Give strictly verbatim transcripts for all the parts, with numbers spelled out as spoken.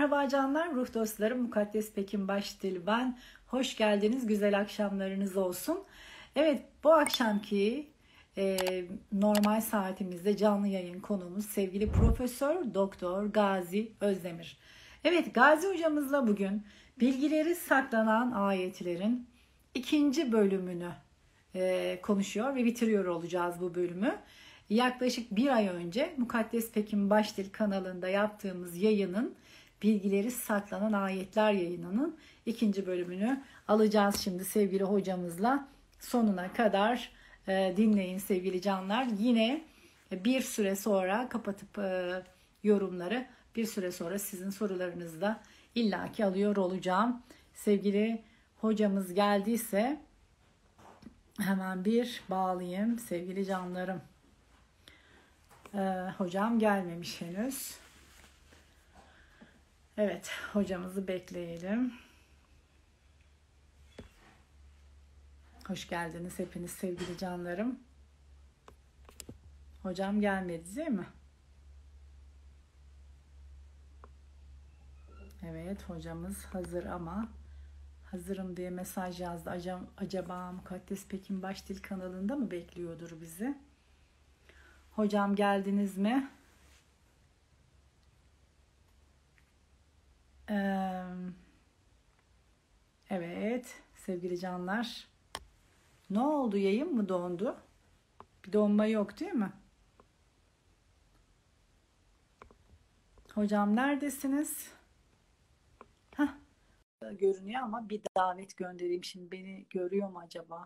Merhaba canlar, ruh dostlarım, Mukaddes Pekin Başdil ben. Hoş geldiniz, güzel akşamlarınız olsun. Evet, bu akşamki e, normal saatimizde canlı yayın konuğumuz sevgili Profesör Doktor Gazi Özdemir. Evet, Gazi hocamızla bugün bilgileri saklanan ayetlerin ikinci bölümünü e, konuşuyor ve bitiriyor olacağız bu bölümü. Yaklaşık bir ay önce Mukaddes Pekin Başdil kanalında yaptığımız yayının bilgileri saklanan ayetler yayınının ikinci bölümünü alacağız şimdi sevgili hocamızla. Sonuna kadar e, dinleyin sevgili canlar. Yine bir süre sonra kapatıp e, yorumları bir süre sonra sizin sorularınızı da illaki alıyor olacağım. Sevgili hocamız geldiyse hemen bir bağlayayım sevgili canlarım. Ee, hocam gelmemiş henüz. Evet, hocamızı bekleyelim. Hoş geldiniz hepiniz sevgili canlarım. Hocam gelmedi değil mi? Evet, hocamız hazır ama hazırım diye mesaj yazdı. Acaba, acaba Mukaddes Pekin Başdil kanalında mı bekliyordur bizi? Hocam geldiniz mi? Ee, evet sevgili canlar. Ne oldu? Yayın mı dondu? Bir donma yok değil mi? Hocam neredesiniz? Heh, görünüyor ama bir davet göndereyim. Şimdi beni görüyor mu acaba?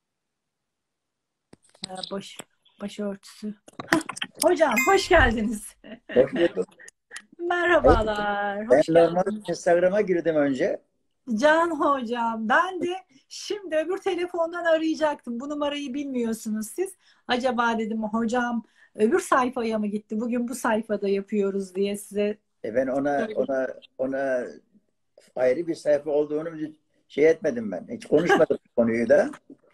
Ee, baş, başörtüsü. Heh, hocam hoş geldiniz. Hoş bulduk. Merhabalar. Ben Hoş normal geldiniz. Instagram'a girdim önce. Can hocam ben de şimdi öbür telefondan arayacaktım. Bu numarayı bilmiyorsunuz siz. Acaba dedim hocam öbür sayfaya mı gitti? Bugün bu sayfada yapıyoruz diye size E ben ona söyleyeyim. ona ona ayrı bir sayfa olduğunu şey etmedim ben. Hiç konuşmadık bu konuyu da.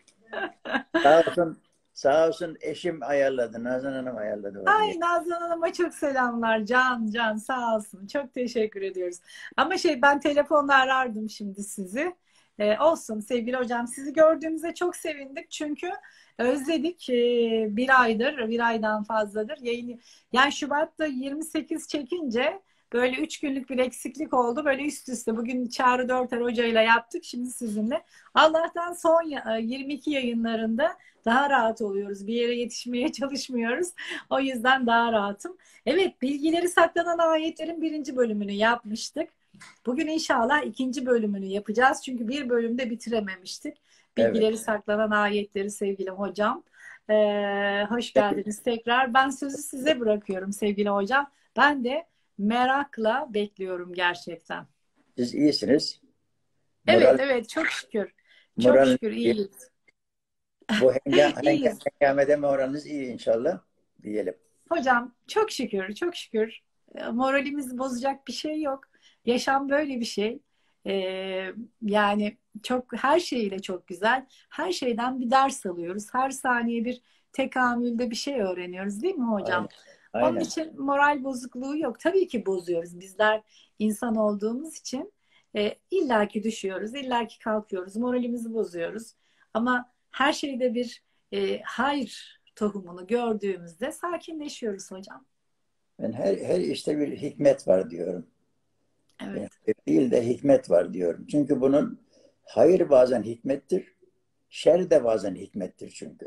Sağ olsun, sağ olsun eşim ayarladı. Nazan Hanım ayarladı Ay vaziyeti. Nazan Hanım'a çok selamlar. Can, Can sağ olsun. Çok teşekkür ediyoruz. Ama şey ben telefonla arardım şimdi sizi. Ee, olsun sevgili hocam. Sizi gördüğümüze çok sevindik. Çünkü özledik. Ee, bir aydır, bir aydan fazladır. Yayını, yani Şubat'ta yirmi sekiz çekince böyle üç günlük bir eksiklik oldu. Böyle üst üste. Bugün Çağrı Dörter Hoca ile yaptık. Şimdi sizinle. Allah'tan son ya- yirmi iki yayınlarında daha rahat oluyoruz. Bir yere yetişmeye çalışmıyoruz. O yüzden daha rahatım. Evet, bilgileri saklanan ayetlerin birinci bölümünü yapmıştık. Bugün inşallah ikinci bölümünü yapacağız. Çünkü bir bölümde bitirememiştik. Bilgileri Evet. saklanan ayetleri sevgili hocam. Ee, hoş Peki, geldiniz tekrar. Ben sözü size bırakıyorum sevgili hocam. Ben de merakla bekliyorum gerçekten. siz iyisiniz. Evet, Moral evet çok şükür. Çok moral şükür iyi. iyiyiz. Bu hengam, hengam, İyiyiz. hengamede moraliniz iyi inşallah diyelim. Hocam çok şükür, çok şükür. E, Moralimizi bozacak bir şey yok. Yaşam böyle bir şey. Ee, yani çok her şeyiyle çok güzel. Her şeyden bir ders alıyoruz. Her saniye bir tekamülde bir şey öğreniyoruz, değil mi hocam? Aynen. Onun Aynen. için moral bozukluğu yok. Tabii ki bozuyoruz. Bizler insan olduğumuz için e, illaki düşüyoruz, illaki kalkıyoruz, moralimizi bozuyoruz. Ama her şeyde bir e, hayır tohumunu gördüğümüzde sakinleşiyoruz hocam. Ben her her işte bir hikmet var diyorum. Yani Evet. değil de hikmet var diyorum. Çünkü bunun hayır bazen hikmettir, şer de bazen hikmettir çünkü.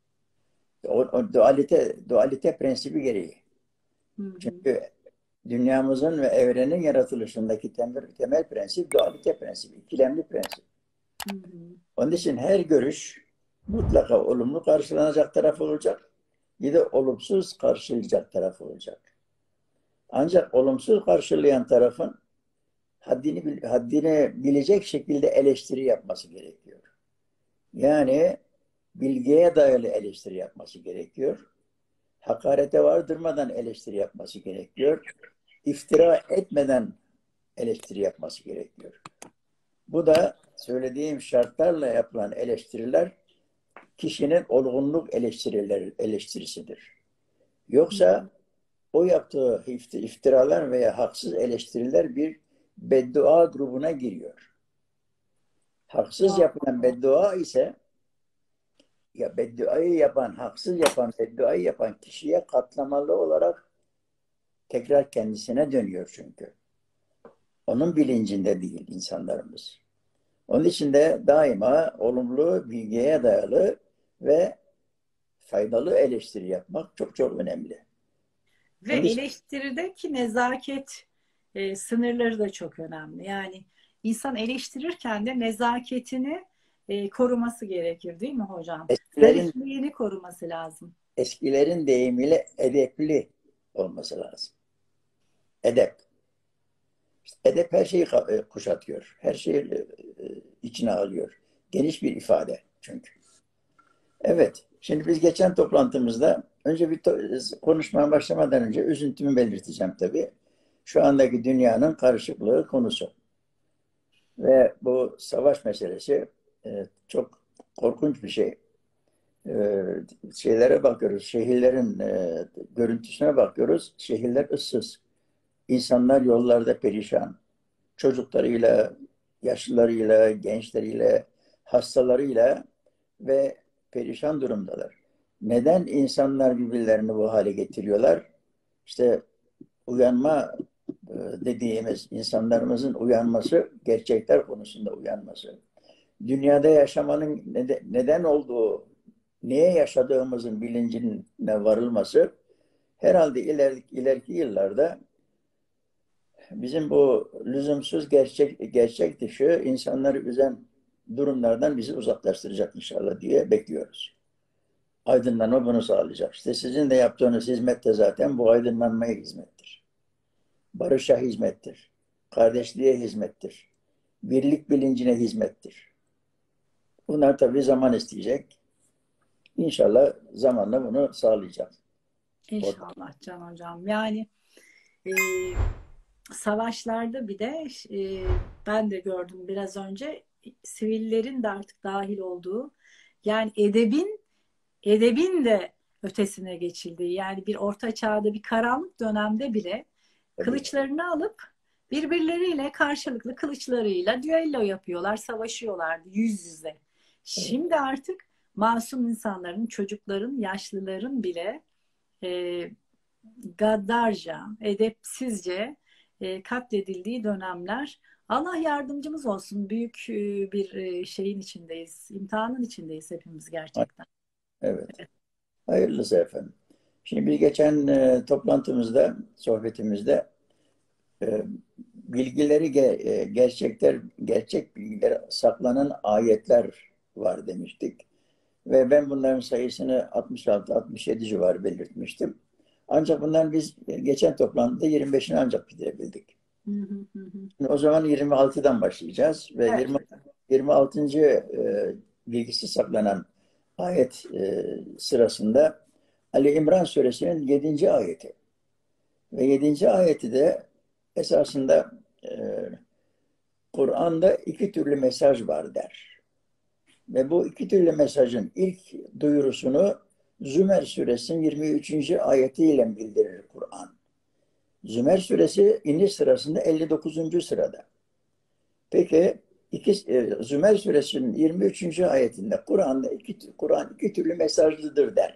O, o dualite, dualite prensibi gereği. Hı hı. Çünkü dünyamızın ve evrenin yaratılışındaki temel, temel prensip dualite prensibi, ikilemli prensip. Hı hı. Onun için her görüş mutlaka olumlu karşılanacak taraf olacak, bir de olumsuz karşılayacak taraf olacak. Ancak olumsuz karşılayan tarafın haddini, haddini bilecek şekilde eleştiri yapması gerekiyor. Yani bilgiye dayalı eleştiri yapması gerekiyor. Hakarete vardırmadan eleştiri yapması gerekiyor. İftira etmeden eleştiri yapması gerekiyor. Bu da söylediğim şartlarla yapılan eleştiriler kişinin olgunluk eleştirileri, eleştirisidir. Hı Yoksa hı. o yaptığı ifti- iftiralar veya haksız eleştiriler bir beddua grubuna giriyor. Haksız Aa, yapılan beddua ise ya bedduayı yapan, haksız yapan, bedduayı yapan kişiye katlamalı olarak tekrar kendisine dönüyor çünkü. Onun bilincinde değil insanlarımız. Onun için de daima olumlu bilgiye dayalı ve faydalı eleştiri yapmak çok çok önemli. ve Onun için eleştirideki nezaket e, sınırları da çok önemli. Yani insan eleştirirken de nezaketini e, koruması gerekir, değil mi hocam? eskilerin Zarifliğini koruması lazım. eskilerin deyimiyle edepli olması lazım. Edep. Edep her şeyi e, kuşatıyor. Her şeyi e, e, içine alıyor. Geniş bir ifade çünkü. Evet. Şimdi biz geçen toplantımızda önce bir to- konuşmaya başlamadan önce üzüntümü belirteceğim tabii. Şu andaki dünyanın karışıklığı konusu. Ve bu savaş meselesi e, çok korkunç bir şey. E, şeylere bakıyoruz, şehirlerin e, görüntüsüne bakıyoruz. Şehirler ıssız. İnsanlar yollarda perişan. Çocuklarıyla, yaşlılarıyla, gençleriyle, hastalarıyla ve perişan durumdalar. Neden insanlar birbirlerini bu hale getiriyorlar? İşte uyanma e, dediğimiz insanlarımızın uyanması, gerçekler konusunda uyanması. Dünyada yaşamanın neden olduğu, neye yaşadığımızın bilincine varılması herhalde ileriki, ileriki yıllarda bizim bu lüzumsuz gerçek, gerçek dışı insanları üzen durumlardan bizi uzaklaştıracak inşallah diye bekliyoruz. Aydınlanma bunu sağlayacak. İşte sizin de yaptığınız hizmet de zaten bu aydınlanmaya hizmettir. Barışa hizmettir. Kardeşliğe hizmettir. Birlik bilincine hizmettir. Bunlar tabii zaman isteyecek. İnşallah zamanla bunu sağlayacağız. İnşallah Can hocam. Yani e, savaşlarda bir de e, ben de gördüm biraz önce sivillerin de artık dahil olduğu, yani edebin edebin de ötesine geçildi. Yani bir orta çağda, bir karanlık dönemde bile Tabii, kılıçlarını alıp birbirleriyle karşılıklı kılıçlarıyla düello yapıyorlar, savaşıyorlardı yüz yüze. evet. Şimdi artık masum insanların, çocukların, yaşlıların bile e, gaddarca, edepsizce e, katledildiği dönemler. Allah yardımcımız olsun. Büyük e, bir e, şeyin içindeyiz, imtihanın içindeyiz hepimiz gerçekten. Evet. Hayırlısı efendim. Şimdi bir geçen e, toplantımızda, sohbetimizde e, bilgileri ge- e, gerçekler, gerçek bilgiler saklanan ayetler var demiştik. Ve ben bunların sayısını altmış altı altmış yedi civarı belirtmiştim. Ancak bunların biz geçen toplantıda yirmi beşini ancak bitirebildik. Hı hı hı hı. Şimdi o zaman yirmi altıdan başlayacağız ve Evet yirmi, hocam. yirmi altıncı e, bilgisi saklanan ayet e, sırasında Ali İmran suresinin yedinci ayeti. Ve yedinci ayeti de esasında e, Kur'an'da iki türlü mesaj var der. Ve bu iki türlü mesajın ilk duyurusunu Zümer suresinin yirmi üçüncü ayetiyle bildirir Kur'an. Zümer suresi iniş sırasında elli dokuzuncu sırada. Peki iki, e, Zümer suresinin yirmi üçüncü ayetinde Kur'an'da iki, Kur'an iki türlü mesajlıdır der.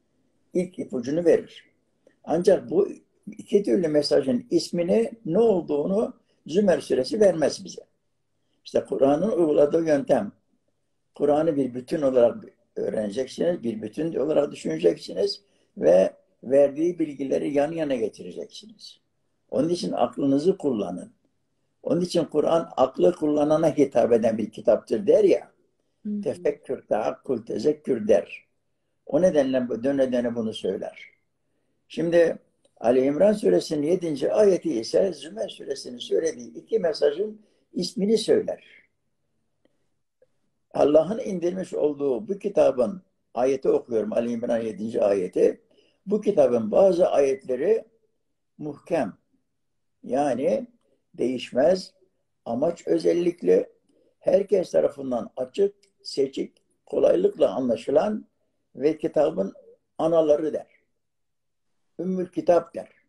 İlk ipucunu verir. Ancak bu iki türlü mesajın ismini ne olduğunu Zümer suresi vermez bize. İşte Kur'an'ın uyguladığı yöntem. Kur'an'ı bir bütün olarak öğreneceksiniz, bir bütün olarak düşüneceksiniz ve verdiği bilgileri yan yana getireceksiniz. Onun için aklınızı kullanın. Onun için Kur'an aklı kullanana hitap eden bir kitaptır der ya. Hı hı. Tefekkür, taakkul, tezekkür der. O nedenle bu dönedene bunu söyler. Şimdi Ali İmran suresinin yedinci ayeti ise Zümer suresinin söylediği iki mesajın ismini söyler. Allah'ın indirmiş olduğu bu kitabın ayeti okuyorum Ali İmran yedinci ayeti. Bu kitabın bazı ayetleri muhkem yani değişmez, amaç özellikle herkes tarafından açık, seçik, kolaylıkla anlaşılan ve kitabın anaları der. Ümmül kitap der.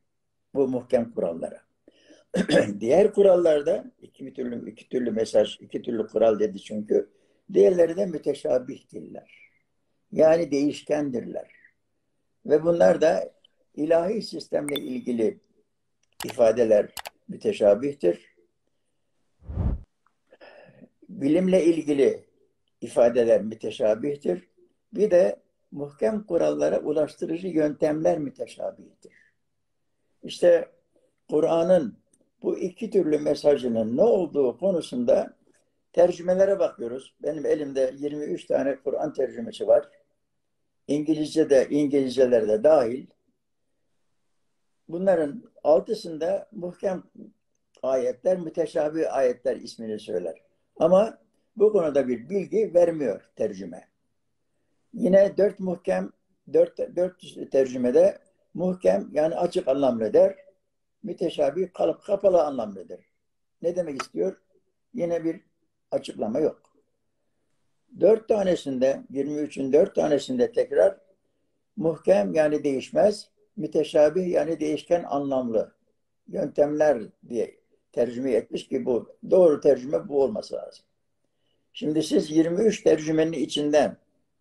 Bu muhkem kurallara. Diğer kurallarda iki türlü iki türlü mesaj, iki türlü kural dedi çünkü. Diğerleri de müteşabihtirler. Yani değişkendirler. Ve bunlar da ilahi sistemle ilgili ifadeler müteşabihtir. Bilimle ilgili ifadeler müteşabihtir. Bir de muhkem kurallara ulaştırıcı yöntemler müteşabihtir. İşte Kur'an'ın bu iki türlü mesajının ne olduğu konusunda tercümelere bakıyoruz. Benim elimde yirmi üç tane Kur'an tercümesi var. İngilizce de, İngilizceler de dahil. Bunların altısında muhkem ayetler, müteşabih ayetler ismini söyler. Ama bu konuda bir bilgi vermiyor tercüme. Yine dört muhkem, dört, dört tercümede muhkem yani açık anlamlı der. Müteşabih kalıp kapalı anlamlıdır. Ne demek istiyor? Yine bir açıklama yok. Dört tanesinde, yirmi üçün dört tanesinde tekrar muhkem yani değişmez, müteşabih yani değişken anlamlı yöntemler diye tercüme etmiş ki bu doğru tercüme bu olması lazım. Şimdi siz yirmi üç tercümenin içinden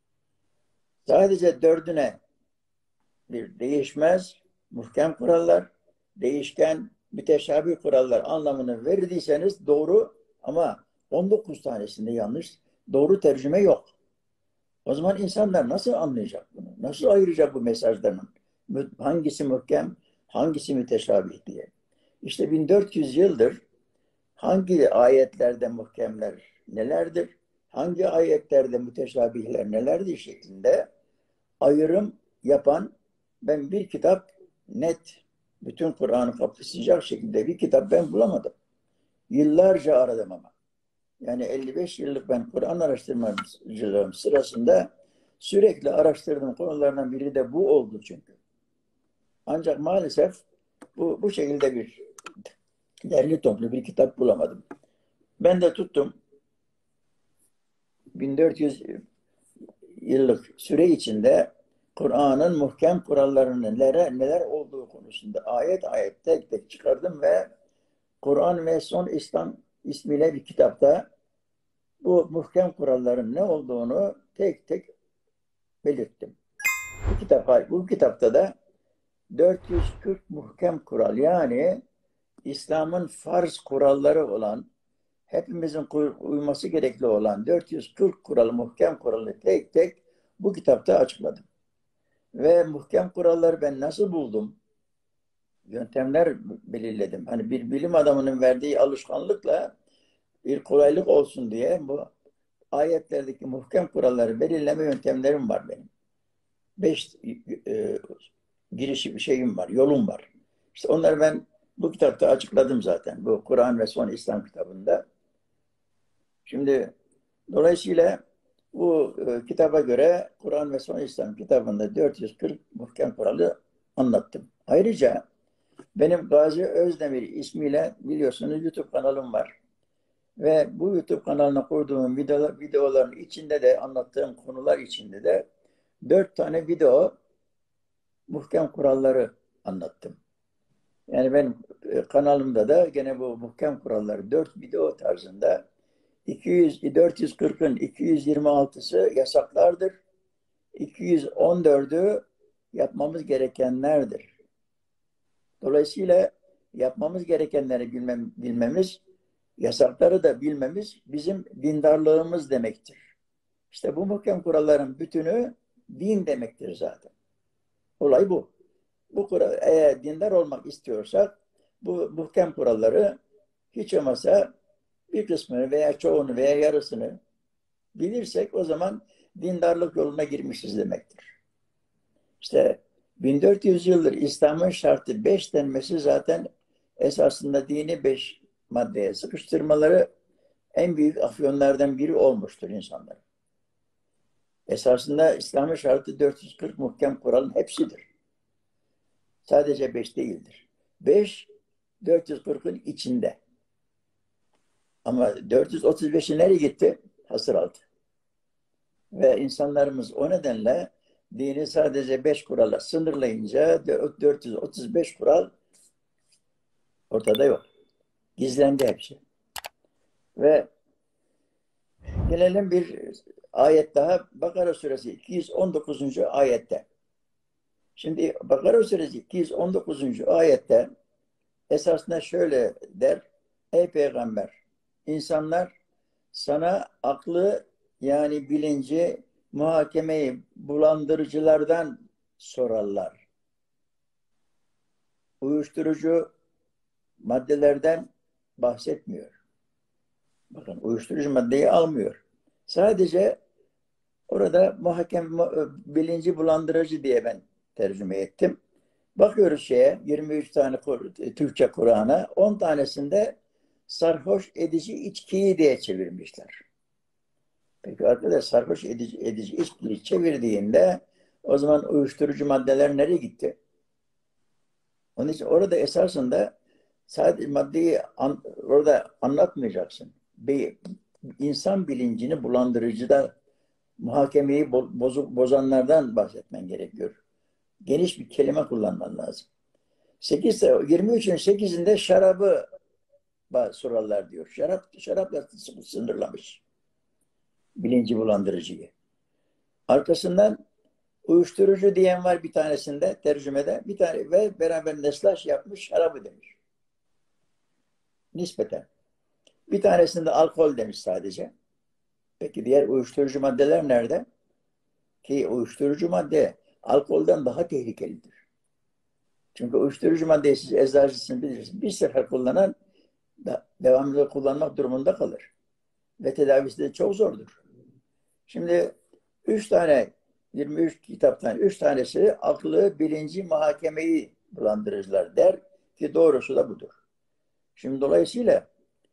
sadece dördüne bir değişmez, muhkem kurallar, değişken, müteşabih kurallar anlamını verdiyseniz doğru ama on dokuz tanesinde yanlış, doğru tercüme yok. O zaman insanlar nasıl anlayacak bunu? Nasıl ayıracak bu mesajların? Hangisi muhkem, hangisi müteşabih diye. İşte bin dört yüz yıldır hangi ayetlerde muhkemler nelerdir, hangi ayetlerde müteşabihler nelerdir şeklinde ayrım yapan ben bir kitap net, bütün Kur'an'ı kapsayacak şekilde bir kitap ben bulamadım. Yıllarca aradım ama. Yani elli beş yıllık ben Kur'an araştırmacılığım sırasında sürekli araştırdığım konulardan biri de bu oldu çünkü. Ancak maalesef bu, bu şekilde bir derli toplu bir kitap bulamadım. Ben de tuttum bin dört yüz yıllık süre içinde Kur'an'ın muhkem kurallarının neler, neler olduğu konusunda ayet ayet tek tek çıkardım ve Kur'an ve Son İslam ismiyle bir kitapta bu muhkem kuralların ne olduğunu tek tek belirttim. Bu kitap, bu kitapta da dört yüz kırk muhkem kural yani İslam'ın farz kuralları olan hepimizin uyması gerekli olan dört yüz kırk kuralı, muhkem kuralı tek tek bu kitapta açıkladım. Ve muhkem kuralları ben nasıl buldum? Yöntemler belirledim. Hani bir bilim adamının verdiği alışkanlıkla bir kolaylık olsun diye bu ayetlerdeki muhkem kuralları belirleme yöntemlerim var benim. Beş e, girişi bir şeyim var, yolum var. İşte onları ben bu kitapta açıkladım zaten. Bu Kur'an ve Son İslam kitabında. Şimdi dolayısıyla bu e, kitaba göre Kur'an ve Son İslam kitabında dört yüz kırk muhkem kuralı anlattım. Ayrıca benim Gazi Özdemir ismiyle biliyorsunuz YouTube kanalım var. Ve bu YouTube kanalına koyduğum video, videoların içinde de anlattığım konular içinde de dört tane video muhkem kuralları anlattım. Yani benim e, kanalımda da gene bu muhkem kuralları dört video tarzında iki yüz, dört yüz kırkın iki yüz yirmi altısı yasaklardır. iki yüz on dördü yapmamız gerekenlerdir. Dolayısıyla yapmamız gerekenleri bilmem, bilmemiz, yasakları da bilmemiz bizim dindarlığımız demektir. İşte bu muhkem kuralların bütünü din demektir zaten. Olay bu. Bu kural, eğer dindar olmak istiyorsak bu muhkem kuralları hiç olmazsa bir kısmını veya çoğunu veya yarısını bilirsek o zaman dindarlık yoluna girmişiz demektir. İşte bin dört yüz yıldır İslam'ın şartı beş denmesi zaten esasında dini beş maddeye sıkıştırmaları en büyük afyonlardan biri olmuştur insanlar. Esasında İslam'ın şartı dört yüz kırk muhkem kuralın hepsidir. Sadece beş değildir. beş dört yüz kırkın içinde. Ama dört yüz otuz beşi nereye gitti? Hasır aldı. Ve insanlarımız o nedenle dini sadece beş kurala sınırlayınca dört yüz otuz beş kural Ortada yok. Gizlendi hepsi. Ve gelelim bir ayet daha. Bakara suresi iki yüz on dokuzuncu ayette. Şimdi Bakara suresi iki yüz on dokuzuncu ayette esasında şöyle der. Ey peygamber, insanlar sana aklı yani bilinci, muhakemeyi bulandırıcılardan sorarlar. Uyuşturucu maddelerden bahsetmiyor. Bakın uyuşturucu maddeyi almıyor. Sadece orada muhakem bilinci bulandırıcı diye ben tercüme ettim. Bakıyoruz şeye yirmi üç tane Türkçe Kur'an'a on tanesinde sarhoş edici içkiyi diye çevirmişler. Peki arkadaş sarhoş edici, edici içkiyi çevirdiğinde o zaman uyuşturucu maddeler nereye gitti? Onun için orada esasında sadece maddeyi an, orada anlatmayacaksın. Bir insan bilincini bulandırıcıda muhakemeyi bozu, bozanlardan bahsetmen gerekiyor. Geniş bir kelime kullanman lazım. sekiz, yirmi üçün sekizinde şarabı sorarlar diyor. Şarap, şarapla sınırlamış. Bilinci bulandırıcıyı. Arkasından uyuşturucu diyen var bir tanesinde tercümede. Bir tane ve beraber neslaş yapmış şarabı demiş. Nispeten. Bir tanesinde alkol demiş sadece. Peki diğer uyuşturucu maddeler nerede? Ki uyuşturucu madde alkolden daha tehlikelidir. Çünkü uyuşturucu maddeyi siz eczacısınız bilirsiniz. Bir sefer kullanan da devamlı kullanmak durumunda kalır. Ve tedavisi de çok zordur. Şimdi üç tane yirmi üç kitaptan üç tanesi aklı, bilinci, muhakemeyi bulandırıcılar der ki doğrusu da budur. Şimdi dolayısıyla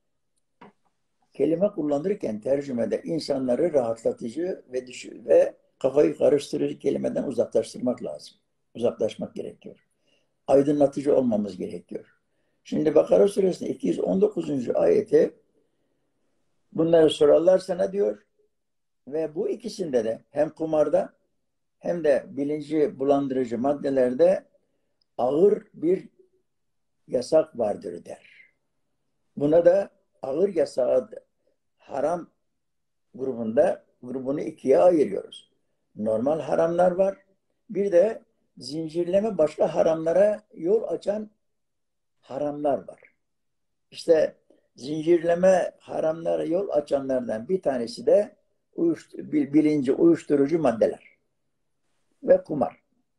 kelime kullanırken tercümede insanları rahatlatıcı ve düşü ve kafayı karıştırıcı kelimeden uzaklaştırmak lazım. Uzaklaşmak gerekiyor. Aydınlatıcı olmamız gerekiyor. Şimdi Bakara suresinde iki yüz on dokuzuncu ayeti bunları sorarlar sana diyor ve bu ikisinde de hem kumarda hem de bilinci bulandırıcı maddelerde ağır bir yasak vardır der. Buna da ağır yasağı haram grubunda grubunu ikiye ayırıyoruz. Normal haramlar var. Bir de zincirleme başka haramlara yol açan haramlar var. İşte zincirleme haramlara yol açanlardan bir tanesi de uyuştur, bilinci uyuşturucu maddeler ve kumar.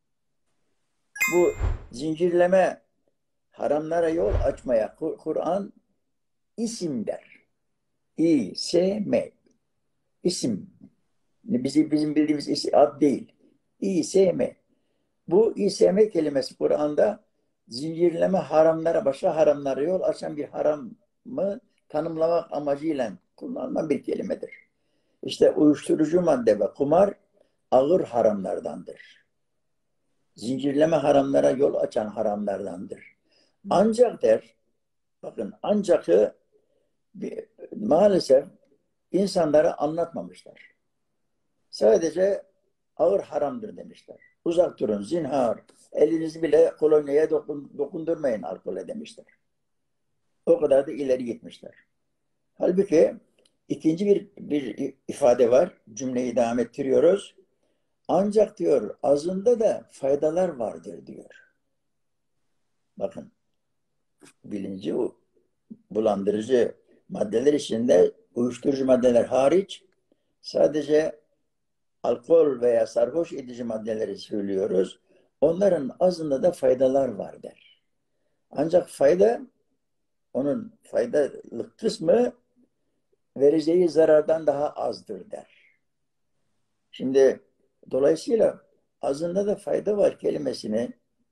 Bu zincirleme haramlara yol açmaya Kur'an isim der. İ, S, M. İsim. Bizim, bizim bildiğimiz isim, ad değil. İ, S, M. Bu İ, S, M kelimesi Kur'an'da zincirleme haramlara, başka haramlara yol açan bir haramı tanımlamak amacıyla kullanılan bir kelimedir. İşte uyuşturucu madde ve kumar ağır haramlardandır. Zincirleme haramlara yol açan haramlardandır. Ancak der, bakın ancakı maalesef insanlara anlatmamışlar. Sadece ağır haramdır demişler. Uzak durun, zinhar, elinizi bile kolonyaya dokun, dokundurmayın alkole demişler. O kadar da ileri gitmişler. Halbuki ikinci bir, bir ifade var, cümleyi devam ettiriyoruz. Ancak diyor, azında da faydalar vardır diyor. Bakın, bilinci bulandırıcı maddeler içinde uyuşturucu maddeler hariç sadece alkol veya sarhoş edici maddeleri söylüyoruz. Onların azında da faydalar var der. Ancak fayda, onun faydalı kısmı vereceği zarardan daha azdır der. Şimdi dolayısıyla azında da fayda var kelimesini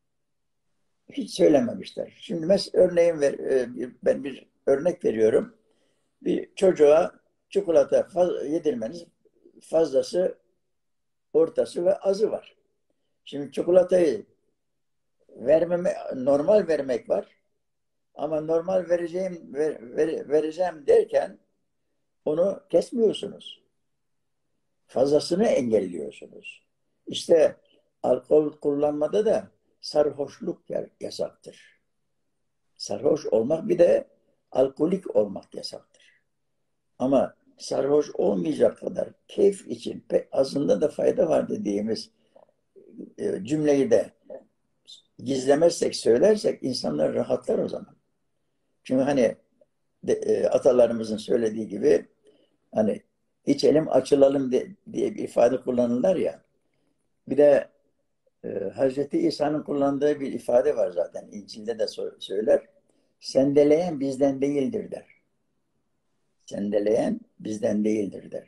hiç söylememişler. Şimdi mesela örneğin ver, ben bir örnek veriyorum. Bir çocuğa çikolata yedirmeniz fazlası, ortası ve azı var. Şimdi çikolatayı vermeme, normal vermek var. Ama normal vereceğim ver, ver, vereceğim derken onu kesmiyorsunuz. Fazlasını engelliyorsunuz. İşte alkol kullanmada da sarhoşluk yasaktır. Sarhoş olmak bir de alkolik olmak yasaktır. Ama sarhoş olmayacak kadar keyif için pek azında da fayda var dediğimiz e, cümleyi de gizlemezsek, söylersek insanlar rahatlar o zaman. Çünkü hani de, e, atalarımızın söylediği gibi hani içelim açılalım de, diye bir ifade kullanırlar ya. Bir de e, Hazreti İsa'nın kullandığı bir ifade var zaten. İncil'de de so- söyler. Sendeleyen bizden değildir der. Sendeleyen bizden değildir der.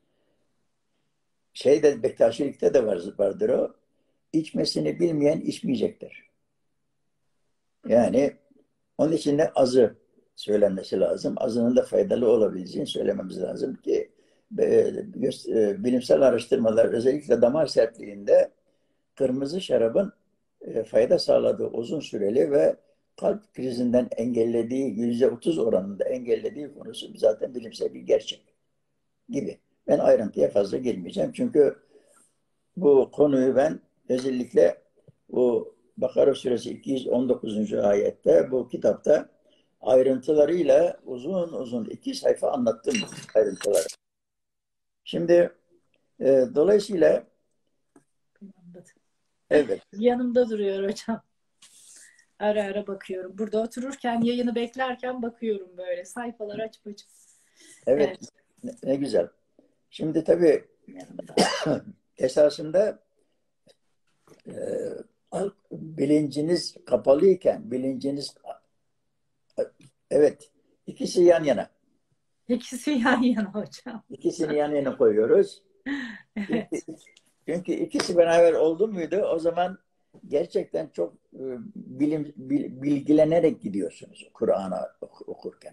Şeyde Bektaşilikte de var, vardır o. İçmesini bilmeyen içmeyecektir. Yani onun için de azı söylenmesi lazım. Azının da faydalı olabileceğini söylememiz lazım ki e, e, bilimsel araştırmalar özellikle damar sertliğinde kırmızı şarabın e, fayda sağladığı uzun süreli ve kalp krizinden engellediği yüzde otuz oranında engellediği konusu zaten bilimsel bir gerçek gibi. Ben ayrıntıya fazla girmeyeceğim. Çünkü bu konuyu ben özellikle bu Bakara suresi iki yüz on dokuzuncu ayette bu kitapta ayrıntılarıyla uzun uzun iki sayfa anlattım ayrıntıları. Şimdi e, dolayısıyla evet. Yanımda duruyor hocam. Ara ara bakıyorum. Burada otururken, yayını beklerken bakıyorum böyle. Sayfalar açıp açıp. Evet. Evet. Ne, ne güzel. Şimdi tabii Yanımda. esasında e, bilinciniz kapalıyken bilinciniz evet ikisi yan yana. İkisi yan yana hocam. İkisini yan yana koyuyoruz. Çünkü, Evet. çünkü ikisi beraber oldu muydu o zaman gerçekten çok e, bilim, bil- bilgilenerek gidiyorsunuz Kur'an'ı ok- okurken.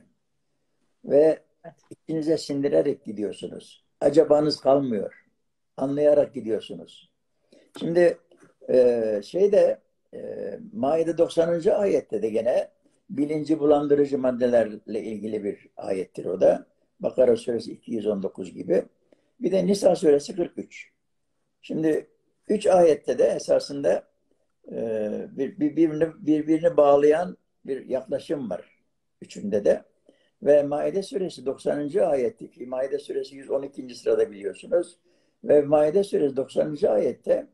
Ve Evet. içinize sindirerek gidiyorsunuz. Acabanız kalmıyor. Anlayarak gidiyorsunuz. Şimdi e, şeyde e, Maide doksanıncı ayette de gene bilinci bulandırıcı maddelerle ilgili bir ayettir o da. Bakara suresi iki yüz on dokuz gibi. Bir de Nisa suresi kırk üç. Şimdi üç ayette de esasında e, bir, birbirini, birbirini bağlayan bir yaklaşım var. Üçünde de. Ve Maide suresi doksanıncı ayetteki, Maide suresi yüz on ikinci sırada biliyorsunuz. Ve Maide suresi doksanıncı ayette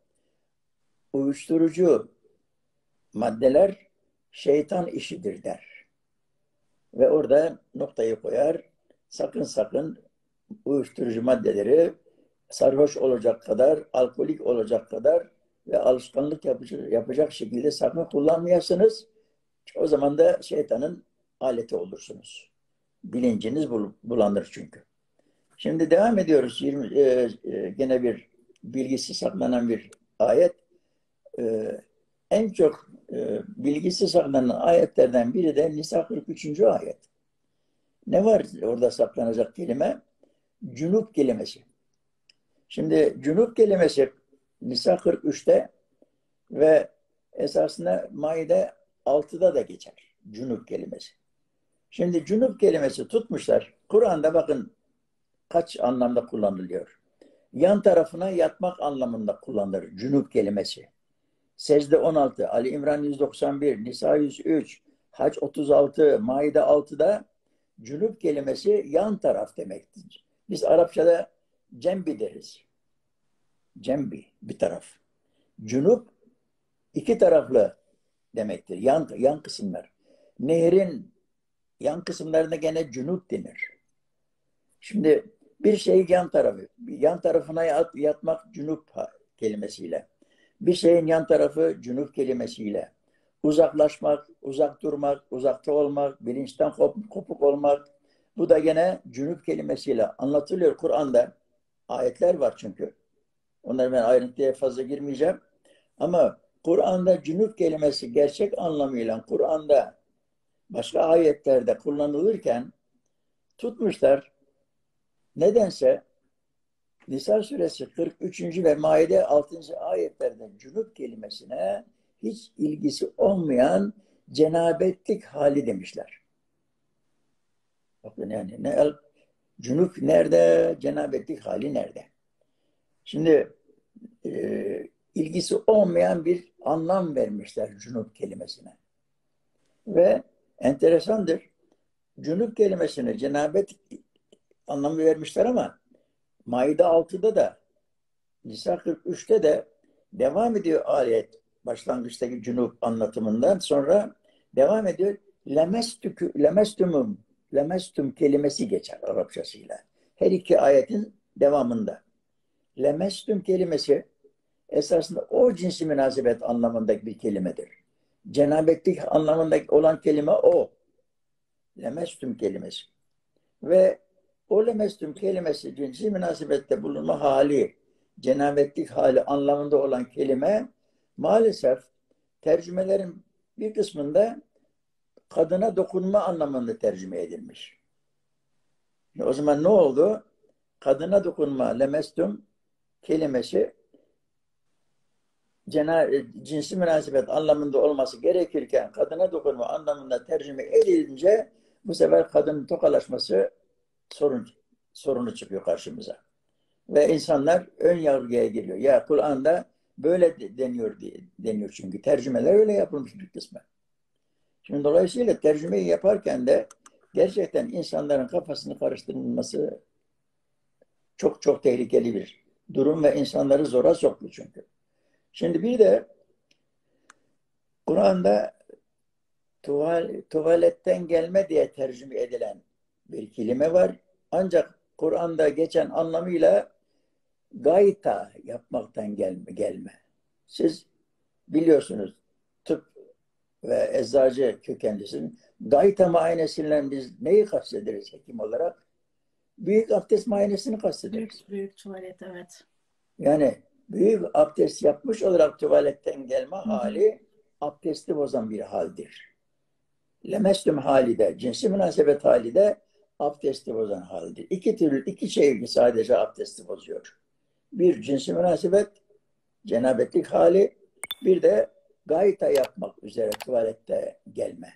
uyuşturucu maddeler şeytan işidir der. Ve orada noktayı koyar. Sakın sakın uyuşturucu maddeleri sarhoş olacak kadar, alkolik olacak kadar ve alışkanlık yapacak, yapacak şekilde sakın kullanmayasınız. O zaman da şeytanın aleti olursunuz. Bilinciniz bulanır çünkü. Şimdi devam ediyoruz. yirmi, e, e, gene bir bilgisi saklanan bir ayet. E, en çok e, bilgisi saklanan ayetlerden biri de Nisa kırk üçüncü ayet. Ne var orada saklanacak kelime? Cünüp kelimesi. Şimdi cünüp kelimesi Nisa kırk üçte ve esasında Maide altıda da geçer. Cünüp kelimesi. Şimdi cünüp kelimesi tutmuşlar. Kur'an'da bakın kaç anlamda kullanılıyor. Yan tarafına yatmak anlamında kullanılır cünüp kelimesi. Secde on altı, Ali İmran yüz doksan bir, Nisa yüz üç, Hac otuz altı, Maide altıda cünüp kelimesi yan taraf demektir. Biz Arapçada cembi deriz. Cembi, bir taraf. Cünüp iki taraflı demektir. Yan, yan kısımlar. Nehrin yan kısımlarına gene cünüp denir. Şimdi bir şey yan tarafı. Yan tarafına yat, yatmak cünüp kelimesiyle. Bir şeyin yan tarafı cünüp kelimesiyle. Uzaklaşmak, uzak durmak, uzakta olmak, bilinçten kop, kopuk olmak. Bu da gene cünüp kelimesiyle anlatılıyor Kur'an'da. Ayetler var çünkü. Onları ben ayrıntıya fazla girmeyeceğim. Ama Kur'an'da cünüp kelimesi gerçek anlamıyla Kur'an'da başka ayetlerde kullanılırken tutmuşlar. Nedense Nisa suresi kırk üçüncü ve Maide altıncı ayetlerde cünüp kelimesine hiç ilgisi olmayan cenabetlik hali demişler. Bakın yani ne, cünüp nerede, cenabetlik hali nerede? Şimdi e, ilgisi olmayan bir anlam vermişler cünüp kelimesine. Ve Enteresandır. Cünüp kelimesine cenabet anlamı vermişler ama Maide altıda da Nisa kırk üçte de devam ediyor ayet. Başlangıçtaki cünüp anlatımından sonra devam ediyor. Lemestükü, lemestümüm, lemestüm kelimesi geçer Arapçasıyla. Her iki ayetin devamında. Lemestüm kelimesi esasında o cinsi münasebet anlamındaki bir kelimedir. Cenabetlik anlamındaki olan kelime o. Lemestüm kelimesi. Ve o lemestüm kelimesi cinsi münasebette bulunma hali, cenabetlik hali anlamında olan kelime maalesef tercümelerin bir kısmında kadına dokunma anlamında tercüme edilmiş. O zaman ne oldu? Kadına dokunma, lemestüm kelimesi cinsi münasebet anlamında olması gerekirken kadına dokunma anlamında tercüme edilince bu sefer kadının tokalaşması sorun, sorunu çıkıyor karşımıza. Ve insanlar ön yargıya giriyor. Ya Kur'an'da böyle deniyor diye deniyor çünkü. Tercümeler öyle yapılmış bir kısmı. Şimdi dolayısıyla tercümeyi yaparken de gerçekten insanların kafasını karıştırılması çok çok tehlikeli bir durum ve insanları zora soktu çünkü. Şimdi bir de Kur'an'da tuval, tuvaletten gelme diye tercüme edilen bir kelime var. Ancak Kur'an'da geçen anlamıyla gayta yapmaktan gelme, gelme. Siz biliyorsunuz tıp ve eczacı kökenlisinin gayta muayenesiyle biz neyi kastederiz hekim olarak? Büyük abdest muayenesini kastederiz. Büyük, büyük tuvalet, evet. Yani büyük abdest yapmış olarak tuvaletten gelme hali abdesti bozan bir haldir. Lemestüm hali de, cinsi münasebet hali de abdesti bozan haldir. İki türlü, iki şey sadece abdesti bozuyor. Bir cinsi münasebet, cenabetlik hali, bir de gayta yapmak üzere tuvalette gelme.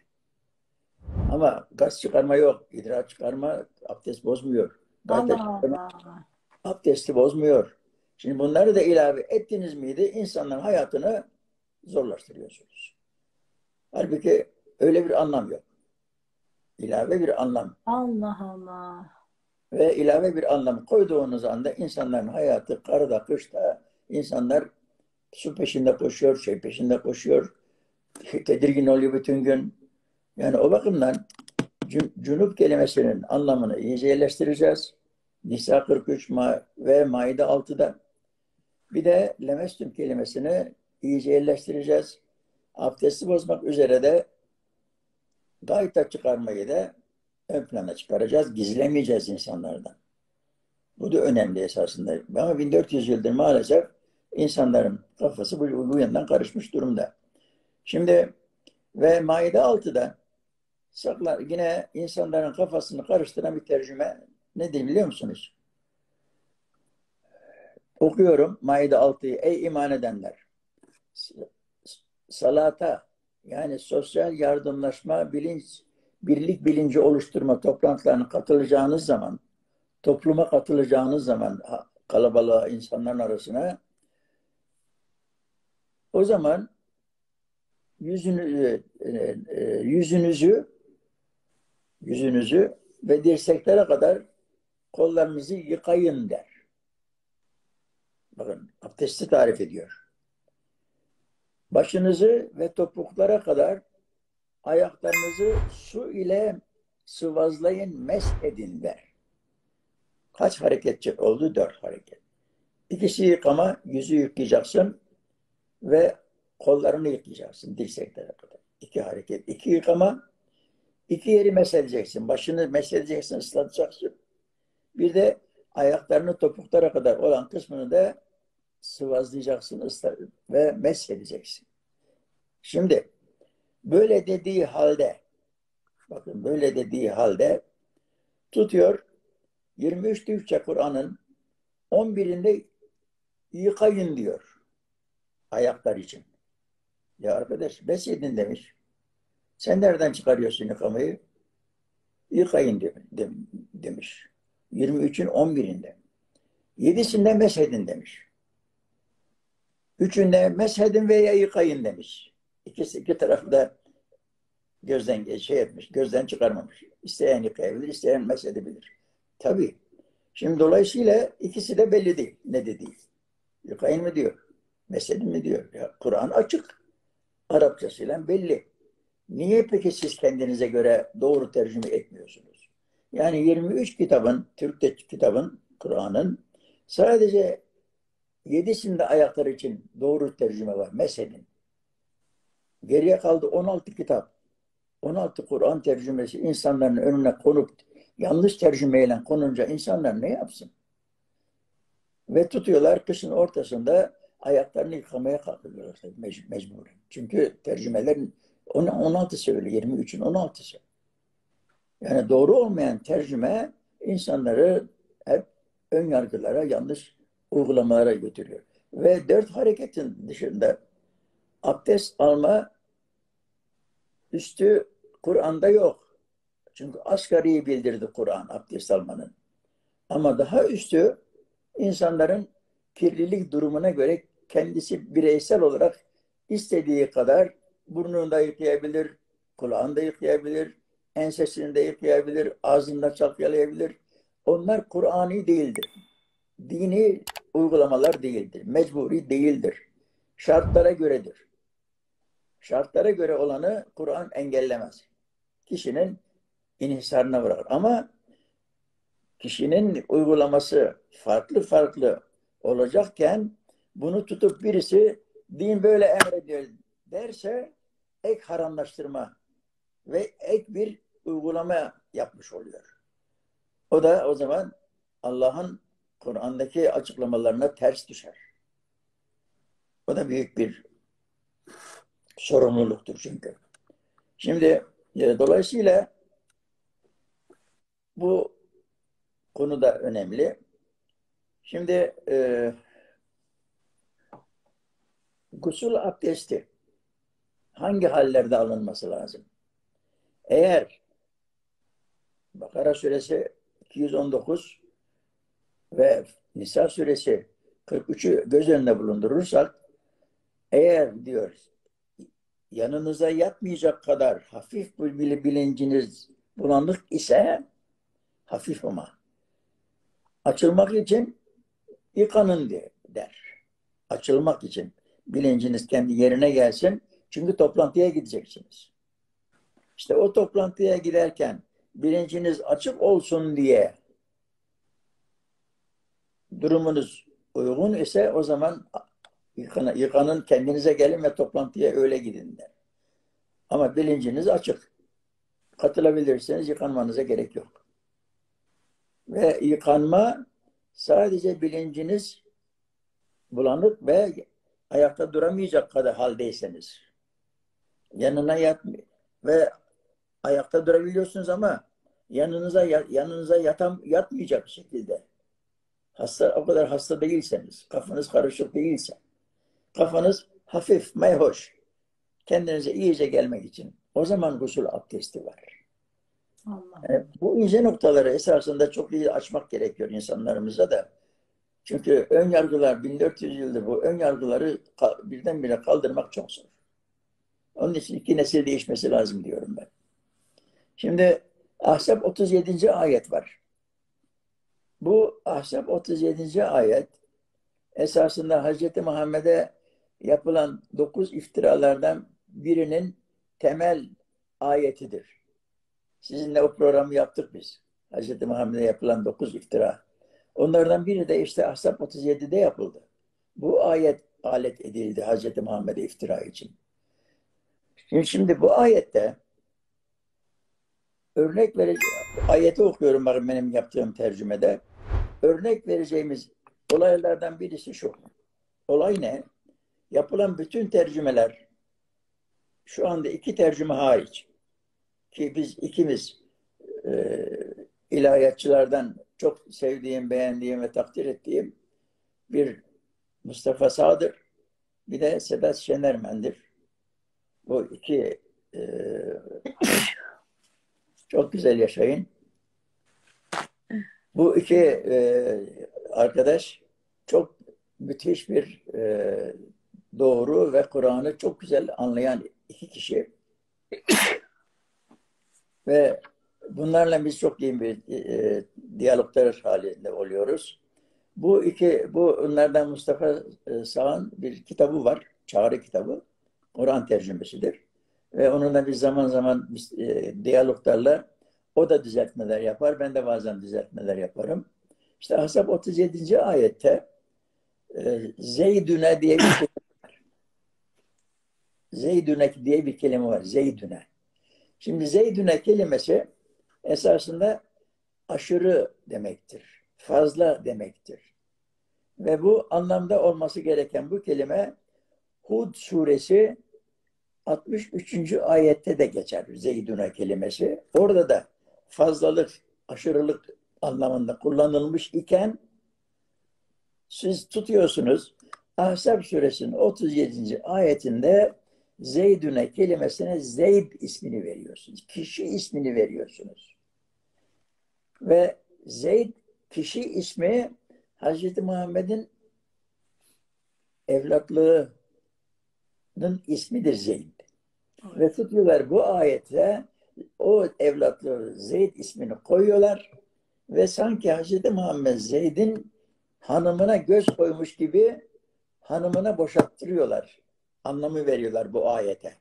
Ama gaz çıkarma yok, idrar çıkarma abdest bozmuyor. Gayta Allah çıkarma Allah. abdesti bozmuyor. Şimdi bunları da ilave ettiniz miydi insanların hayatını zorlaştırıyorsunuz. Halbuki öyle bir anlam yok. İlave bir anlam. Allah Allah. Ve ilave bir anlam koyduğunuz anda insanların hayatı karda kışta insanlar su peşinde koşuyor, şey peşinde koşuyor, tedirgin oluyor bütün gün. Yani o bakımdan cünüp kelimesinin anlamını iyice yerleştireceğiz. Nisa kırk üç ve Maide altıda. Bir de lemestüm kelimesini iyice yerleştireceğiz. Abdesti bozmak üzere de gayta çıkarmayı da ön plana çıkaracağız. Gizlemeyeceğiz insanlardan. Bu da önemli esasında. Ama bin dört yüz yıldır maalesef insanların kafası bu, bu yandan karışmış durumda. Şimdi ve Maide altıda saklar, yine insanların kafasını karıştıran bir tercüme ne diyeyim biliyor musunuz? Okuyorum Maide altıyı. Ey iman edenler! Salata yani sosyal yardımlaşma, bilinç, birlik bilinci oluşturma toplantılarına katılacağınız zaman, topluma katılacağınız zaman kalabalığa, insanların arasına o zaman yüzünü, yüzünüzü yüzünüzü ve dirseklere kadar kollarınızı yıkayın der. Bakın abdesti tarif ediyor. Başınızı ve topuklara kadar ayaklarınızı su ile sıvazlayın, mesh edin der. Kaç hareket oldu? Dört hareket. İkisi yıkama, yüzü yıkayacaksın ve kollarını yıkayacaksın dirseklere kadar. İki hareket. İki yıkama, iki yeri mesedeceksin. Başını mesedeceksin, ıslatacaksın. Bir de ayaklarını topuklara kadar olan kısmını da sıvazlayacaksın ıslat ve mesedeceksin. Şimdi böyle dediği halde bakın böyle dediği halde tutuyor yirmi üç Türkçe Kur'an'ın on birinde yıkayın diyor ayaklar için. Ya arkadaş mesedin demiş. Sen nereden çıkarıyorsun yıkamayı? Yıkayın demiş. yirmi üçün on birinde. Yedisinde meshedin demiş. Üçünde meshedin veya yıkayın demiş. İkisi iki tarafı da Gözden şey etmiş, gözden çıkarmamış. İsteyen yıkayabilir, isteyen mesedebilir. Tabii. Şimdi dolayısıyla ikisi de belli değil. Ne dediği. Yıkayın mı diyor. Mesedin mi diyor. Ya, Kur'an açık. Arapçasıyla belli. Niye peki siz kendinize göre doğru tercüme etmiyorsunuz? Yani yirmi üç kitabın, Türkçe kitabın, Kur'an'ın sadece yedisinde ayaklar için doğru tercüme var. Mezhebin. Geriye kaldı on altı kitap. on altı Kur'an tercümesi insanların önüne konup yanlış tercümeyle konunca insanlar ne yapsın? Ve tutuyorlar kışın ortasında ayaklarını yıkamaya kalkıyorlar mec mecburen. Çünkü tercümelerin on altı söylüyor, yirmi üçün on altısı. Yani doğru olmayan tercüme insanları hep ön yargılara, yanlış uygulamalara götürüyor. Ve dört hareketin dışında abdest alma üstü Kur'an'da yok. Çünkü asgariyi bildirdi Kur'an abdest almanın. Ama daha üstü insanların kirlilik durumuna göre kendisi bireysel olarak istediği kadar burnunu da yıkayabilir, kulağını da yıkayabilir, ensesini de yıkayabilir, ağzını da çalkalayabilir. Onlar Kur'ani değildir. Dini uygulamalar değildir. Mecburi değildir. Şartlara göredir. Şartlara göre olanı Kur'an engellemez. Kişinin inhisarına bırakır. Ama kişinin uygulaması farklı farklı olacakken bunu tutup birisi din böyle emrediyor derse ek haramlaştırma ve ek bir uygulama yapmış oluyor. O da o zaman Allah'ın Kur'an'daki açıklamalarına ters düşer. O da büyük bir sorumluluktur çünkü. Şimdi e, dolayısıyla bu konu da önemli. Şimdi e, gusül abdesti hangi hallerde alınması lazım? Eğer Bakara suresi iki yüz on dokuz ve Nisa suresi kırk üçü göz önünde bulundurursak, eğer diyor yanınıza yatmayacak kadar hafif bir bilinciniz bulanık ise, hafif ama açılmak için yıkanın der. Açılmak için bilinciniz kendi yerine gelsin. Çünkü toplantıya gideceksiniz. İşte o toplantıya giderken bilinciniz açık olsun diye durumunuz uygun ise o zaman yıkanın, yıkanın kendinize gelin ve toplantıya öyle gidin der. Ama bilinciniz açık. Katılabilirseniz yıkanmanıza gerek yok. Ve yıkanma sadece bilinciniz bulanık ve ayakta duramayacak kadar haldeyseniz. Yanına yat ve ayakta durabiliyorsunuz ama yanınıza yanınıza yatam, yatmayacak şekilde. Hasta, o kadar hasta değilseniz, kafanız karışık değilse, kafanız hafif, mayhoş, kendinize iyice gelmek için o zaman gusül abdesti var. Allah. Yani bu ince noktaları esasında çok iyi açmak gerekiyor insanlarımıza da. Çünkü ön yargılar, bin dört yüz yıldır bu ön yargıları birdenbire kaldırmak çok zor. Onun için iki nesil değişmesi lazım diyorum ben. Şimdi Ahzab otuz yedinci ayet var. Bu Ahzab otuz yedinci ayet esasında Hazreti Muhammed'e yapılan dokuz iftiralardan birinin temel ayetidir. Sizinle o programı yaptık biz. Hazreti Muhammed'e yapılan dokuz iftira. Onlardan biri de işte Ahzab otuz yedide yapıldı. Bu ayet alet edildi Hazreti Muhammed'e iftira için. Şimdi, şimdi bu ayette örnek vereceğim. Ayeti okuyorum bakın benim yaptığım tercümede. Örnek vereceğimiz olaylardan birisi şu. Olay ne? Yapılan bütün tercümeler şu anda iki tercüme hariç ki biz ikimiz e, ilahiyatçılardan çok sevdiğim, beğendiğim ve takdir ettiğim bir Mustafa Sağ'dır. Bir de Sedat Şenermen'dir. Bu iki e, çok güzel yaşayın. Bu iki e, arkadaş çok müthiş bir e, doğru ve Kur'an'ı çok güzel anlayan iki kişi. Ve bunlarla biz çok iyi bir e, diyaloglar halinde oluyoruz. Bu iki, bu bunlardan Mustafa e, Sağ'ın bir kitabı var. Çağrı kitabı. Kur'an tercümesidir. Ve onunla biz zaman zaman biz, e, diyaloglarla o da düzeltmeler yapar. Ben de bazen düzeltmeler yaparım. İşte Ahzab otuz yedinci ayette e, Zeydüne diye bir kelime, Zeydüne diye bir kelime var. Zeydüne. Şimdi Zeydüne kelimesi esasında aşırı demektir. Fazla demektir. Ve bu anlamda olması gereken bu kelime Hud suresi altmış üçüncü ayette de geçer Zeyduna kelimesi. Orada da fazlalık, aşırılık anlamında kullanılmış iken siz tutuyorsunuz Ahzab suresinin otuz yedinci ayetinde Zeydüne kelimesine Zeyd ismini veriyorsunuz. Kişi ismini veriyorsunuz. Ve Zeyd kişi ismi Hazreti Muhammed'in evlatlığının ismidir Zeyd. Evet. Ve tutuyorlar bu ayette o evlatları Zeyd ismini koyuyorlar ve sanki Hazreti Muhammed Zeyd'in hanımına göz koymuş gibi hanımına boşalttırıyorlar. Anlamı veriyorlar bu ayete.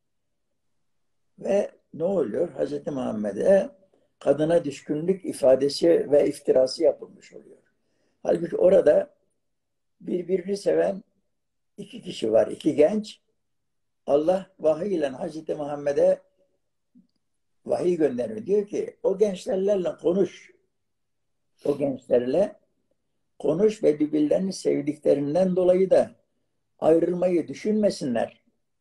Ve ne oluyor? Hazreti Muhammed'e kadına düşkünlük ifadesi ve iftirası yapılmış oluyor. Halbuki orada birbirini seven iki kişi var, iki genç. Allah vahiy ile Hazreti Muhammed'e vahiy gönderiyor. Diyor ki o gençlerle konuş. O gençlerle konuş ve birbirlerini sevdiklerinden dolayı da ayrılmayı düşünmesinler.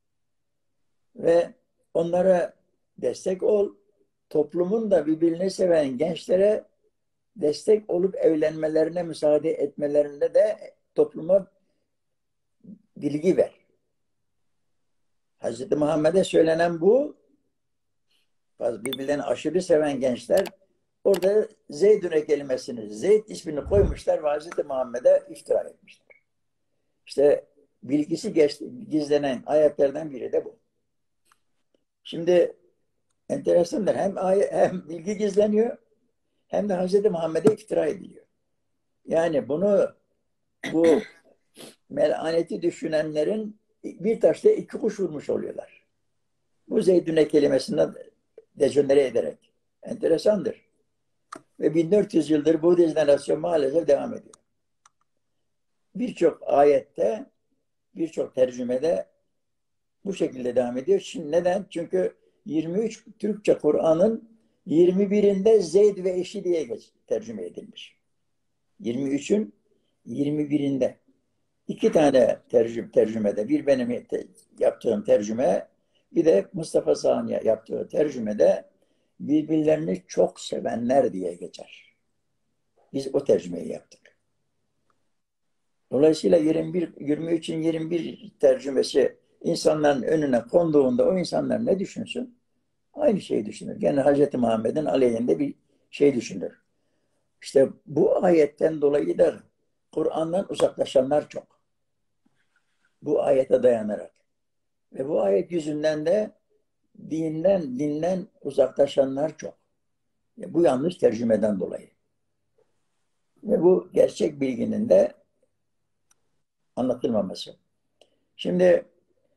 Ve onlara destek ol. Toplumun da birbirini seven gençlere destek olup evlenmelerine müsaade etmelerinde de topluma bilgi ver. Hazreti Muhammed'e söylenen bu. Birbirlerini aşırı seven gençler orada Zeydüne kelimesini, Zeyd ismini koymuşlar ve Hazreti Muhammed'e iftira etmişler. İşte bilgisi gizlenen ayetlerden biri de bu. Şimdi enteresandır. Hem, ayet, hem bilgi gizleniyor hem de Hazreti Muhammed'e iftira ediliyor. Yani bunu bu melaneti düşünenlerin bir taşla iki kuş vurmuş oluyorlar. Bu Zeydüne kelimesinden dejenere ederek. Enteresandır. Ve bin dört yüz yıldır bu dejenerasyon maalesef devam ediyor. Birçok ayette, birçok tercümede bu şekilde devam ediyor. Şimdi neden? Çünkü yirmi üç Türkçe Kur'an'ın yirmi birinde Zeyd ve eşi diye geç, tercüme edilmiş. yirmi üçün yirmi birinde. İki tane tercüm, tercümede, bir benim te, yaptığım tercüme, bir de Mustafa Sağ'ın yaptığı tercümede birbirlerini çok sevenler diye geçer. Biz o tercümeyi yaptık. Dolayısıyla yirmi bir, yirmi üçün yirmi bir tercümesi insanların önüne konduğunda o insanlar ne düşünsün? Aynı şeyi düşünür. Gene Hazreti Muhammed'in aleyhinde bir şey düşünür. İşte bu ayetten dolayı da Kur'an'dan uzaklaşanlar çok. Bu ayete dayanarak. Ve bu ayet yüzünden de dinden, dinden uzaklaşanlar çok. Bu yanlış tercümeden dolayı. Ve bu gerçek bilginin de anlatılmaması. Şimdi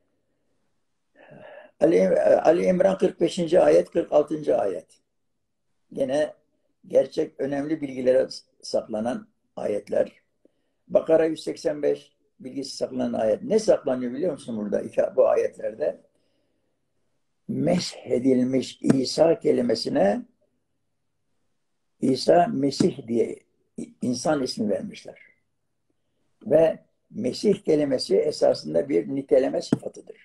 Ali, Ali İmran kırk beşinci ayet, kırk altıncı ayet. Yine gerçek önemli bilgilere saklanan ayetler. Bakara yüz seksen beş bilgisi saklanan ayet. Ne saklanıyor biliyor musun burada bu ayetlerde? Meshedilmiş İsa kelimesine İsa Mesih diye insan ismi vermişler. Ve Mesih kelimesi esasında bir niteleme sıfatıdır.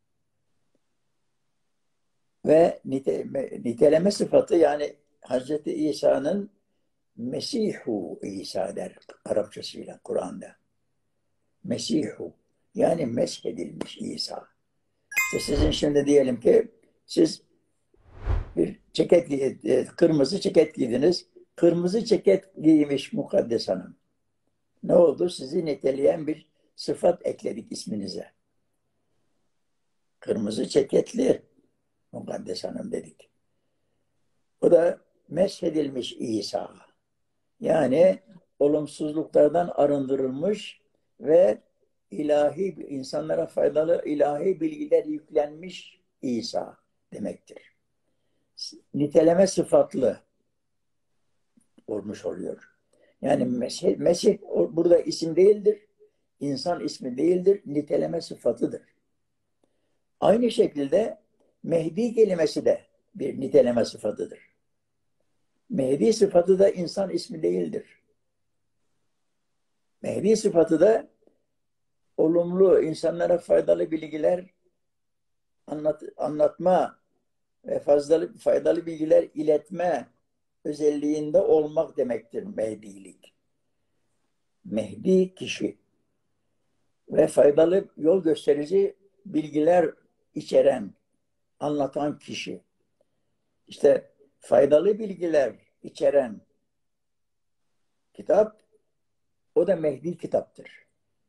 Ve nite, niteleme sıfatı yani Hazreti İsa'nın Mesihu İsa der Arapçasıyla Kur'an'da. Mesihu yani meshedilmiş İsa. İşte sizin şimdi diyelim ki siz bir ceket, kırmızı ceket giydiniz. Kırmızı ceket giymiş Mukaddes Hanım. Ne oldu? Sizi niteleyen bir sıfat ekledik isminize. Kırmızı ceketli Mukaddes Hanım dedik. O da meshedilmiş İsa. Yani olumsuzluklardan arındırılmış ve ilahi, insanlara faydalı ilahi bilgiler yüklenmiş İsa demektir. Niteleme sıfatlı olmuş oluyor. Yani Mesih, Mesih burada isim değildir, insan ismi değildir, niteleme sıfatıdır. Aynı şekilde Mehdi kelimesi de bir niteleme sıfatıdır. Mehdi sıfatı da insan ismi değildir. Mehdi sıfatı da olumlu, insanlara faydalı bilgiler anlat, anlatma ve fazlalı, faydalı bilgiler iletme özelliğinde olmak demektir Mehdilik. Mehdi kişi ve faydalı yol gösterici bilgiler içeren, anlatan kişi. İşte faydalı bilgiler içeren kitap, o da Mehdi kitaptır.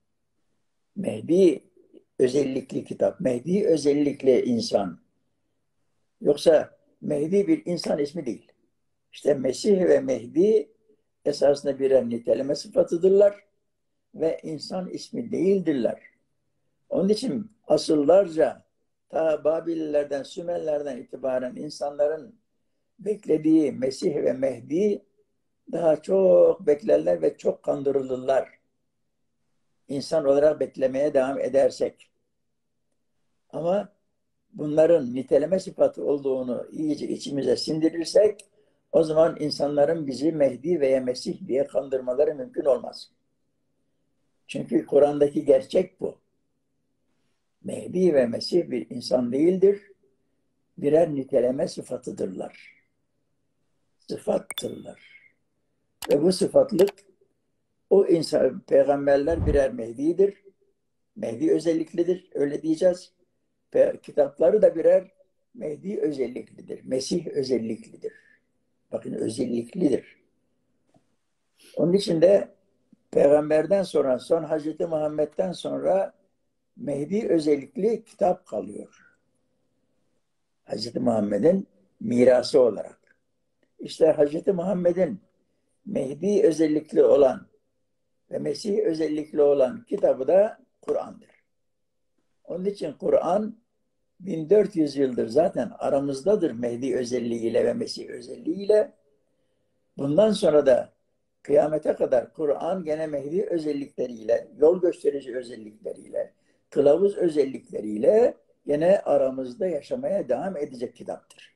Mehdi özellikli kitap, Mehdi özellikle insan. Yoksa Mehdi bir insan ismi değil. İşte Mesih ve Mehdi esasında birer niteleme sıfatıdırlar ve insan ismi değildirler. Onun için asıllarca ta Babillerden, Sümerlerden itibaren insanların beklediği Mesih ve Mehdi daha çok beklerler ve çok kandırılırlar. İnsan olarak beklemeye devam edersek. Ama bunların niteleme sıfatı olduğunu iyice içimize sindirirsek o zaman insanların bizi Mehdi veya Mesih diye kandırmaları mümkün olmaz. Çünkü Kur'an'daki gerçek bu. Mehdi ve Mesih bir insan değildir. Birer niteleme sıfatıdırlar. Sıfattırlar. Ve bu sıfatlık o insan, peygamberler birer Mehdi'dir. Mehdi özelliklidir. Öyle diyeceğiz. Ve kitapları da birer Mehdi özelliklidir. Mesih özelliklidir. Bakın özelliklidir. Onun için de peygamberden sonra, son Hazreti Muhammed'den sonra Mehdi özellikli kitap kalıyor. Hazreti Muhammed'in mirası olarak. İşte Hazreti Muhammed'in Mehdi özellikli olan ve Mesih özellikli olan kitabı da Kur'an'dır. Onun için Kur'an bin dört yüz yıldır zaten aramızdadır Mehdi özelliğiyle ve Mesih özelliğiyle. Bundan sonra da kıyamete kadar Kur'an gene Mehdi özellikleriyle, yol gösterici özellikleriyle, kılavuz özellikleriyle gene aramızda yaşamaya devam edecek kitaptır.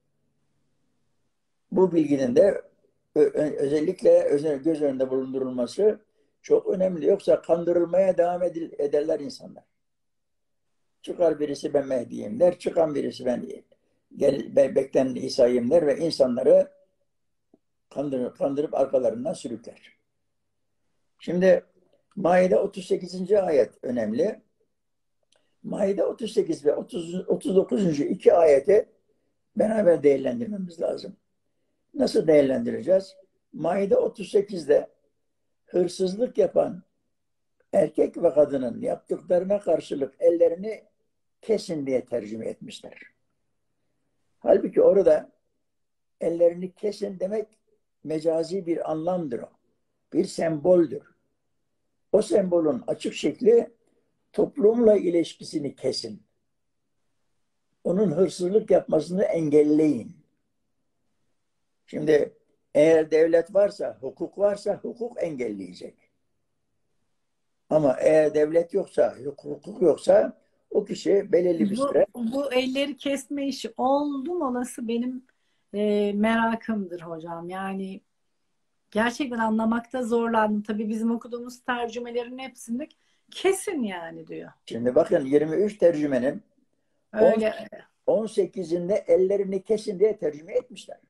Bu bilginin de özellikle göz önünde bulundurulması çok önemli. Yoksa kandırılmaya devam ederler insanlar. Çıkar birisi ben Mehdi'yim der, çıkan birisi ben gel, beklenen İsa'yım der ve insanları kandırıp, kandırıp arkalarından sürükler. Şimdi Maide otuz sekizinci ayet önemli. Maide otuz sekiz ve otuz, otuz dokuzuncu iki ayeti beraber değerlendirmemiz lazım. Nasıl değerlendireceğiz? Maide otuz sekizde hırsızlık yapan erkek ve kadının yaptıklarına karşılık ellerini kesin diye tercüme etmişler. Halbuki orada ellerini kesin demek mecazi bir anlamdır o. Bir semboldür. O sembolün açık şekli toplumla ilişkisini kesin. Onun hırsızlık yapmasını engelleyin. Şimdi eğer devlet varsa, hukuk varsa hukuk engelleyecek. Ama eğer devlet yoksa, hukuk yoksa o kişi belirli bir Bu, süre bu elleri kesme işi oldum olası benim e, merakımdır hocam. Yani gerçekten anlamakta zorlandım. Tabii bizim okuduğumuz tercümelerin hepsinde kesin yani diyor. şimdi bakın yirmi üç tercümenin Öyle. on sekizinde ellerini kesin diye tercüme etmişler.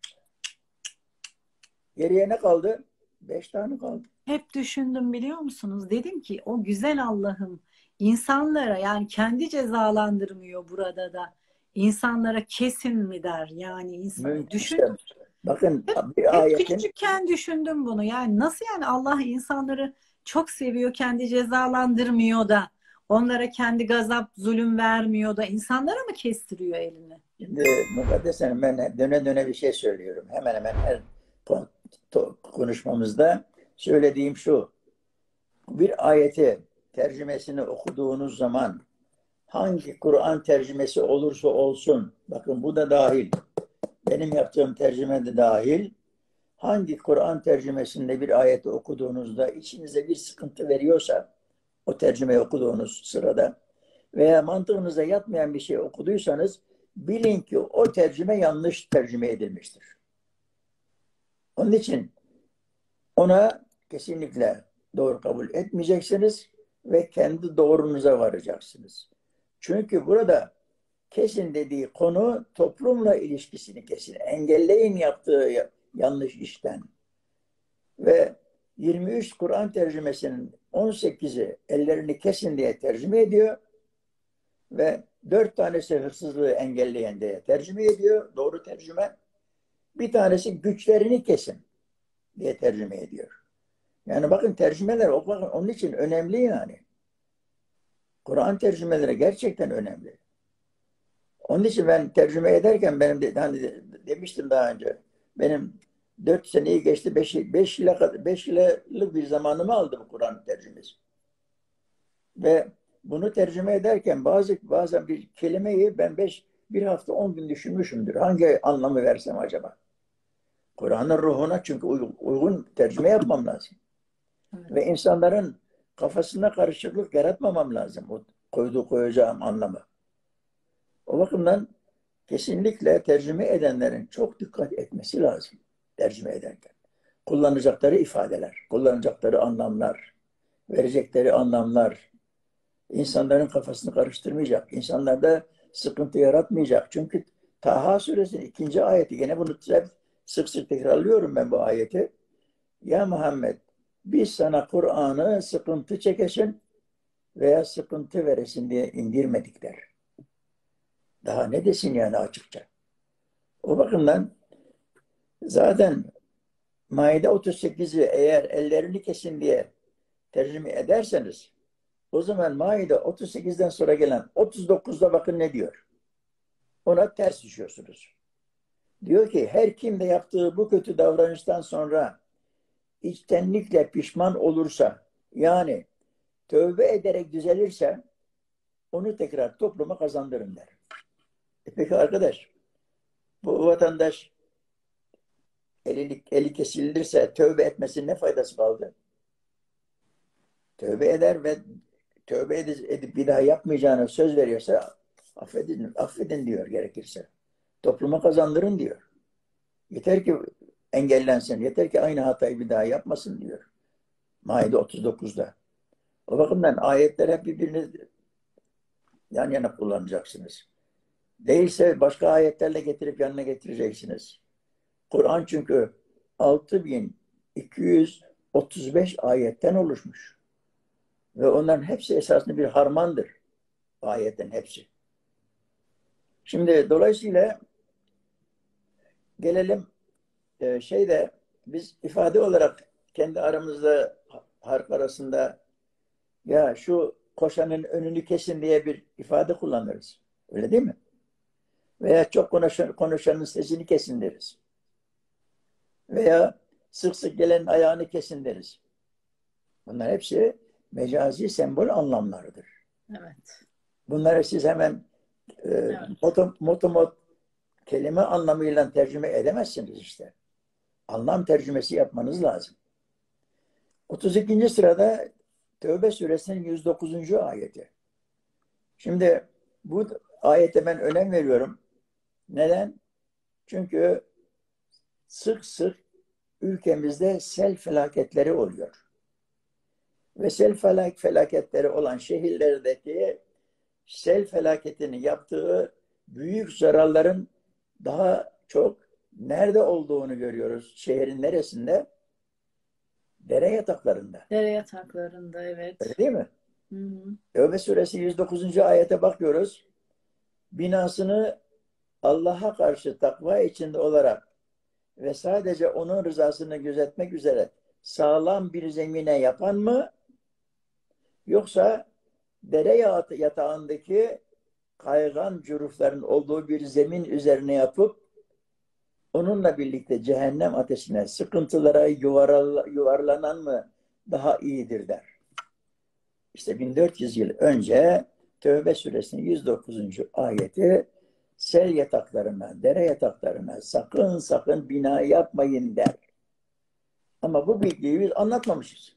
Geriye ne kaldı? Beş tane kaldı. Hep düşündüm biliyor musunuz? Dedim ki o güzel Allah'ım insanlara yani kendi cezalandırmıyor burada da. İnsanlara kesin mi der? Yani insan Mümkün düşün. işte. Bakın Hep, bir hep ayetin küçükken düşündüm bunu. Yani nasıl yani Allah insanları çok seviyor, kendi cezalandırmıyor da Onlara kendi gazap, zulüm vermiyor da insanlara mı kestiriyor elini? Şimdi Mukaddes Hanım, ben döne döne bir şey söylüyorum. Hemen hemen her kon- to- konuşmamızda söylediğim şu. Bir ayeti tercümesini okuduğunuz zaman hangi Kur'an tercümesi olursa olsun, bakın bu da dahil, benim yaptığım tercüme de dahil, hangi Kur'an tercümesinde bir ayeti okuduğunuzda içinize bir sıkıntı veriyorsa, o tercümeyi okuduğunuz sırada veya mantığınıza yatmayan bir şey okuduysanız, bilin ki o tercüme yanlış tercüme edilmiştir. Onun için ona kesinlikle doğru kabul etmeyeceksiniz ve kendi doğrunuza varacaksınız. Çünkü burada kesin dediği konu toplumla ilişkisini kesin. Engelleyin yaptığı yanlış işten. Ve yirmi üç Kur'an tercümesinin on sekizi ellerini kesin diye tercüme ediyor ve dört tanesi hırsızlığı engelleyen diye tercüme ediyor. Doğru tercüme. Bir tanesi güçlerini kesin diye tercüme ediyor. Yani bakın tercümeler onun için önemli yani. Kur'an tercümeleri gerçekten önemli. Onun için ben tercüme ederken benim de, hani demiştim daha önce, benim dört seneyi geçti, beş, beş yıla, beş yıllık bir zamanımı aldı bu Kur'an tercümesi. Ve bunu tercüme ederken bazı bazen bir kelimeyi ben beş, bir hafta on gün düşünmüşümdür. Hangi anlamı versem acaba? Kur'an'ın ruhuna çünkü uygun tercüme yapmam lazım. Evet. Ve insanların kafasında karışıklık yaratmamam lazım. O koyduğu koyacağım anlamı. O bakımdan kesinlikle tercüme edenlerin çok dikkat etmesi lazım tercüme ederken. Kullanacakları ifadeler, kullanacakları anlamlar, verecekleri anlamlar insanların kafasını karıştırmayacak, insanlarda sıkıntı yaratmayacak. Çünkü Taha suresinin ikinci ayeti, gene bunu sık sık tekrarlıyorum ben bu ayeti. Ya Muhammed, biz sana Kur'an'ı sıkıntı çekesin veya sıkıntı veresin diye indirmedik der. Daha ne desin yani açıkça. O bakımdan zaten Maide otuz sekizi eğer ellerini kesin diye tercüme ederseniz, o zaman Maide otuz sekizden sonra gelen otuz dokuzda bakın ne diyor. Ona ters düşüyorsunuz. Diyor ki her kim de yaptığı bu kötü davranıştan sonra içtenlikle pişman olursa, yani tövbe ederek düzelirse onu tekrar topluma kazandırın der. E peki arkadaş, bu vatandaş eli, eli kesilirse tövbe etmesinin ne faydası kaldı? Tövbe eder ve tövbe edip bir daha yapmayacağına söz veriyorsa affedin, affedin diyor gerekirse. Topluma kazandırın diyor. Yeter ki engellensin, yeter ki aynı hatayı bir daha yapmasın diyor. Maide otuz dokuzda. O bakımdan ayetler hep birbirini yan yana kullanacaksınız. Değilse başka ayetlerle getirip yanına getireceksiniz. Kur'an çünkü altı bin iki yüz otuz beş ayetten oluşmuş. Ve onların hepsi esasında bir harmandır. Ayetin hepsi. Şimdi dolayısıyla gelelim e, şeyde biz ifade olarak kendi aramızda halk arasında ya şu koşanın önünü kesin diye bir ifade kullanırız. Öyle değil mi? Veya çok konuşan, konuşanın sesini kesin deriz. Veya sık sık gelen ayağını kesin deriz. Bunlar hepsi mecazi sembol anlamlarıdır. Evet. Bunları siz hemen e, evet. motomot moto, kelime anlamıyla tercüme edemezsiniz işte. Anlam tercümesi yapmanız lazım. otuz ikinci sırada Tevbe suresinin yüz dokuzuncu ayeti. Şimdi bu ayete ben önem veriyorum. Neden? Çünkü sık sık ülkemizde sel felaketleri oluyor. Ve sel felak felaketleri olan şehirlerdeki sel felaketini yaptığı büyük zararların daha çok nerede olduğunu görüyoruz. Şehrin neresinde? Dere yataklarında. Dere yataklarında, evet. Öyle değil mi? Hı hı. Tevbe suresi yüz dokuzuncu ayete bakıyoruz. Binasını Allah'a karşı takva içinde olarak ve sadece onun rızasını gözetmek üzere sağlam bir zemine yapan mı? Yoksa dere yatağındaki kaygan cürufların olduğu bir zemin üzerine yapıp onunla birlikte cehennem ateşine, sıkıntılara yuvarlanan mı daha iyidir der. İşte bin dört yüz yıl önce Tevbe suresinin yüz dokuzuncu ayeti sel yataklarına, dere yataklarına sakın sakın bina yapmayın der. Ama bu bilgiyi biz anlatmamışız.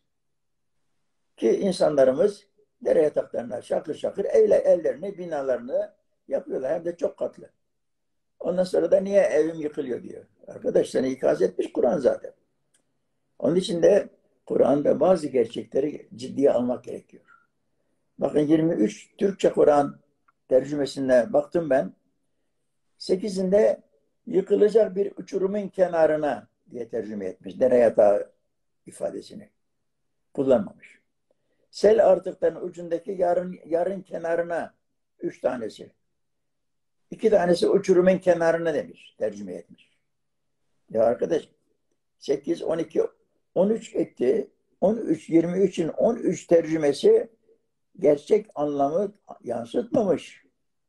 Ki insanlarımız dere yataklarına şakır şakır evle, evlerini, binalarını yapıyorlar. Hem de çok katlı. Ondan sonra da niye evim yıkılıyor diyor. Arkadaş seni ikaz etmiş Kur'an zaten. Onun için de Kur'an'da bazı gerçekleri ciddiye almak gerekiyor. Bakın yirmi üç Türkçe Kur'an tercümesine baktım ben. sekizinde yıkılacak bir uçurumun kenarına diye tercüme etmiş. Dere yatağı ifadesini kullanmamış. Sel artıklarının ucundaki yarın, yarın kenarına üç tanesi. İki tanesi uçurumun kenarına demiş, tercüme etmiş. Ya arkadaş sekiz, on iki, on üç etti. on üç, yirmi üçün on üç tercümesi gerçek anlamı yansıtmamış.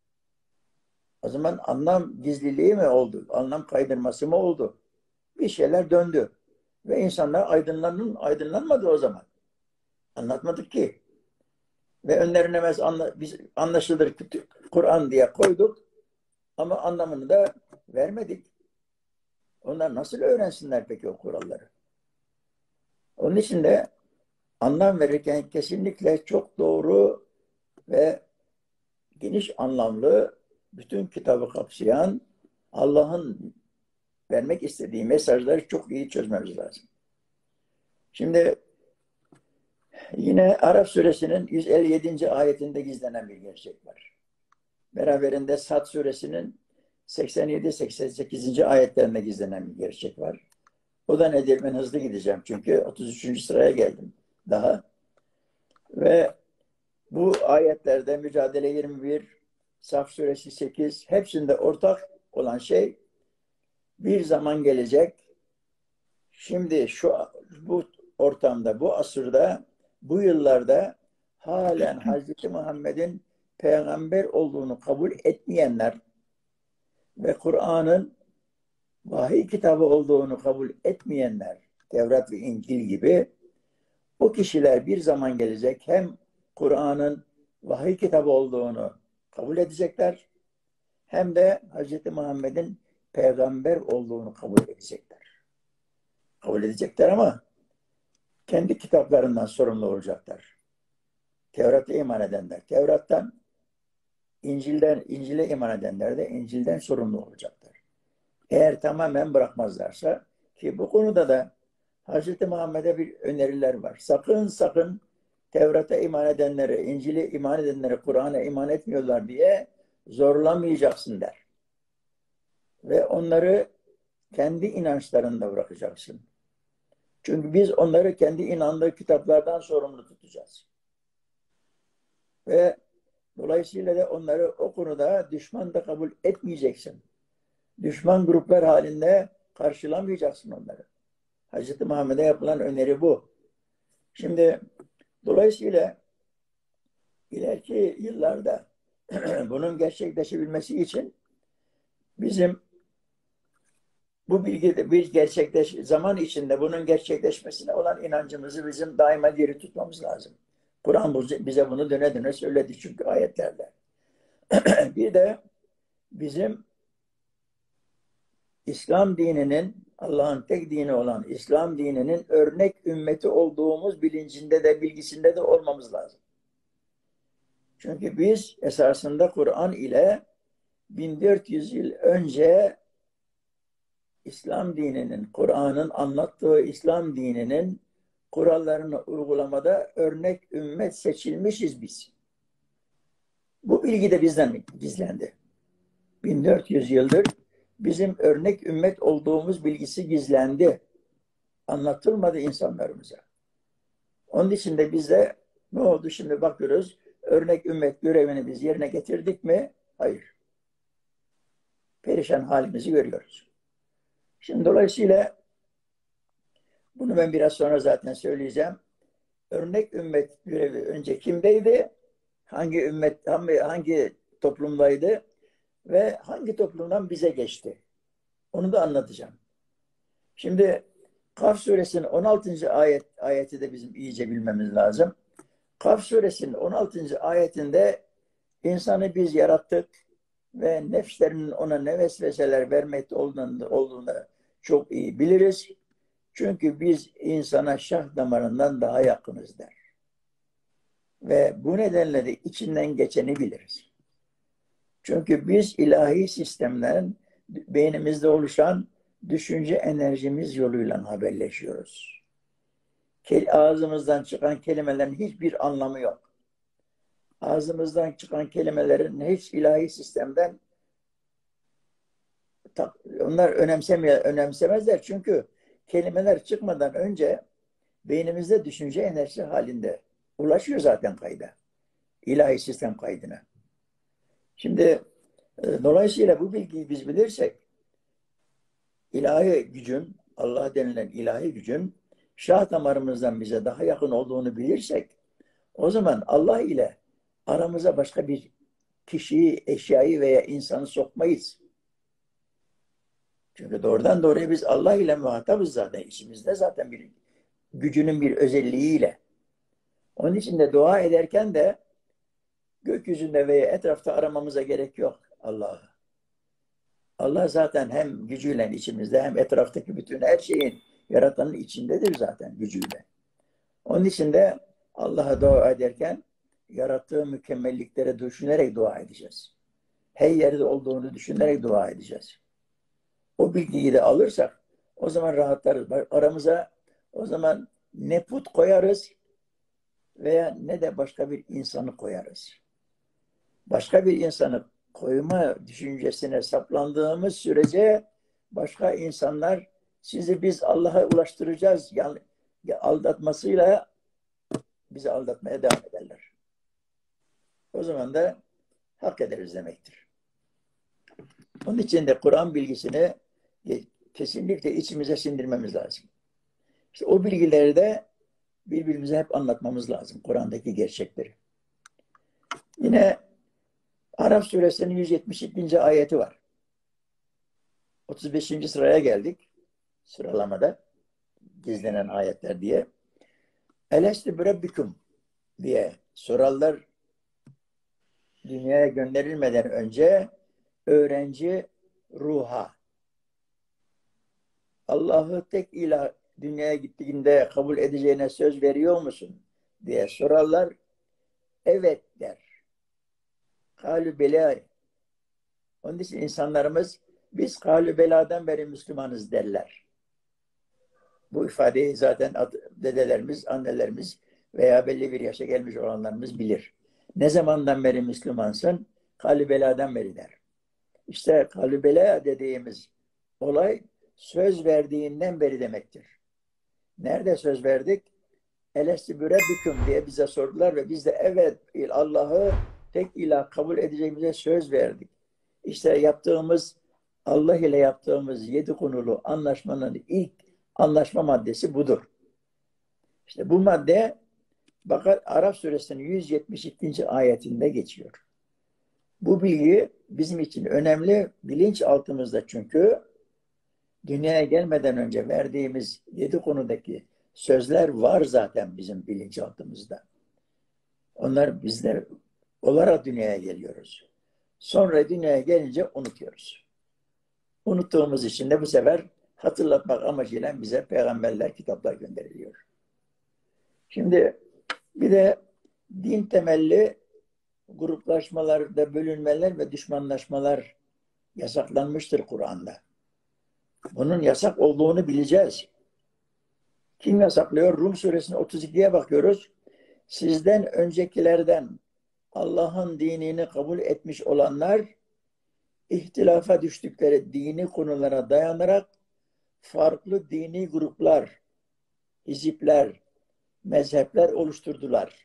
O zaman anlam gizliliği mi oldu? Anlam kaydırması mı oldu? Bir şeyler döndü. Ve insanlar aydınlanın, aydınlanmadı o zaman. Anlatmadık ki. Ve önlerine mez anla, biz anlaşılır Kur'an diye koyduk ama anlamını da vermedik. Onlar nasıl öğrensinler peki o kuralları? Onun için de anlam verirken kesinlikle çok doğru ve geniş anlamlı bütün kitabı kapsayan Allah'ın vermek istediği mesajları çok iyi çözmemiz lazım. Şimdi yine Araf suresinin yüz elli yedinci ayetinde gizlenen bir gerçek var. Beraberinde Sad suresinin seksen yedi seksen sekizinci ayetlerinde gizlenen bir gerçek var. O da nedir? Ben hızlı gideceğim çünkü otuz üçüncü sıraya geldim daha. Ve bu ayetlerde Mücadele yirmi bir, Saf suresi sekiz hepsinde ortak olan şey bir zaman gelecek. Şimdi şu bu ortamda, bu asırda, bu yıllarda halen Hazreti Muhammed'in peygamber olduğunu kabul etmeyenler ve Kur'an'ın vahiy kitabı olduğunu kabul etmeyenler, Tevrat ve İncil gibi o kişiler bir zaman gelecek hem Kur'an'ın vahiy kitabı olduğunu kabul edecekler hem de Hz. Muhammed'in peygamber olduğunu kabul edecekler. Kabul edecekler ama kendi kitaplarından sorumlu olacaklar. Tevrat'a iman edenler Tevrat'tan, İncil'den, İncil'e iman edenler de İncil'den sorumlu olacaklar. Eğer tamamen bırakmazlarsa ki bu konuda da Hz. Muhammed'e bir öneriler var. Sakın sakın Tevrat'a iman edenleri, İncil'e iman edenleri Kur'an'a iman etmiyorlar diye zorlamayacaksın der. Ve onları kendi inançlarında bırakacaksın. Çünkü biz onları kendi inandığı kitaplardan sorumlu tutacağız. Ve dolayısıyla da onları o konuda düşman da kabul etmeyeceksin. Düşman gruplar halinde karşılamayacaksın onları. Hz. Muhammed'e yapılan öneri bu. Şimdi dolayısıyla ileriki yıllarda bunun gerçekleşebilmesi için bizim bu bilgi bir gerçekleş zaman içinde bunun gerçekleşmesine olan inancımızı bizim daima diri tutmamız lazım. Kur'an bize bunu döne döne söyledi çünkü ayetlerde. Bir de bizim İslam dininin, Allah'ın tek dini olan İslam dininin örnek ümmeti olduğumuz bilincinde de bilgisinde de olmamız lazım. Çünkü biz esasında Kur'an ile bin dört yüz yıl önce İslam dininin, Kur'an'ın anlattığı İslam dininin kurallarını uygulamada örnek ümmet seçilmişiz biz. Bu bilgi de bizden gizlendi. bin dört yüz yıldır bizim örnek ümmet olduğumuz bilgisi gizlendi. Anlatılmadı insanlarımıza. Onun için de bize ne oldu şimdi bakıyoruz. Örnek ümmet görevini biz yerine getirdik mi? Hayır. Perişan halimizi görüyoruz. Şimdi dolayısıyla bunu ben biraz sonra zaten söyleyeceğim. Örnek ümmet görevi önce kimdeydi? hangi ümmet, hangi, hangi toplumdaydı ve hangi toplumdan bize geçti. Onu da anlatacağım. Şimdi Kaf suresinin on altıncı ayet ayeti de bizim iyice bilmemiz lazım. Kaf suresinin on altıncı ayetinde insanı biz yarattık ve nefslerinin ona ne vesveseler vermekte olduğunu, olduğunu çok iyi biliriz. Çünkü biz insana şah damarından daha yakınız der. Ve bu nedenle de içinden geçeni biliriz. Çünkü biz ilahi sistemlerin beynimizde oluşan düşünce enerjimiz yoluyla haberleşiyoruz. Ağzımızdan çıkan kelimelerin hiçbir anlamı yok. Ağzımızdan çıkan kelimelerin hiç ilahi sistemden onlar önemsemiyor, önemsemezler çünkü kelimeler çıkmadan önce beynimizde düşünce enerjisi halinde ulaşıyor zaten kayda. İlahi sistem kaydına. Şimdi e, dolayısıyla bu bilgiyi biz bilirsek ilahi gücün, Allah denilen ilahi gücün şah damarımızdan bize daha yakın olduğunu bilirsek o zaman Allah ile aramıza başka bir kişiyi, eşyayı veya insanı sokmayız. Çünkü doğrudan doğruya biz Allah ile muhatabız zaten. İçimizde zaten bir gücünün bir özelliğiyle. Onun için de dua ederken de gökyüzünde veya etrafta aramamıza gerek yok Allah'ı. Allah zaten hem gücüyle içimizde hem etraftaki bütün her şeyin yaratanın içindedir zaten gücüyle. Onun için de Allah'a dua ederken yarattığı mükemmelliklere düşünerek dua edeceğiz. Her yerde olduğunu düşünerek dua edeceğiz. O bilgiyi de alırsak o zaman rahatlarız. Aramıza o zaman ne put koyarız veya ne de başka bir insanı koyarız. Başka bir insanı koyma düşüncesine saplandığımız sürece başka insanlar sizi biz Allah'a ulaştıracağız yani aldatmasıyla bizi aldatmaya devam ederler. O zaman da hak ederiz demektir. Onun için de Kur'an bilgisini kesinlikle içimize sindirmemiz lazım. İşte o bilgileri de birbirimize hep anlatmamız lazım. Kur'an'daki gerçekleri. Yine Araf suresinin yüz yetmiş ikinci ayeti var. otuz beşinci sıraya geldik. Sıralamada gizlenen ayetler diye. Elestü birabbikum diye sorarlar. Dünyaya gönderilmeden önce öğrenci ruha. Allah'ı tek ilah dünyaya gittiğinde kabul edeceğine söz veriyor musun diye sorarlar. Evet der. Kalü bela. Onun için insanlarımız biz kalü beladan beri Müslümanız derler. Bu ifadeyi zaten dedelerimiz, annelerimiz veya belli bir yaşa gelmiş olanlarımız bilir. Ne zamandan beri Müslümansın? Kalü beladan beri der. İşte kalü bela dediğimiz olay söz verdiğinden beri demektir. Nerede söz verdik? Elesti bürebbiküm diye bize sordular ve biz de evet Allah'ı tek ilah kabul edeceğimize söz verdik. İşte yaptığımız Allah ile yaptığımız yedi konulu anlaşmanın ilk anlaşma maddesi budur. İşte bu madde bakar Araf suresinin yüz yetmiş ikinci ayetinde geçiyor. Bu bilgi bizim için önemli. Bilinçaltımızda çünkü dünyaya gelmeden önce verdiğimiz yedi konudaki sözler var zaten bizim bilinçaltımızda. Onlar bizler olarak dünyaya geliyoruz. Sonra dünyaya gelince unutuyoruz. Unuttuğumuz için de bu sefer hatırlatmak amacıyla bize peygamberler, kitaplar gönderiliyor. Şimdi bir de din temelli gruplaşmalarda bölünmeler ve düşmanlaşmalar yasaklanmıştır Kur'an'da. Bunun yasak olduğunu bileceğiz. Kim yasaklıyor? Rum suresinin otuz ikiye bakıyoruz. Sizden öncekilerden Allah'ın dinini kabul etmiş olanlar ihtilafa düştükleri dini konulara dayanarak farklı dini gruplar, hizipler, mezhepler oluşturdular.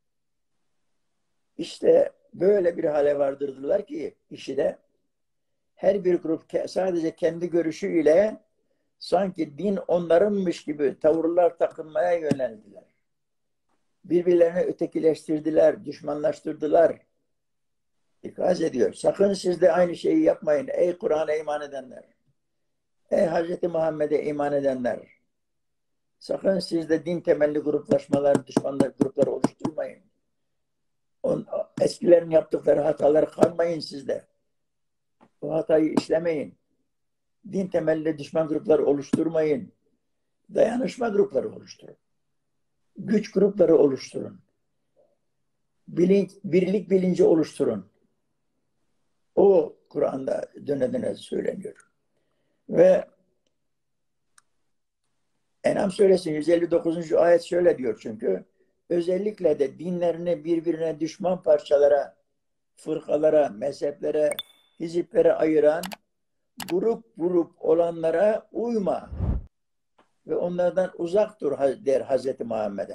İşte böyle bir hale vardırdılar ki işi de her bir grup sadece kendi görüşüyle sanki din onlarınmış gibi tavırlar takınmaya yöneldiler. Birbirlerini ötekileştirdiler, düşmanlaştırdılar. İkaz ediyor. Sakın siz de aynı şeyi yapmayın. Ey Kur'an'a iman edenler. Ey Hz. Muhammed'e iman edenler. Sakın siz de din temelli gruplaşmalar, düşmanlar grupları oluşturmayın. On, eskilerin yaptıkları hataları kalmayın sizde. Bu hatayı işlemeyin. Din temelli düşman grupları oluşturmayın. Dayanışma grupları oluşturun. Güç grupları oluşturun. Bilinç, birlik bilinci oluşturun. O Kur'an'da döne döne söyleniyor. Ve En'am suresinin yüz elli dokuzuncu ayet şöyle diyor çünkü özellikle de dinlerini birbirine düşman parçalara, fırkalara, mezheplere, hiziplere ayıran grup grup olanlara uyma ve onlardan uzak dur der Hazreti Muhammed'e.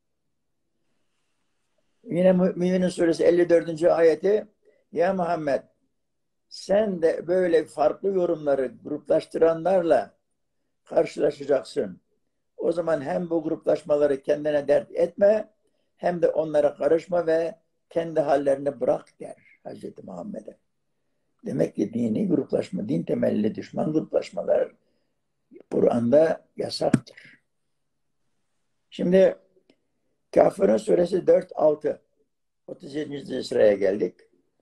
Yine Mü'minin suresi elli dördüncü ayeti ya Muhammed sen de böyle farklı yorumları gruplaştıranlarla karşılaşacaksın. O zaman hem bu gruplaşmaları kendine dert etme hem de onlara karışma ve kendi hallerini bırak der Hazreti Muhammed'e. Demek ki dini gruplaşma, din temelli düşman gruplaşmalar Kur'an'da yasaktır. Şimdi Kafirun suresi dört altı otuz yedinci sıraya geldik.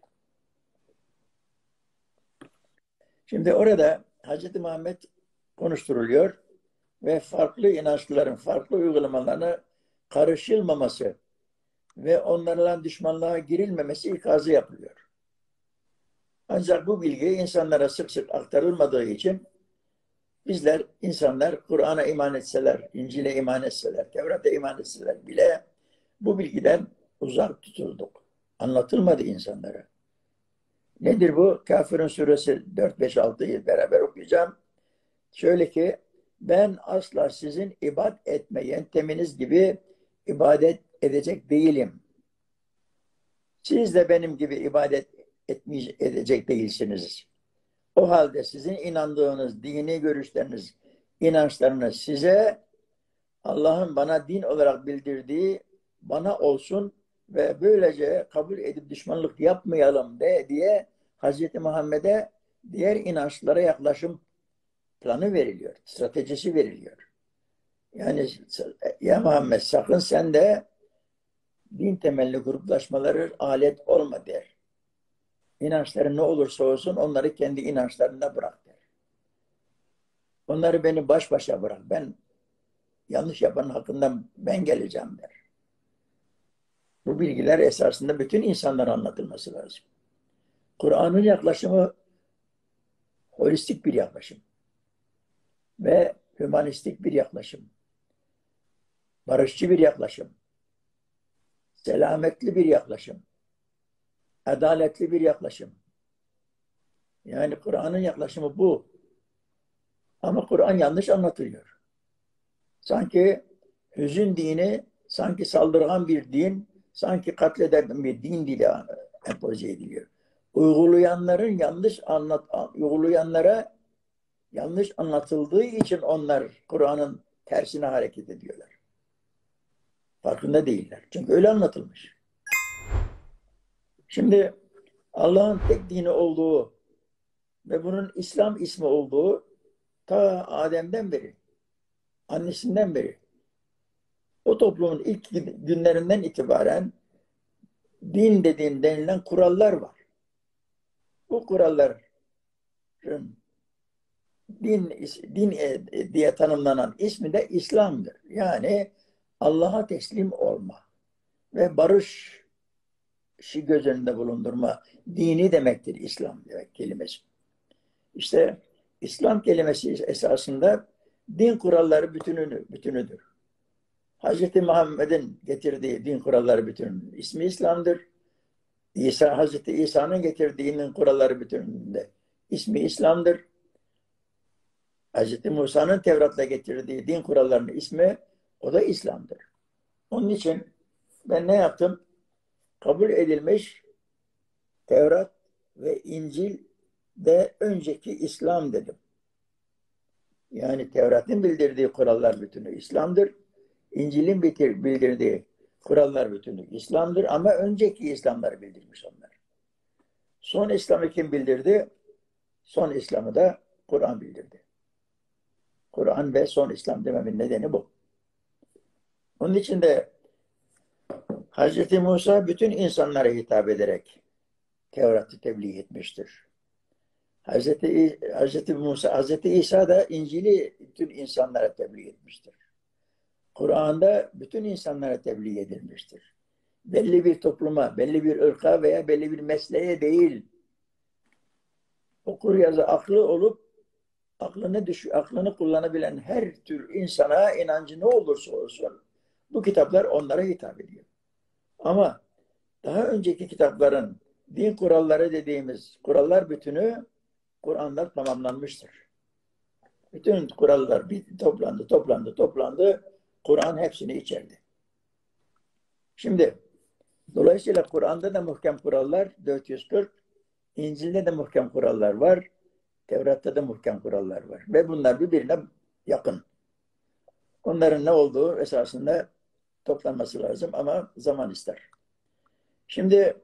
Şimdi orada Hazreti Muhammed konuşturuluyor ve farklı inançların, farklı uygulamalarına karışılmaması ve onlarla düşmanlığa girilmemesi ikazı yapılıyor. Ancak bu bilgi insanlara sık sık aktarılmadığı için bizler, insanlar Kur'an'a iman etseler, İncil'e iman etseler, Tevrat'a iman etseler bile bu bilgiden uzak tutulduk. Anlatılmadı insanlara. Nedir bu? Kafirun suresi dört beş altıyı beraber okuyacağım. Şöyle ki ben asla sizin ibadet etme yönteminiz gibi ibadet edecek değilim. Siz de benim gibi ibadet etmeyecek, edecek değilsiniz. O halde sizin inandığınız dini görüşleriniz, inançlarınız size Allah'ın bana din olarak bildirdiği bana olsun ve böylece kabul edip düşmanlık yapmayalım de diye Hazreti Muhammed'e diğer inançlara yaklaşım planı veriliyor, stratejisi veriliyor. Yani ya Muhammed sakın sen de din temelli gruplaşmaları alet olma der. İnançların ne olursa olsun onları kendi inançlarında bırak der. Onları beni baş başa bırak. Ben yanlış yapanın hakkından ben geleceğim der. Bu bilgiler esasında bütün insanlara anlatılması lazım. Kur'an'ın yaklaşımı holistik bir yaklaşım ve hümanistik bir yaklaşım, barışçı bir yaklaşım, selametli bir yaklaşım, adaletli bir yaklaşım. Yani Kur'an'ın yaklaşımı bu. Ama Kur'an yanlış anlatılıyor. Sanki hüzün dini, sanki saldırgan bir din, sanki katleden bir din dili empoze ediliyor. Uygulayanların yanlış anlat, uygulayanlara yanlış anlatıldığı için onlar Kur'an'ın tersine hareket ediyorlar. Farkında değiller. Çünkü öyle anlatılmış. Şimdi Allah'ın tek dini olduğu ve bunun İslam ismi olduğu ta Adem'den beri, annesinden beri, o toplumun ilk günlerinden itibaren din dediğin denilen kurallar var. Bu kuralların din, din diye tanımlanan ismi de İslam'dır. Yani Allah'a teslim olma ve barış işi göz önünde bulundurma dini demektir İslam demek kelimesi. İşte İslam kelimesi esasında din kuralları bütününü, bütünüdür. Hazreti Muhammed'in getirdiği din kuralları bütününün ismi İslam'dır. İsa, Hazreti İsa'nın getirdiği din kuralları bütününde ismi İslam'dır. Hazreti Musa'nın Tevrat'la getirdiği din kurallarının ismi o da İslam'dır. Onun için ben ne yaptım? Kabul edilmiş Tevrat ve İncil de önceki İslam dedim. Yani Tevrat'ın bildirdiği kurallar bütünü İslam'dır. İncil'in bildirdiği Kurallar bütünlük İslam'dır ama önceki İslamları bildirmiş onlar. Son İslam'ı kim bildirdi? Son İslam'ı da Kur'an bildirdi. Kur'an ve son İslam dememin nedeni bu. Onun için de Hazreti Musa bütün insanlara hitap ederek Tevrat'ı tebliğ etmiştir. Hazreti, Hazreti Musa, Hazreti İsa da İncil'i bütün insanlara tebliğ etmiştir. Kur'an'da bütün insanlara tebliğ edilmiştir. Belli bir topluma, belli bir ırka veya belli bir mesleğe değil, okur yazı aklı olup aklını düş aklını kullanabilen her tür insana, inancı ne olursa olsun bu kitaplar onlara hitap ediyor. Ama daha önceki kitapların din kuralları dediğimiz kurallar bütünü Kur'an'da tamamlanmıştır. Bütün kurallar bir toplandı, toplandı, toplandı. Kur'an hepsini içerdi. Şimdi dolayısıyla Kur'an'da da muhkem kurallar dört yüz kırk, İncil'de de muhkem kurallar var, Tevrat'ta da muhkem kurallar var. Ve bunlar birbirine yakın. Onların ne olduğu esasında toplanması lazım ama zaman ister. Şimdi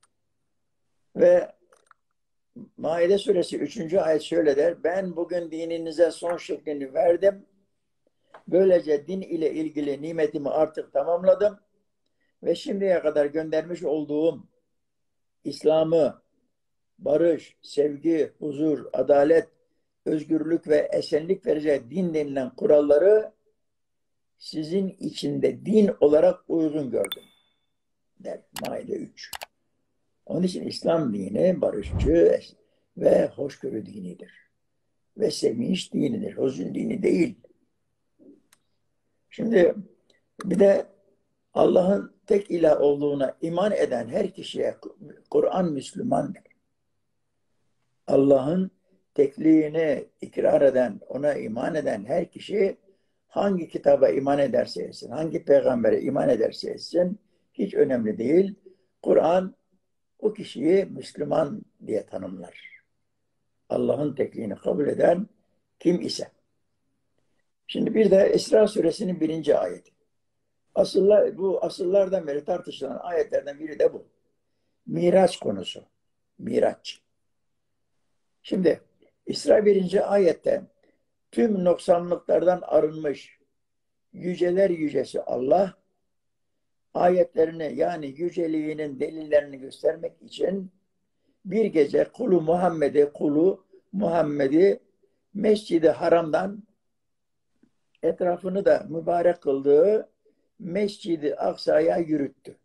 ve Maide suresi üçüncü ayet şöyle der. Ben bugün dininize son şeklini verdim. Böylece din ile ilgili nimetimi artık tamamladım. Ve şimdiye kadar göndermiş olduğum İslam'ı, barış, sevgi, huzur, adalet, özgürlük ve esenlik verecek din denilen kuralları sizin içinde din olarak uygun gördüm. Der Maide üç. Onun için İslam dini barışçı ve hoşgörü dinidir. Ve sevinç dinidir. Huzun dini değil. Şimdi bir de Allah'ın tek ilah olduğuna iman eden her kişiye Kur'an Müslümandır. Allah'ın tekliğini ikrar eden, ona iman eden her kişi hangi kitaba iman ederse etsin, hangi peygambere iman ederse etsin hiç önemli değil. Kur'an o kişiyi Müslüman diye tanımlar. Allah'ın tekliğini kabul eden kim ise. Şimdi bir de İsra suresinin birinci ayeti. Asıllar, bu asıllardan beri tartışılan ayetlerden biri de bu. Miraç konusu. Miraç. Şimdi İsra birinci ayette tüm noksanlıklardan arınmış yüceler yücesi Allah ayetlerini yani yüceliğinin delillerini göstermek için bir gece kulu Muhammed'i kulu Muhammed'i Mescid-i Haram'dan etrafını da mübarek kıldığı Mescid-i Aksa'ya yürüttü.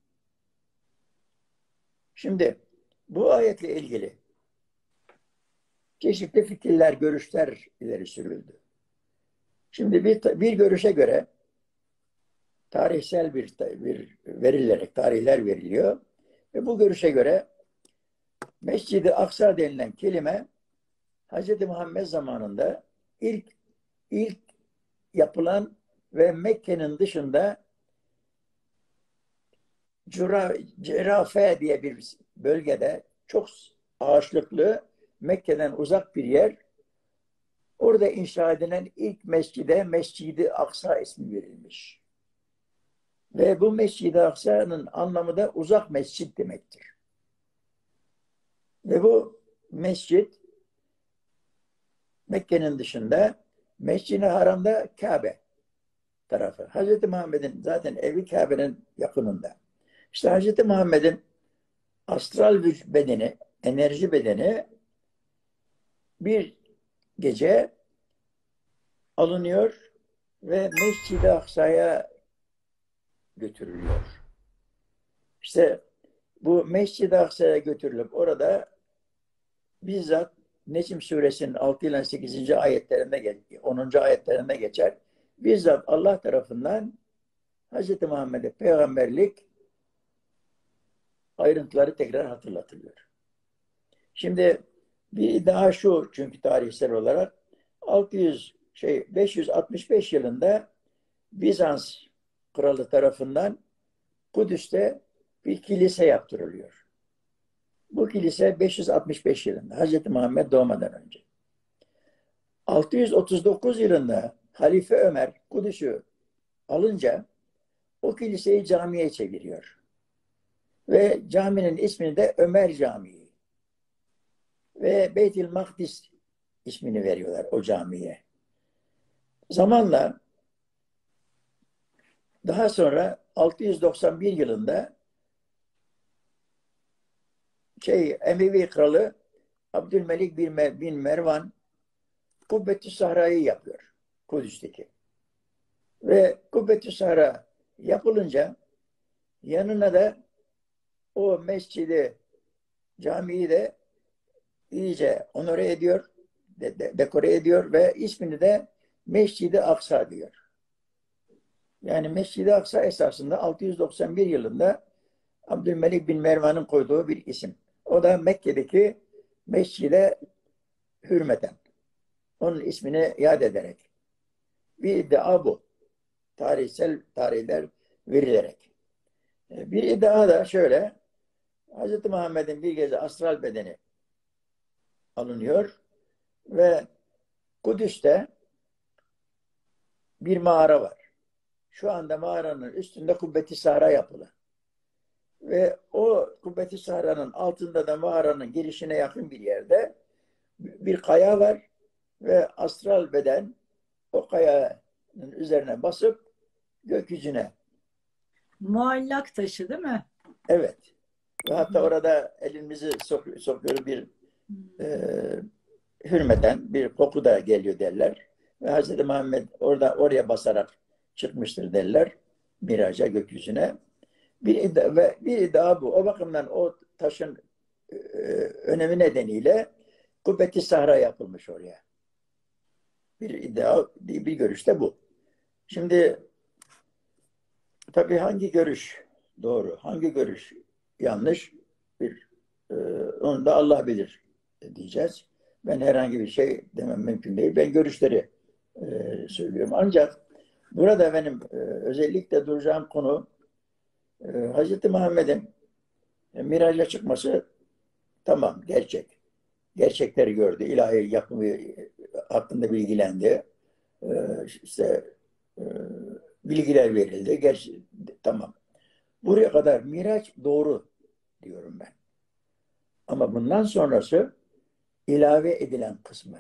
Şimdi bu ayetle ilgili çeşitli fikirler, görüşler ileri sürüldü. Şimdi bir, bir görüşe göre tarihsel bir, bir verilerek tarihler veriliyor ve bu görüşe göre Mescid-i Aksa denilen kelime Hz. Muhammed zamanında ilk ilk yapılan ve Mekke'nin dışında Cerafe diye bir bölgede çok ağaçlıklı Mekke'den uzak bir yer. Orada inşa edilen ilk mescide Mescid-i Aksa ismi verilmiş. Ve bu Mescid-i Aksa'nın anlamı da uzak mescit demektir. Ve bu mescit Mekke'nin dışında Mescid-i Haram'da Kabe tarafı. Hz. Muhammed'in zaten evi Kabe'nin yakınında. İşte Hz. Muhammed'in astral bedeni, enerji bedeni bir gece alınıyor ve Mescid-i Aksa'ya götürülüyor. İşte bu Mescid-i Aksa'ya götürülüp orada bizzat Necm suresinin altı ile sekizinci ayetlerinde, onuncu ayetlerinde geçer. Bizzat Allah tarafından Hz. Muhammed'e peygamberlik ayrıntıları tekrar hatırlatılıyor. Şimdi bir iddia şu, çünkü tarihsel olarak altı yüz şey beş yüz altmış beş yılında Bizans kralı tarafından Kudüs'te bir kilise yaptırılıyor. Bu kilise beş yüz altmış beş yılında Hz. Muhammed doğmadan önce. altı yüz otuz dokuz yılında Halife Ömer Kudüs'ü alınca o kiliseyi camiye çeviriyor. Ve caminin ismini de Ömer Camii ve Beytül Makdis ismini veriyorlar o camiye. Zamanla daha sonra altı yüz doksan bir yılında şey Emevi kralı Abdülmelik bin Mervan Kubbetü Sahra'yı yapıyor Kudüs'teki. Ve Kubbetü Sahra yapılınca yanına da o mescidi, camiyi de iyice onore ediyor, de, de, dekore ediyor ve ismini de Mescid-i Aksa diyor. Yani Mescid-i Aksa esasında altı yüz doksan bir yılında Abdülmelik bin Mervan'ın koyduğu bir isim. O da Mekke'deki mescide hürmeten. Onun ismini yad ederek. Bir iddia bu. Tarihsel tarihler verilerek. Bir iddia da şöyle. Hz. Muhammed'in bir gece astral bedeni alınıyor ve Kudüs'te bir mağara var. Şu anda mağaranın üstünde Kubbet-i Sahra yapılı. Ve o Kubbet-i Sahra'nın altında da mağaranın girişine yakın bir yerde bir kaya var ve astral beden o kayanın üzerine basıp gökyüzüne. Muallak taşı değil mi? Evet. Ve hatta orada elimizi sok sokuyor bir e, hürmeten bir koku da geliyor derler. Ve Hz. Muhammed orada oraya basarak çıkmıştır derler. Miraca, gökyüzüne. Bir iddia, ve bir iddia bu. O bakımdan o taşın e, önemi nedeniyle Kubbet-i Sahra yapılmış oraya. Bir iddia, bir görüş de bu. Şimdi tabii hangi görüş doğru, hangi görüş yanlış bir e, onu da Allah bilir diyeceğiz. Ben herhangi bir şey demem mümkün değil. Ben görüşleri e, söylüyorum. Ancak burada benim e, özellikle duracağım konu e, Hz. Muhammed'in e, miraca çıkması tamam gerçek. Gerçekleri gördü. İlahi yapımı hakkında bilgilendi. E, işte e, bilgiler verildi. Gerçi, tamam. Buraya kadar miraç doğru diyorum ben. Ama bundan sonrası ilave edilen kısmı.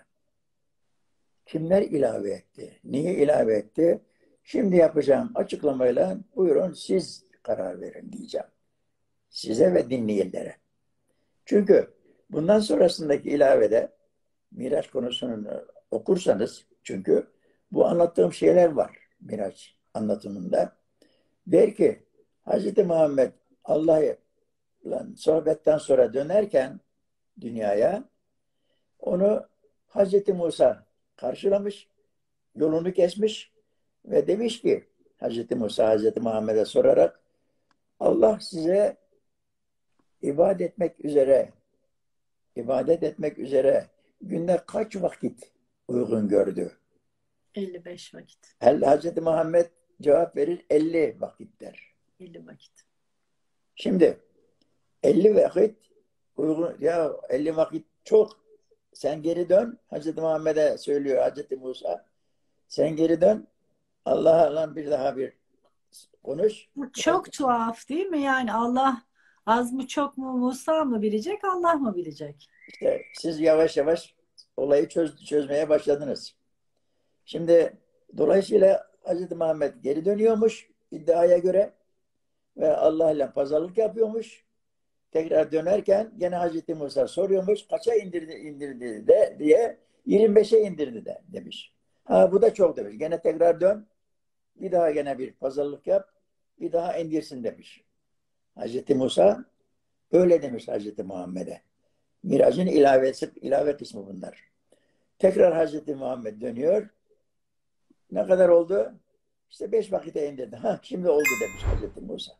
Kimler ilave etti? Niye ilave etti? Şimdi yapacağım açıklamayla buyurun siz karar verin diyeceğim. Size ve dinleyenlere. Çünkü bundan sonrasındaki ilavede Miraç konusunu okursanız çünkü bu anlattığım şeyler var Miraç anlatımında. Der ki Hz. Muhammed Allah'la sohbetten sonra dönerken dünyaya onu Hz. Musa karşılamış, yolunu kesmiş ve demiş ki Hz. Musa Hz. Muhammed'e sorarak Allah size ibadet etmek üzere ibadet etmek üzere günde kaç vakit uygun gördü? elli beş vakit. Hz. Muhammed cevap verir elli vakit der. elli vakit. Şimdi elli vakit uygun ya elli vakit çok. Sen geri dön. Hz. Muhammed'e söylüyor Hz. Musa. Sen geri dön. Allah'la bir daha bir konuş. Bu çok tuhaf değil mi? Yani Allah az mı çok mu Musa mı bilecek, Allah mı bilecek? İşte siz yavaş yavaş olayı çöz, çözmeye başladınız. Şimdi dolayısıyla Hz. Muhammed geri dönüyormuş iddiaya göre ve Allah ile pazarlık yapıyormuş. Tekrar dönerken gene Hz. Musa soruyormuş kaça indirdi indirdi de diye yirmi beşe indirdi de demiş. Ha bu da çok demiş. Gene tekrar dön. Bir daha gene bir pazarlık yap. Bir daha indirsin demiş. Hz. Musa öyle demiş Hz. Muhammed'e. Miracın ilavesi, ilave kısmı bunlar. Tekrar Hz. Muhammed dönüyor. Ne kadar oldu? İşte beş vakite indirdi. Ha şimdi oldu demiş Hz. Musa.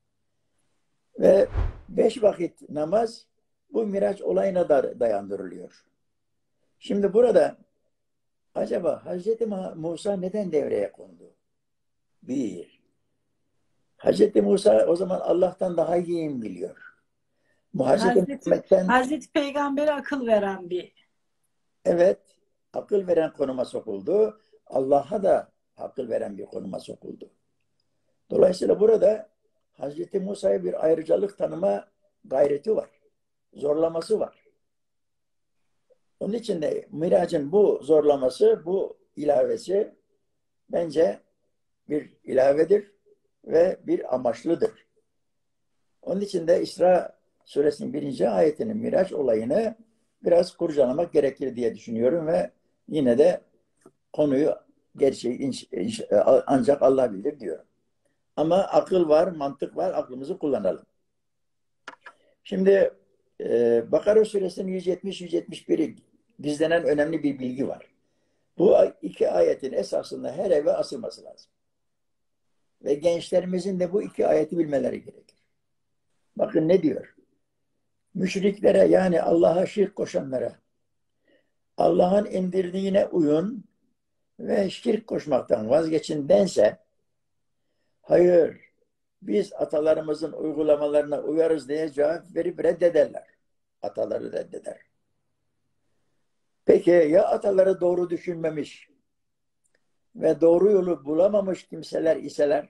Ve beş vakit namaz bu Miraç olayına da dayandırılıyor. Şimdi burada acaba Hz. Musa neden devreye kondu? Bir. Hz. Musa o zaman Allah'tan daha iyi biliyor. Bu Hz. Hazreti, Muhammed'den Hazreti Peygamber'e akıl veren bir. evet akıl veren konuma sokuldu. Allah'a da akıl veren bir konuma sokuldu. Dolayısıyla burada Hazreti Musa'ya bir ayrıcalık tanıma gayreti var. Zorlaması var. Onun için de Miraç'ın bu zorlaması, bu ilavesi bence bir ilavedir ve bir amaçlıdır. Onun için de İsra suresinin birinci ayetinin Miraç olayını biraz kurcalamak gerekir diye düşünüyorum ve yine de konuyu gerçeği ancak Allah bilir diyorum. Ama akıl var, mantık var, aklımızı kullanalım. Şimdi e, Bakara suresinin yüz yetmiş yüz yetmiş biri gizlenen önemli bir bilgi var. Bu iki ayetin esasında her eve asılması lazım. Ve gençlerimizin de bu iki ayeti bilmeleri gerekir. Bakın ne diyor? Müşriklere yani Allah'a şirk koşanlara Allah'ın indirdiğine uyun ve şirk koşmaktan vazgeçin dense hayır biz atalarımızın uygulamalarına uyarız diye cevap verip reddederler. Ataları reddeder. Peki ya ataları doğru düşünmemiş ve doğru yolu bulamamış kimseler iseler?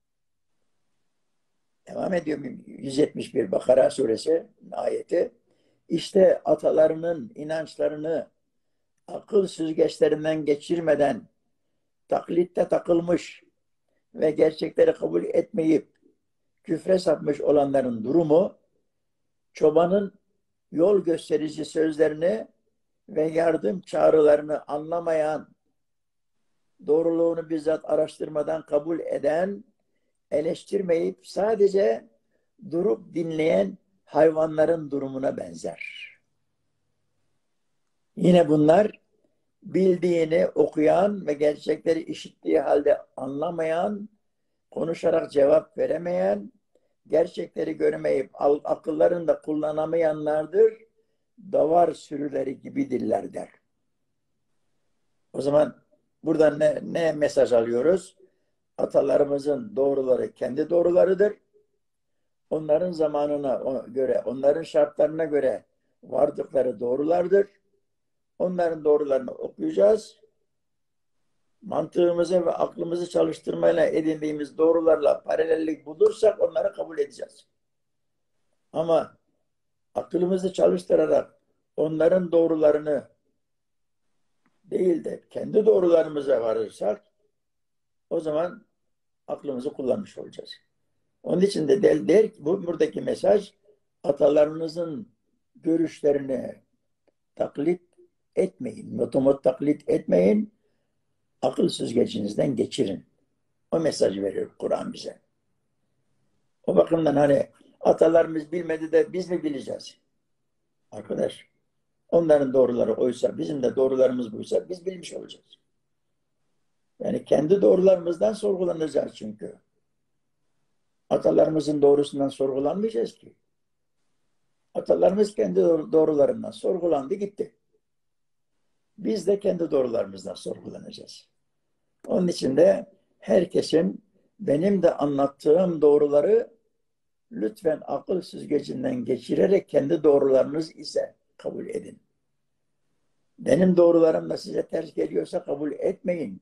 Devam ediyor yüz yetmiş bir Bakara suresi ayeti. İşte atalarının inançlarını akıl süzgeçlerinden geçirmeden taklitte takılmış ve gerçekleri kabul etmeyip küfre sapmış olanların durumu çobanın yol gösterici sözlerini ve yardım çağrılarını anlamayan, doğruluğunu bizzat araştırmadan kabul eden, eleştirmeyip sadece durup dinleyen hayvanların durumuna benzer. Yine bunlar bildiğini okuyan ve gerçekleri işittiği halde anlamayan, konuşarak cevap veremeyen, gerçekleri göremeyip akıllarını da kullanamayanlardır. Davar sürüleri gibidirler der. O zaman buradan ne, ne mesaj alıyoruz? Atalarımızın doğruları kendi doğrularıdır. Onların zamanına göre, onların şartlarına göre vardıkları doğrulardır. Onların doğrularını okuyacağız. Mantığımızı ve aklımızı çalıştırmayla edindiğimiz doğrularla paralellik bulursak onları kabul edeceğiz. Ama aklımızı çalıştırarak onların doğrularını değil de kendi doğrularımıza varırsak o zaman aklımızı kullanmış olacağız. Onun için de der, der ki bu buradaki mesaj atalarınızın görüşlerini taklit etmeyin. Motomot taklit etmeyin. Akıl süzgecinizden geçirin. O mesajı veriyor Kur'an bize. O bakımdan hani atalarımız bilmedi de biz mi bileceğiz? Arkadaş, onların doğruları oysa, bizim de doğrularımız buysa biz bilmiş olacağız. Yani kendi doğrularımızdan sorgulanacağız çünkü. Atalarımızın doğrusundan sorgulanmayacağız ki. Atalarımız kendi doğrularından sorgulandı gitti. Biz de kendi doğrularımızdan sorgulanacağız. Onun için de herkesin benim de anlattığım doğruları lütfen akıl süzgecinden geçirerek kendi doğrularınız ise kabul edin. Benim doğrularım da size ters geliyorsa kabul etmeyin.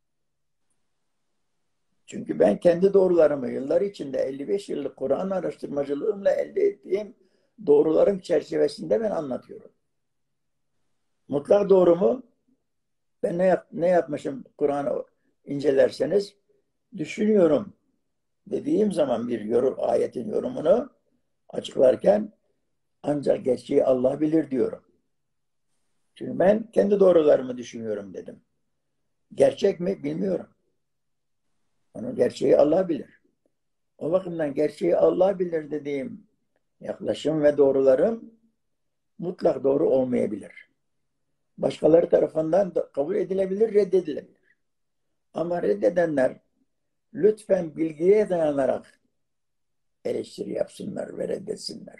Çünkü ben kendi doğrularımı yıllar içinde elli beş yıllık Kur'an araştırmacılığımla elde ettiğim doğrularım çerçevesinde ben anlatıyorum. Mutlak doğru mu? Ben ne, yap ne yapmışım Kur'an'ı incelerseniz düşünüyorum dediğim zaman bir yorum, ayetin yorumunu açıklarken ancak gerçeği Allah bilir diyorum. Çünkü ben kendi doğrularımı düşünüyorum dedim. Gerçek mi? Bilmiyorum. Onun gerçeği Allah bilir. O bakımdan gerçeği Allah bilir dediğim yaklaşım ve doğrularım mutlak doğru olmayabilir. Başkaları tarafından da kabul edilebilir, reddedilebilir. Ama reddedenler lütfen bilgiye dayanarak eleştiri yapsınlar ve reddetsinler.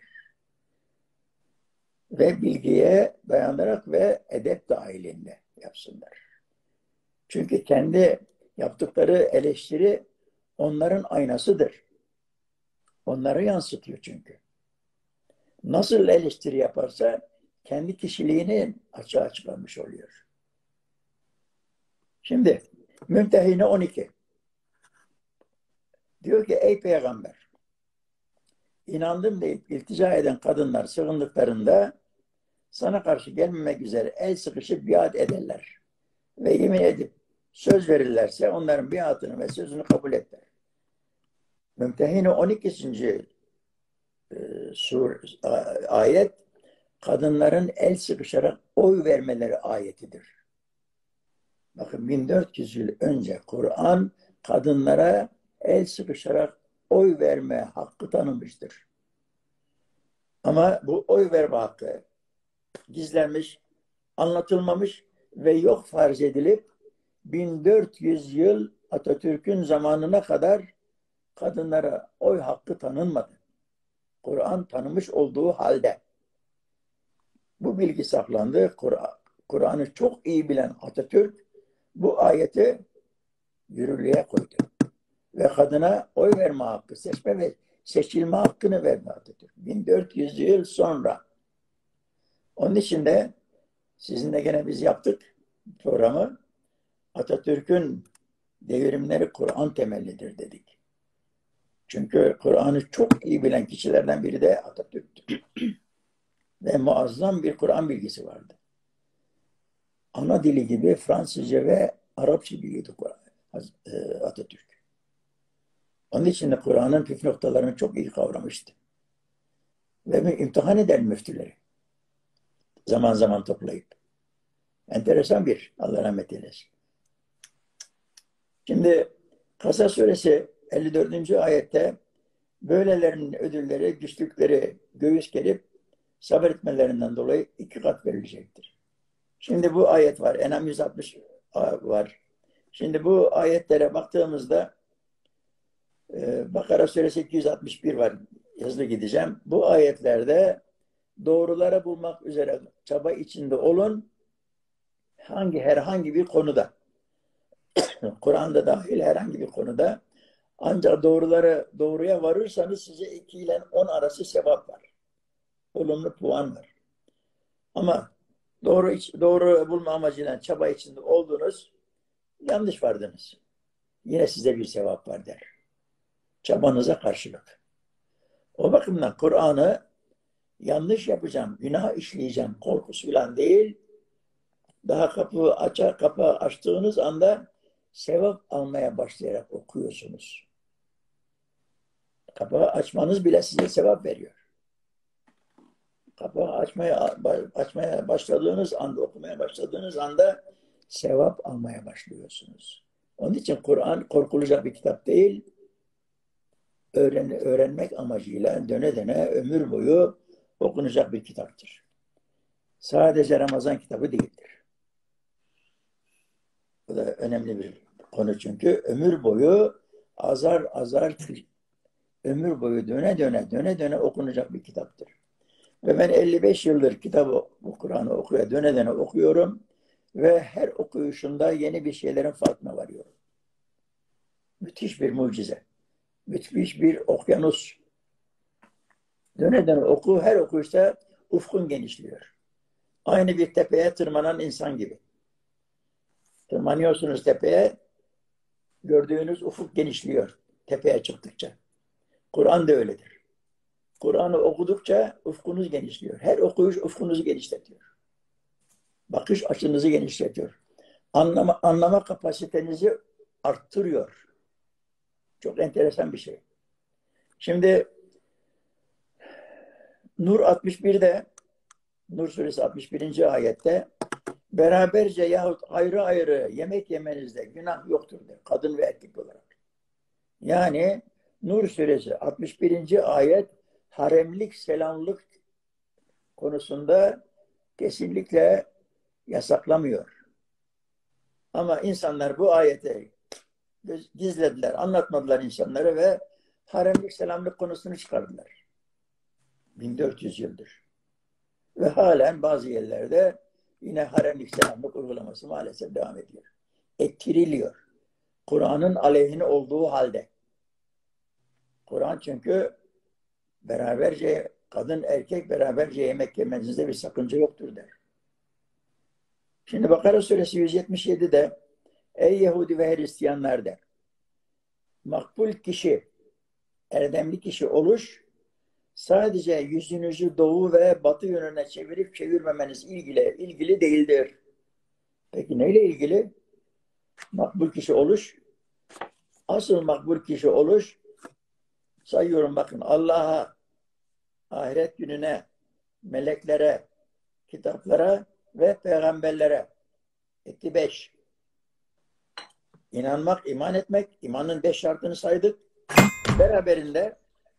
Ve bilgiye dayanarak ve edep dahilinde yapsınlar. Çünkü kendi yaptıkları eleştiri onların aynasıdır. Onları yansıtıyor çünkü. Nasıl eleştiri yaparsa kendi kişiliğini açığa çıkarmış oluyor. Şimdi Mümtehine on iki. Diyor ki ey peygamber, inandım deyip iltica eden kadınlar sığındıklarında sana karşı gelmemek üzere el sıkışıp biat ederler. Ve yemin edip söz verirlerse onların biatını ve sözünü kabul eder. Mümtehine on ikinci E, sur, ayet kadınların el sıkışarak oy vermeleri ayetidir. Bakın bin dört yüz yıl önce Kur'an kadınlara el sıkışarak oy verme hakkı tanımıştır. Ama bu oy verme hakkı gizlenmiş, anlatılmamış ve yok farz edilip bin dört yüz yıl Atatürk'ün zamanına kadar kadınlara oy hakkı tanınmadı. Kur'an tanımış olduğu halde bu bilgi saklandı. Kur'an'ı çok iyi bilen Atatürk bu ayeti yürürlüğe koydu. Ve kadına oy verme hakkı, seçme ve seçilme hakkını verdi Atatürk. bin dört yüz yıl sonra. Onun için de sizinle gene biz yaptık programı. Atatürk'ün devrimleri Kur'an temellidir dedik. Çünkü Kur'an'ı çok iyi bilen kişilerden biri de Atatürk'tü. Ve muazzam bir Kur'an bilgisi vardı. Ana dili gibi Fransızca ve Arapça biliyordu Atatürk. Onun için de Kur'an'ın püf noktalarını çok iyi kavramıştı. Ve imtihan eder müftüleri. Zaman zaman toplayıp. Enteresan bir, Allah rahmet eylesin. Şimdi Kasas suresi elli dördüncü ayette böylelerinin ödülleri, güçlükleri göğüs gerip sabretmelerinden dolayı iki kat verilecektir. Şimdi bu ayet var. En'am yüz altmış var. Şimdi bu ayetlere baktığımızda Bakara suresi iki yüz altmış bir var. Hızlı gideceğim. Bu ayetlerde doğruları bulmak üzere çaba içinde olun. Hangi herhangi bir konuda, Kur'an'da dahil herhangi bir konuda, ancak doğruları doğruya varırsanız size iki ile on arası sevap var. Olumlu puan var. Ama doğru doğru bulma amacıyla çaba içinde oldunuz, yanlış vardınız. Yine size bir sevap var der. Çabanıza karşılık. O bakımdan Kur'an'ı yanlış yapacağım, günah işleyeceğim korkusuyla değil, daha kapı açar, kapı açtığınız anda sevap almaya başlayarak okuyorsunuz. Kapağı açmanız bile size sevap veriyor. Kapağı açmaya açmaya başladığınız anda, okumaya başladığınız anda sevap almaya başlıyorsunuz. Onun için Kur'an korkulacak bir kitap değil, öğren öğrenmek amacıyla döne döne ömür boyu okunacak bir kitaptır. Sadece Ramazan kitabı değildir. Bu da önemli bir konu çünkü ömür boyu azar azar ömür boyu döne döne döne döne okunacak bir kitaptır. Ve ben elli beş yıldır kitabı, bu Kur'an'ı okuya döne döne okuyorum ve her okuyuşunda yeni bir şeylerin farkına varıyorum. Müthiş bir mucize. Müthiş bir okyanus. Döne döne oku, her okuyuşta ufkun genişliyor. Aynı bir tepeye tırmanan insan gibi. Tırmanıyorsunuz tepeye, gördüğünüz ufuk genişliyor tepeye çıktıkça. Kur'an da öyledir. Kur'an'ı okudukça ufkunuz genişliyor. Her okuyuş ufkunuzu genişletiyor. Bakış açınızı genişletiyor. Anlama, anlama kapasitenizi arttırıyor. Çok enteresan bir şey. Şimdi Nur altmış birde, Nur suresi altmış birinci ayette beraberce yahut ayrı ayrı yemek yemenizde günah yoktur der. Kadın ve erkek olarak. Yani Nur suresi altmış birinci ayet haremlik, selamlık konusunda kesinlikle yasaklamıyor. Ama insanlar bu ayeti gizlediler, anlatmadılar insanlara ve haremlik, selamlık konusunu çıkardılar. bin dört yüz yıldır. Ve halen bazı yerlerde yine haremlik, selamlık uygulaması maalesef devam ediyor. Ettiriliyor. Kur'an'ın aleyhine olduğu halde. Kur'an çünkü beraberce kadın erkek beraberce yemek yemenizde bir sakınca yoktur der. Şimdi Bakara suresi yüz yetmiş yedide ey Yahudi ve Hristiyanlar der. Makbul kişi erdemli kişi oluş sadece yüzünüzü doğu ve batı yönüne çevirip çevirmemeniz ilgili, ilgili değildir. Peki neyle ilgili? Makbul kişi oluş. Asıl makbul kişi oluş, sayıyorum bakın, Allah'a, ahiret gününe, meleklere, kitaplara ve peygamberlere. Etti beş. İnanmak, iman etmek. İmanın beş şartını saydık. Beraberinde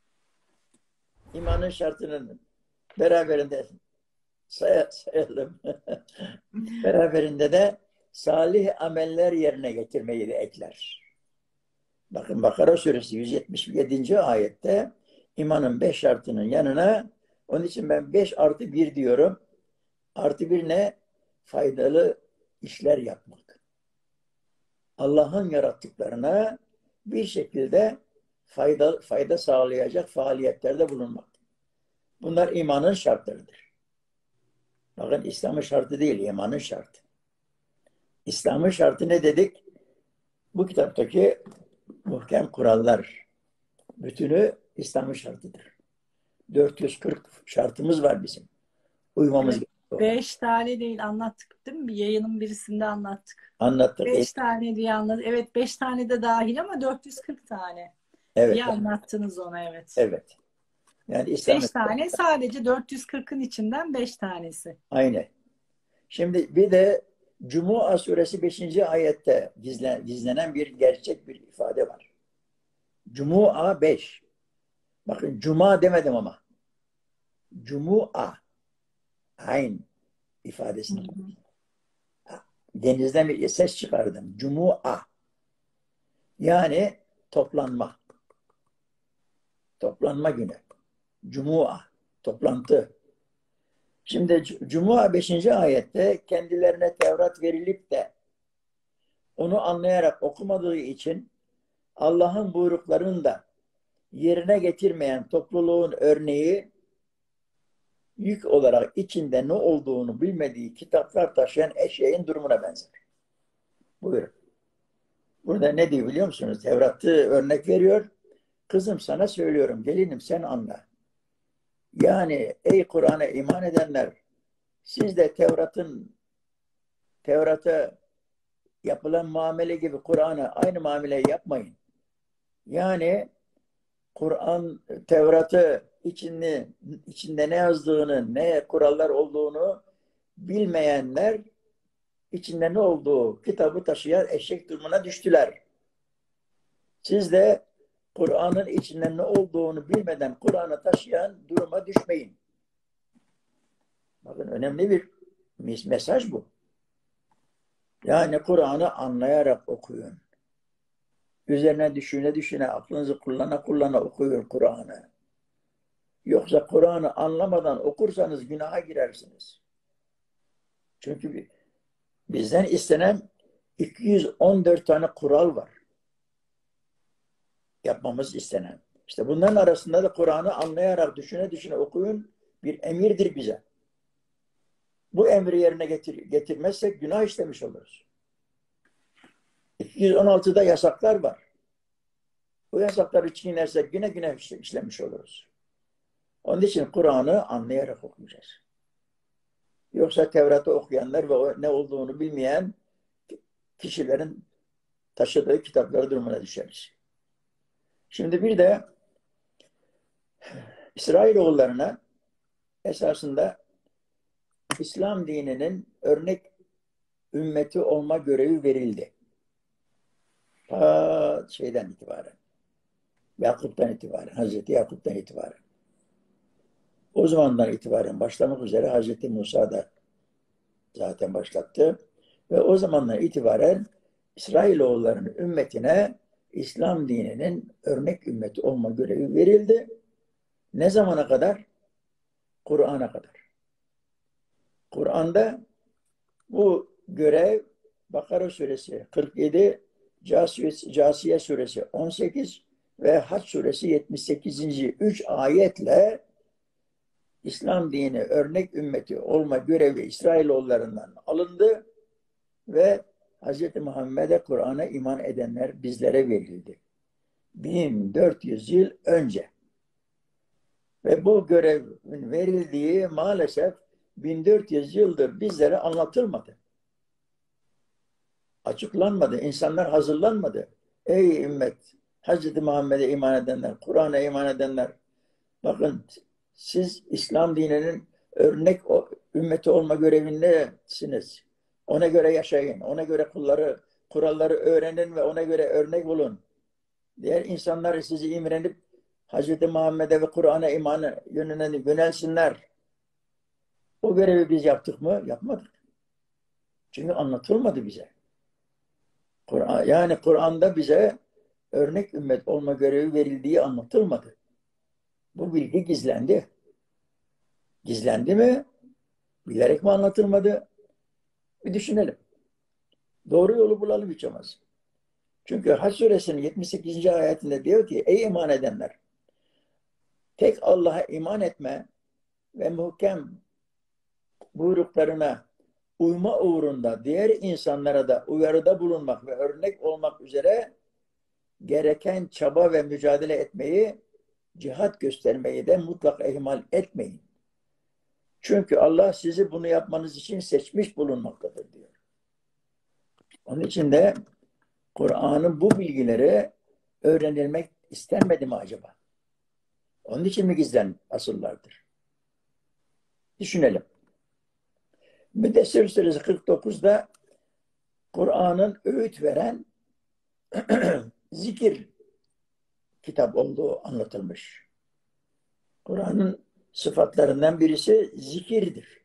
imanın şartının beraberinde say sayalım. Beraberinde de salih ameller yerine getirmeyi de ekler. Bakın Bakara suresi yüz yetmiş yedinci ayette imanın beş şartının yanına, onun için ben beş artı bir diyorum. Artı bir ne? Faydalı işler yapmak. Allah'ın yarattıklarına bir şekilde fayda, fayda sağlayacak faaliyetlerde bulunmak. Bunlar imanın şartlarıdır. Bakın İslam'ın şartı değil, imanın şartı. İslam'ın şartı ne dedik? Bu kitaptaki muhkem kurallar bütünü İslam'ın şartıdır. dört yüz kırk şartımız var bizim. Uymamız Evet. gerekiyor. Beş tane değil, anlattık değil mi? Bir yayının birisinde anlattık. Anlattık. Beş tane diye anlattık. Evet, beş tane de dahil ama dört yüz kırk tane Evet. diye anlattınız ona, evet. Evet. Yani İslam'ın Beş tane, sadece dört yüz kırkın içinden beş tanesi. aynen. Şimdi bir de Cuma suresi beşinci ayette gizlen, gizlenen bir gerçek bir ifade var. Cuma beş. Bakın Cuma demedim ama. Cuma. Ayn ifadesini. Hı hı. Denizden bir ses çıkardım. Cuma. Yani toplanma. Toplanma günü. Cuma. Toplantı. Şimdi Cuma beşinci ayette kendilerine Tevrat verilip de onu anlayarak okumadığı için Allah'ın buyruklarını da yerine getirmeyen topluluğun örneği, yük olarak içinde ne olduğunu bilmediği kitaplar taşıyan eşeğin durumuna benzer. Buyurun. Burada ne diyor biliyor musunuz? Tevrat'ı örnek veriyor. Kızım sana söylüyorum, gelinim sen anla. Yani ey Kur'an'a iman edenler, siz de Tevrat'ın Tevrat'a yapılan muamele gibi Kur'an'a aynı muameleyi yapmayın. Yani Kur'an, Tevrat'ı içinde, içinde ne yazdığını, ne kurallar olduğunu bilmeyenler içinde ne olduğu kitabı taşıyan eşek durumuna düştüler. Siz de Kur'an'ın içinde ne olduğunu bilmeden Kur'an'ı taşıyan duruma düşmeyin. Bakın önemli bir mesaj bu. Yani Kur'an'ı anlayarak okuyun. Üzerine düşüne düşüne, aklınızı kullana kullana okuyun Kur'an'ı. Yoksa Kur'an'ı anlamadan okursanız günaha girersiniz. Çünkü bizden istenen iki yüz on dört tane kural var. Yapmamız istenen. İşte bunların arasında da Kur'an'ı anlayarak, düşüne düşüne okuyun bir emirdir bize. Bu emri yerine getir getirmezsek günah işlemiş oluruz. iki yüz on altıda yasaklar var. Bu yasakları çiğnersek yine günah işlemiş oluruz. Onun için Kur'an'ı anlayarak okuyacağız. Yoksa Tevrat'ı okuyanlar ve ne olduğunu bilmeyen kişilerin taşıdığı kitapları durumuna düşeriz. Şimdi bir de İsrailoğullarına esasında İslam dininin örnek ümmeti olma görevi verildi. Ta şeyden itibaren. Yakup'tan itibaren, Hazreti Yakup'tan itibaren. O zamandan itibaren başlamak üzere Hazreti Musa da zaten başlattı. Ve o zamandan itibaren İsrailoğullarının ümmetine İslam dininin örnek ümmeti olma görevi verildi. Ne zamana kadar? Kur'an'a kadar. Kur'an'da bu görev Bakara suresi kırk yedi, Câsiye suresi on sekiz ve Hac suresi yetmiş sekizinci üç ayetle İslam dini örnek ümmeti olma görevi İsrailoğullarından alındı ve Hz. Muhammed'e, Kur'an'a iman edenler bizlere verildi. bin dört yüz yıl önce. Ve bu görevin verildiği maalesef bin dört yüz yıldır bizlere anlatılmadı. Açıklanmadı. İnsanlar hazırlanmadı. Ey ümmet, Hazreti Muhammed'e iman edenler, Kur'an'a iman edenler, bakın siz İslam dininin örnek o, ümmeti olma görevindesiniz. Ona göre yaşayın. Ona göre kulları, kuralları öğrenin ve ona göre örnek olun. Diğer insanlar sizi imrenip Hazreti Muhammed'e ve Kur'an'a imanı yönüne yönelsinler. O görevi biz yaptık mı? Yapmadık. Çünkü anlatılmadı bize. Kur'an, yani Kur'an'da bize örnek ümmet olma görevi verildiği anlatılmadı. Bu bilgi gizlendi. Gizlendi mi? Bilerek mi anlatılmadı? Bir düşünelim. Doğru yolu bulalım hiç olmaz. Çünkü Hac suresinin yetmiş sekizinci ayetinde diyor ki ey iman edenler, tek Allah'a iman etme ve muhkem buyruklarına uyma uğrunda diğer insanlara da uyarıda bulunmak ve örnek olmak üzere gereken çaba ve mücadele etmeyi, cihat göstermeyi de mutlaka ihmal etmeyin. Çünkü Allah sizi bunu yapmanız için seçmiş bulunmaktadır diyor. Onun için de Kur'an'ın bu bilgileri öğrenilmek istenmedi mi acaba? Onun için mi gizlen asıllardır? Düşünelim. Müddessir suresi kırk dokuzda Kur'an'ın öğüt veren zikir kitap olduğu anlatılmış. Kur'an'ın sıfatlarından birisi zikirdir.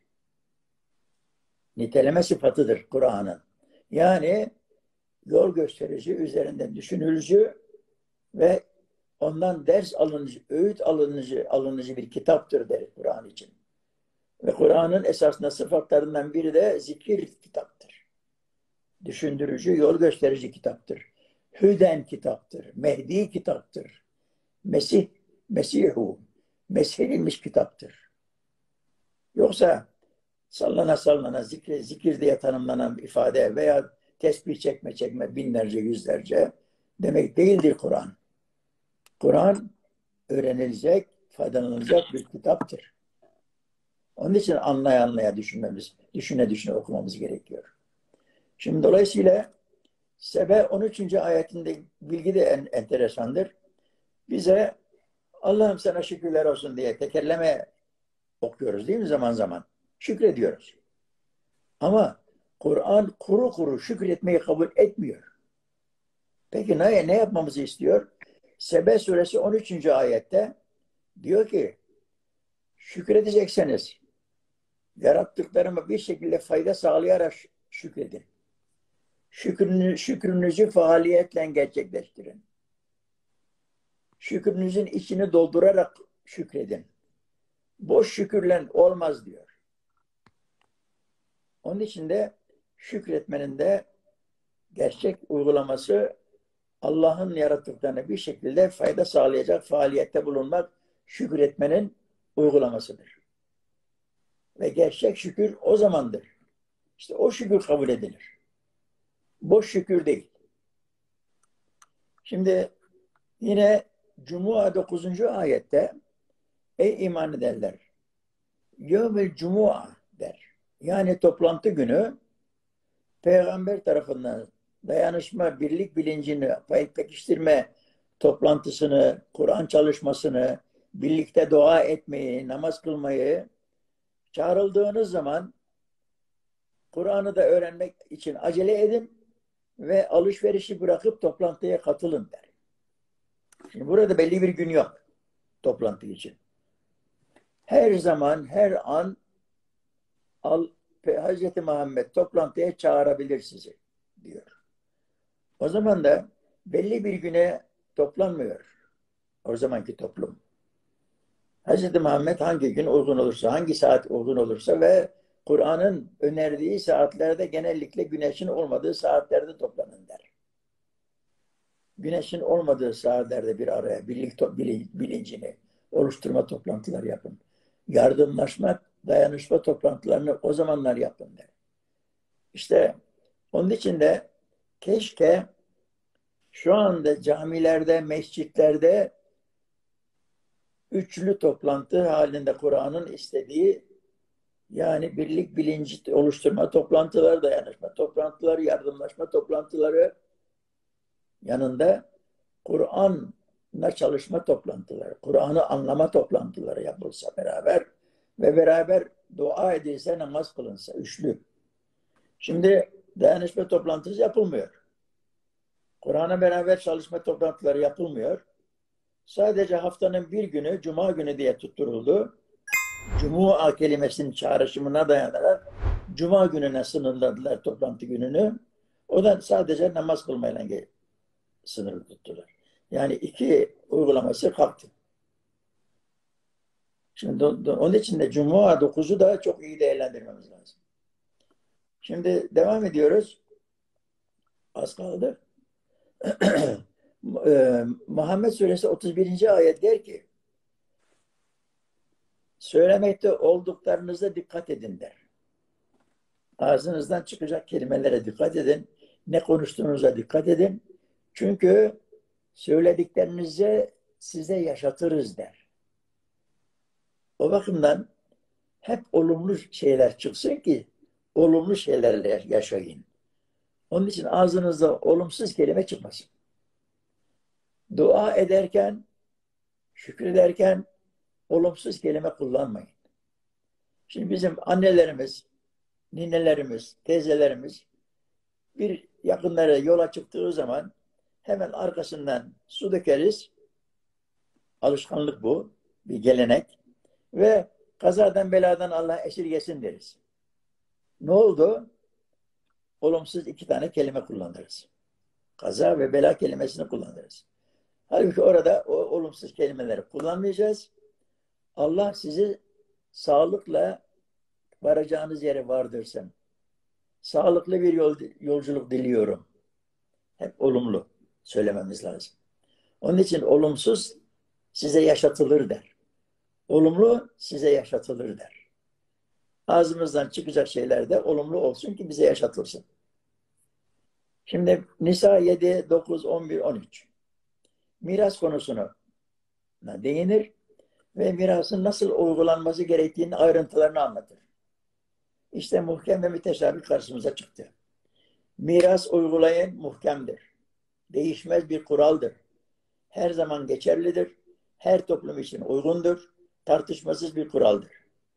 Niteleme sıfatıdır Kur'an'ın. Yani yol gösterici, üzerinden düşünülücü ve ondan ders alınıcı, öğüt alınıcı, alınıcı bir kitaptır deriz Kur'an için. Ve Kur'an'ın esasında sıfatlarından biri de zikir kitaptır. Düşündürücü, yol gösterici kitaptır. Hüden kitaptır. Mehdi kitaptır. Mesih, Mesihu, Mesih'inmiş kitaptır. Yoksa sallana sallana zikir, zikir diye tanımlanan bir ifade veya tesbih çekme çekme binlerce yüzlerce demek değildir Kur'an. Kur'an öğrenilecek, faydalanılacak bir kitaptır. Onun için anlaya anlaya düşünmemiz, düşüne düşüne okumamız gerekiyor. Şimdi dolayısıyla Sebe on üçüncü ayetinde bilgi de en, enteresandır. Bize Allah'ım sana şükürler olsun diye tekerleme okuyoruz değil mi zaman zaman? Şükrediyoruz. Ama Kur'an kuru kuru şükretmeyi kabul etmiyor. Peki ne, ne yapmamızı istiyor? Sebe suresi on üçüncü ayette diyor ki şükredecekseniz yarattıklarıma bir şekilde fayda sağlayarak şükredin. Şükrünü, şükrünüzü faaliyetle gerçekleştirin. Şükrünüzün içini doldurarak şükredin. Boş şükürlen olmaz diyor. Onun için de şükretmenin de gerçek uygulaması Allah'ın yarattıklarına bir şekilde fayda sağlayacak faaliyette bulunmak şükretmenin uygulamasıdır. Ve gerçek şükür o zamandır. İşte o şükür kabul edilir. Boş şükür değil. Şimdi yine Cuma dokuzuncu ayette ey iman edenler yevmil cuma der. Yani toplantı günü Peygamber tarafından dayanışma, birlik bilincini pekiştirme toplantısını, Kur'an çalışmasını, birlikte dua etmeyi, namaz kılmayı çağrıldığınız zaman Kur'an'ı da öğrenmek için acele edin ve alışverişi bırakıp toplantıya katılın der. Şimdi burada belli bir gün yok toplantı için. Her zaman, her an al, Hazreti Muhammed toplantıya çağırabilir sizi diyor. O zaman da belli bir güne toplanmıyor o zamanki toplum. Hazreti Muhammed hangi gün uygun olursa, hangi saat uygun olursa ve Kur'an'ın önerdiği saatlerde genellikle güneşin olmadığı saatlerde toplanın der. Güneşin olmadığı saatlerde bir araya birlik bilincini oluşturma toplantılar yapın. Yardımlaşma, dayanışma toplantılarını o zamanlar yapın der. İşte onun için de keşke Şu anda camilerde, mescitlerde üçlü toplantı halinde Kur'an'ın istediği, yani birlik bilinci oluşturma toplantıları, dayanışma toplantıları, yardımlaşma toplantıları yanında Kur'an'la çalışma toplantıları, Kur'an'ı anlama toplantıları yapılsa beraber ve beraber dua edilse, namaz kılınsa, üçlü. Şimdi dayanışma toplantısı yapılmıyor. Kur'an'a beraber çalışma toplantıları yapılmıyor. Sadece haftanın bir günü, Cuma günü diye tutturuldu. Cuma kelimesinin çağrışımına dayanarak Cuma gününe sınırladılar toplantı gününü. O da sadece namaz kılmayla sınırlı tuttular. Yani iki uygulaması kalktı. Şimdi onun için de Cuma dokuzu da çok iyi değerlendirmemiz lazım. Şimdi devam ediyoruz. Az kaldı. Muhammed Suresi otuz birinci ayet der ki, söylemekte olduklarınıza dikkat edin der. Ağzınızdan çıkacak kelimelere dikkat edin. Ne konuştuğunuza dikkat edin. Çünkü söylediklerinizi size yaşatırız der. O bakımdan hep olumlu şeyler çıksın ki olumlu şeylerle yaşayın. Onun için ağzınızda olumsuz kelime çıkmasın. Dua ederken, şükrederken olumsuz kelime kullanmayın. Şimdi bizim annelerimiz, ninelerimiz, teyzelerimiz bir yakınlara yola çıktığı zaman hemen arkasından su dökeriz. Alışkanlık bu. Bir gelenek. Ve kazadan beladan Allah esirgesin deriz. Ne oldu? Olumsuz iki tane kelime kullanırız. Kaza ve bela kelimesini kullanırız. Halbuki orada o olumsuz kelimeleri kullanmayacağız. Allah sizi sağlıkla varacağınız yere vardırsın. Sağlıklı bir yol, yolculuk diliyorum. Hep olumlu söylememiz lazım. Onun için olumsuz size yaşatılır der. Olumlu size yaşatılır der. Ağzımızdan çıkacak şeyler de olumlu olsun ki bize yaşatılsın. Şimdi Nisa yedi, dokuz, on bir, on üç. Miras konusuna değinir ve mirasın nasıl uygulanması gerektiğinin ayrıntılarını anlatır. İşte muhkem ve müteşabih karşımıza çıktı. Miras uygulayın muhkemdir. Değişmez bir kuraldır. Her zaman geçerlidir. Her toplum için uygundur. Tartışmasız bir kuraldır.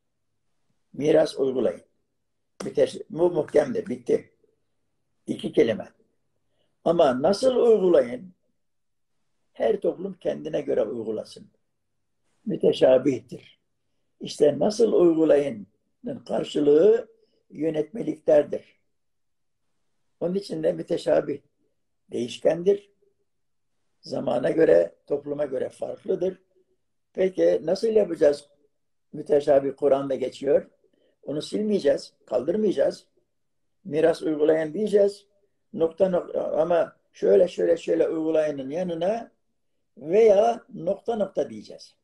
Miras uygulayın. Müteş bu muhkemdir. Bitti. İki kelime. Ama nasıl uygulayın? Her toplum kendine göre uygulasın. Müteşabihtir. İşte nasıl uygulayın karşılığı yönetmeliklerdir. Onun için de müteşabih değişkendir. Zamana göre, topluma göre farklıdır. Peki nasıl yapacağız? Müteşabih Kur'an'da geçiyor. Onu silmeyeceğiz, kaldırmayacağız. Miras uygulayan diyeceğiz. Nokta nokta ama şöyle şöyle şöyle uygulayanın yanına veya nokta nokta diyeceğiz.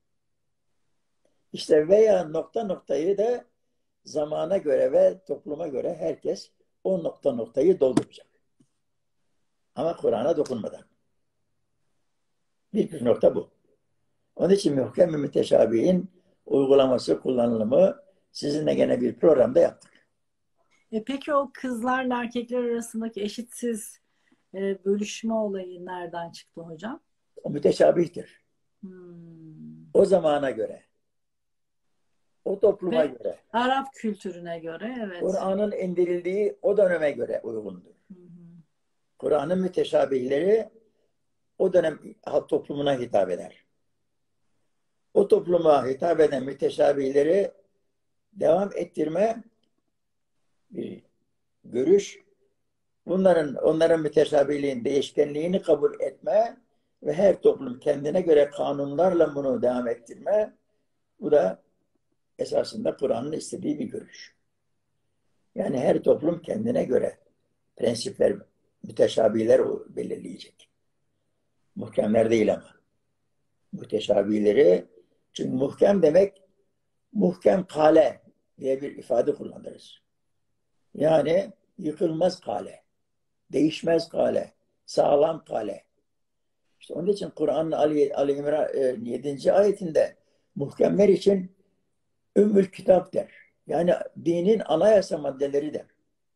İşte veya nokta noktayı da zamana göre ve topluma göre herkes o nokta noktayı dolduracak. Ama Kur'an'a dokunmadan. Bir, bir nokta bu. Onun için muhkem ve müteşabihin uygulaması, kullanılımı sizinle gene bir programda yaptık. E peki o kızlarla erkekler arasındaki eşitsiz e, bölüşme olayı nereden çıktı hocam? O müteşabihtir. Hmm. O zamana göre, o topluma Ve göre, Arap kültürüne göre evet. Kur'an'ın indirildiği o döneme göre uygundur. Kur'an'ın müteşabihleri o dönem toplumuna hitap eder. O topluma hitap eden müteşabihleri devam ettirme bir görüş, bunların onların müteşabihliğin değişkenliğini kabul etme ve her toplum kendine göre kanunlarla bunu devam ettirme, bu da esasında Kur'an'ın istediği bir görüş. Yani her toplum kendine göre prensipler, müteşabihler belirleyecek. Muhkemler değil ama. Müteşabihleri, çünkü muhkem demek muhkem kale diye bir ifade kullanırız. Yani yıkılmaz kale, değişmez kale, sağlam kale. İşte onun için Kur'an'ın Ali, Ali İmran e, yedinci ayetinde muhkemler için Ümmül Kitap der. Yani dinin anayasa maddeleri der.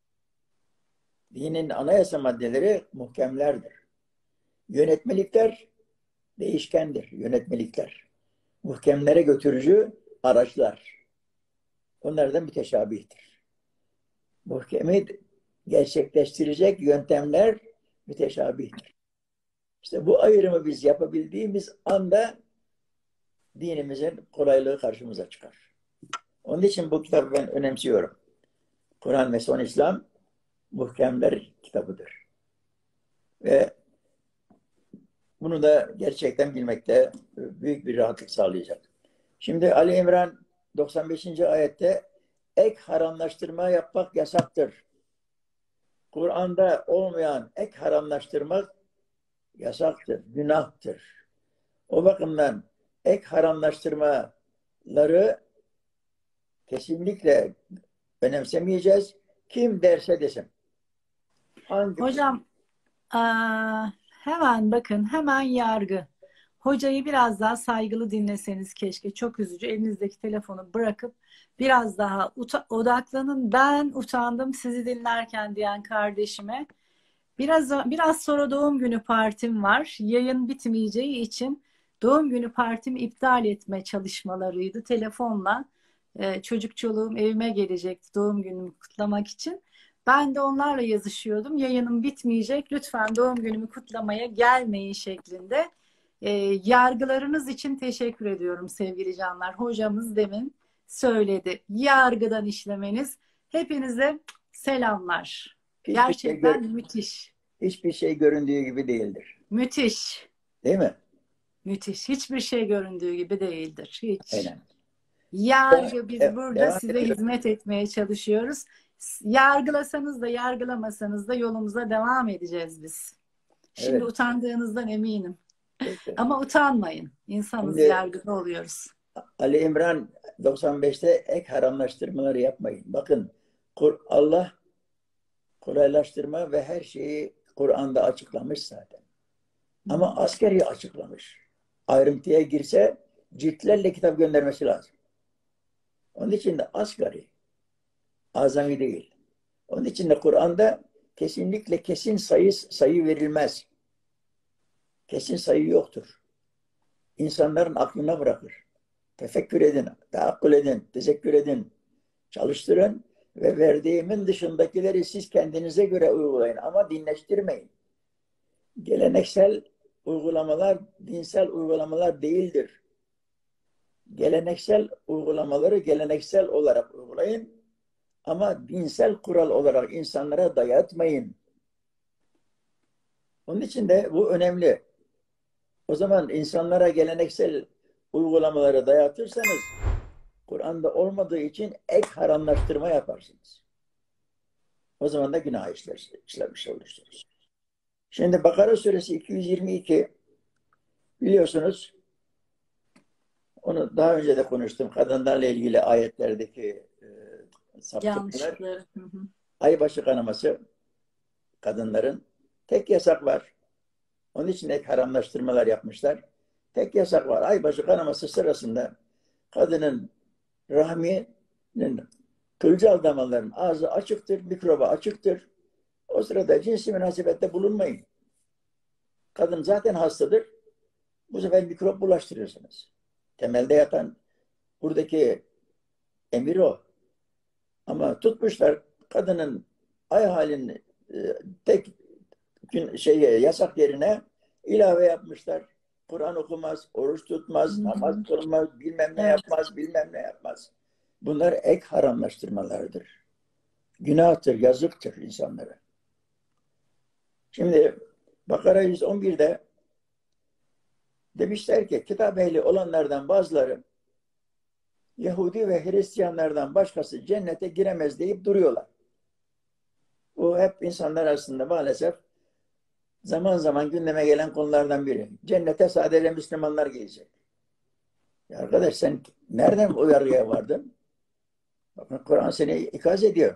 Dinin anayasa maddeleri muhkemlerdir. Yönetmelikler değişkendir. Yönetmelikler. Muhkemlere götürücü araçlar. Onlar da müteşabihtir. Muhkemi gerçekleştirecek yöntemler müteşabihtir. İşte bu ayrımı biz yapabildiğimiz anda dinimizin kolaylığı karşımıza çıkar. Onun için bu kitabı ben önemsiyorum. Kur'an ve Son İslam muhkemler kitabıdır. Ve bunu da gerçekten bilmekte büyük bir rahatlık sağlayacak. Şimdi Ali İmran doksan beşinci ayette ek haramlaştırma yapmak yasaktır. Kur'an'da olmayan ek haramlaştırmak yasaktır, günahtır. O bakımdan ek haramlaştırmaları kesinlikle önemsemeyeceğiz. Kim derse desin. Hangi Hocam aa, hemen bakın hemen yargı. Hocayı biraz daha saygılı dinleseniz keşke. Çok üzücü. Elinizdeki telefonu bırakıp biraz daha uta- odaklanın. Ben utandım sizi dinlerken diyen kardeşime. Biraz biraz sonra doğum günü partim var. Yayın bitmeyeceği için doğum günü partimi iptal etme çalışmalarıydı. Telefonla e, çocuk çoluğum evime gelecekti doğum günümü kutlamak için. Ben de onlarla yazışıyordum. Yayınım bitmeyecek. Lütfen doğum günümü kutlamaya gelmeyin şeklinde. E, yargılarınız için teşekkür ediyorum sevgili canlar. Hocamız demin söyledi. Yargıdan işlemeniz. Hepinize selamlar. hiçbir şey gör, Gerçekten müthiş. hiçbir şey göründüğü gibi değildir. Müthiş. Değil mi? Müthiş. Hiçbir şey göründüğü gibi değildir. Hiç. Aynen. Yargı biz De- burada devam size edelim. hizmet etmeye çalışıyoruz. Yargılasanız da yargılamasanız da yolumuza devam edeceğiz biz. Şimdi Evet. utandığınızdan eminim. Peki. Ama utanmayın. İnsanız, Şimdi yargıda oluyoruz. Ali İmran doksan beşte ek haramlaştırmaları yapmayın. Bakın Kur- Allah kolaylaştırma ve her şeyi Kur'an'da açıklamış zaten. Ama askeri açıklamış. Ayrıntıya girse ciltlerle kitap göndermesi lazım. Onun için de asgari, azami değil. Onun için de Kur'an'da kesinlikle kesin sayı sayı verilmez. Kesin sayı yoktur. İnsanların aklına bırakır. Tefekkür edin, taakkul edin, tezekkür edin, çalıştırın ve verdiğimin dışındakileri siz kendinize göre uygulayın ama dinleştirmeyin. Geleneksel uygulamalar dinsel uygulamalar değildir. Geleneksel uygulamaları geleneksel olarak uygulayın ama dinsel kural olarak insanlara dayatmayın. Onun için de bu önemli. O zaman insanlara geleneksel uygulamaları dayatırsanız Kur'an'da olmadığı için ek haramlaştırma yaparsınız. O zaman da günah işler, işlemiş olursunuz. Şimdi Bakara suresi iki yüz yirmi iki biliyorsunuz onu daha önce de konuştum. Kadınlarla ilgili ayetlerdeki e, saptırmalar. Yanlışlıkları. Hı hı. Aybaşı kanaması kadınların tek yasak var. Onun için ek haramlaştırmalar yapmışlar. Tek yasak var. Aybaşı kanaması sırasında kadının rahminin kılcal damarların ağzı açıktır, mikroba açıktır. O sırada cinsi münasebette bulunmayın. Kadın zaten hastadır. Bu sefer mikrop bulaştırırsınız. Temelde yatan buradaki emir o. Ama tutmuşlar kadının ay halini e, tek gün şeye yasak yerine ilave yapmışlar. Kur'an okumaz, oruç tutmaz, Hı namaz hı. kılmaz, bilmem ne Evet. yapmaz, bilmem ne yapmaz. Bunlar ek haramlaştırmalardır. Günahtır, yazıktır insanlara. Şimdi Bakara yüz on birde demişler ki kitap ehli olanlardan bazıları Yahudi ve Hristiyanlardan başkası cennete giremez deyip duruyorlar. Bu hep insanlar arasında maalesef zaman zaman gündeme gelen konulardan biri. Cennete sadece Müslümanlar girecek. Ya arkadaş sen nereden uyarıya vardın? Bakın Kur'an seni ikaz ediyor.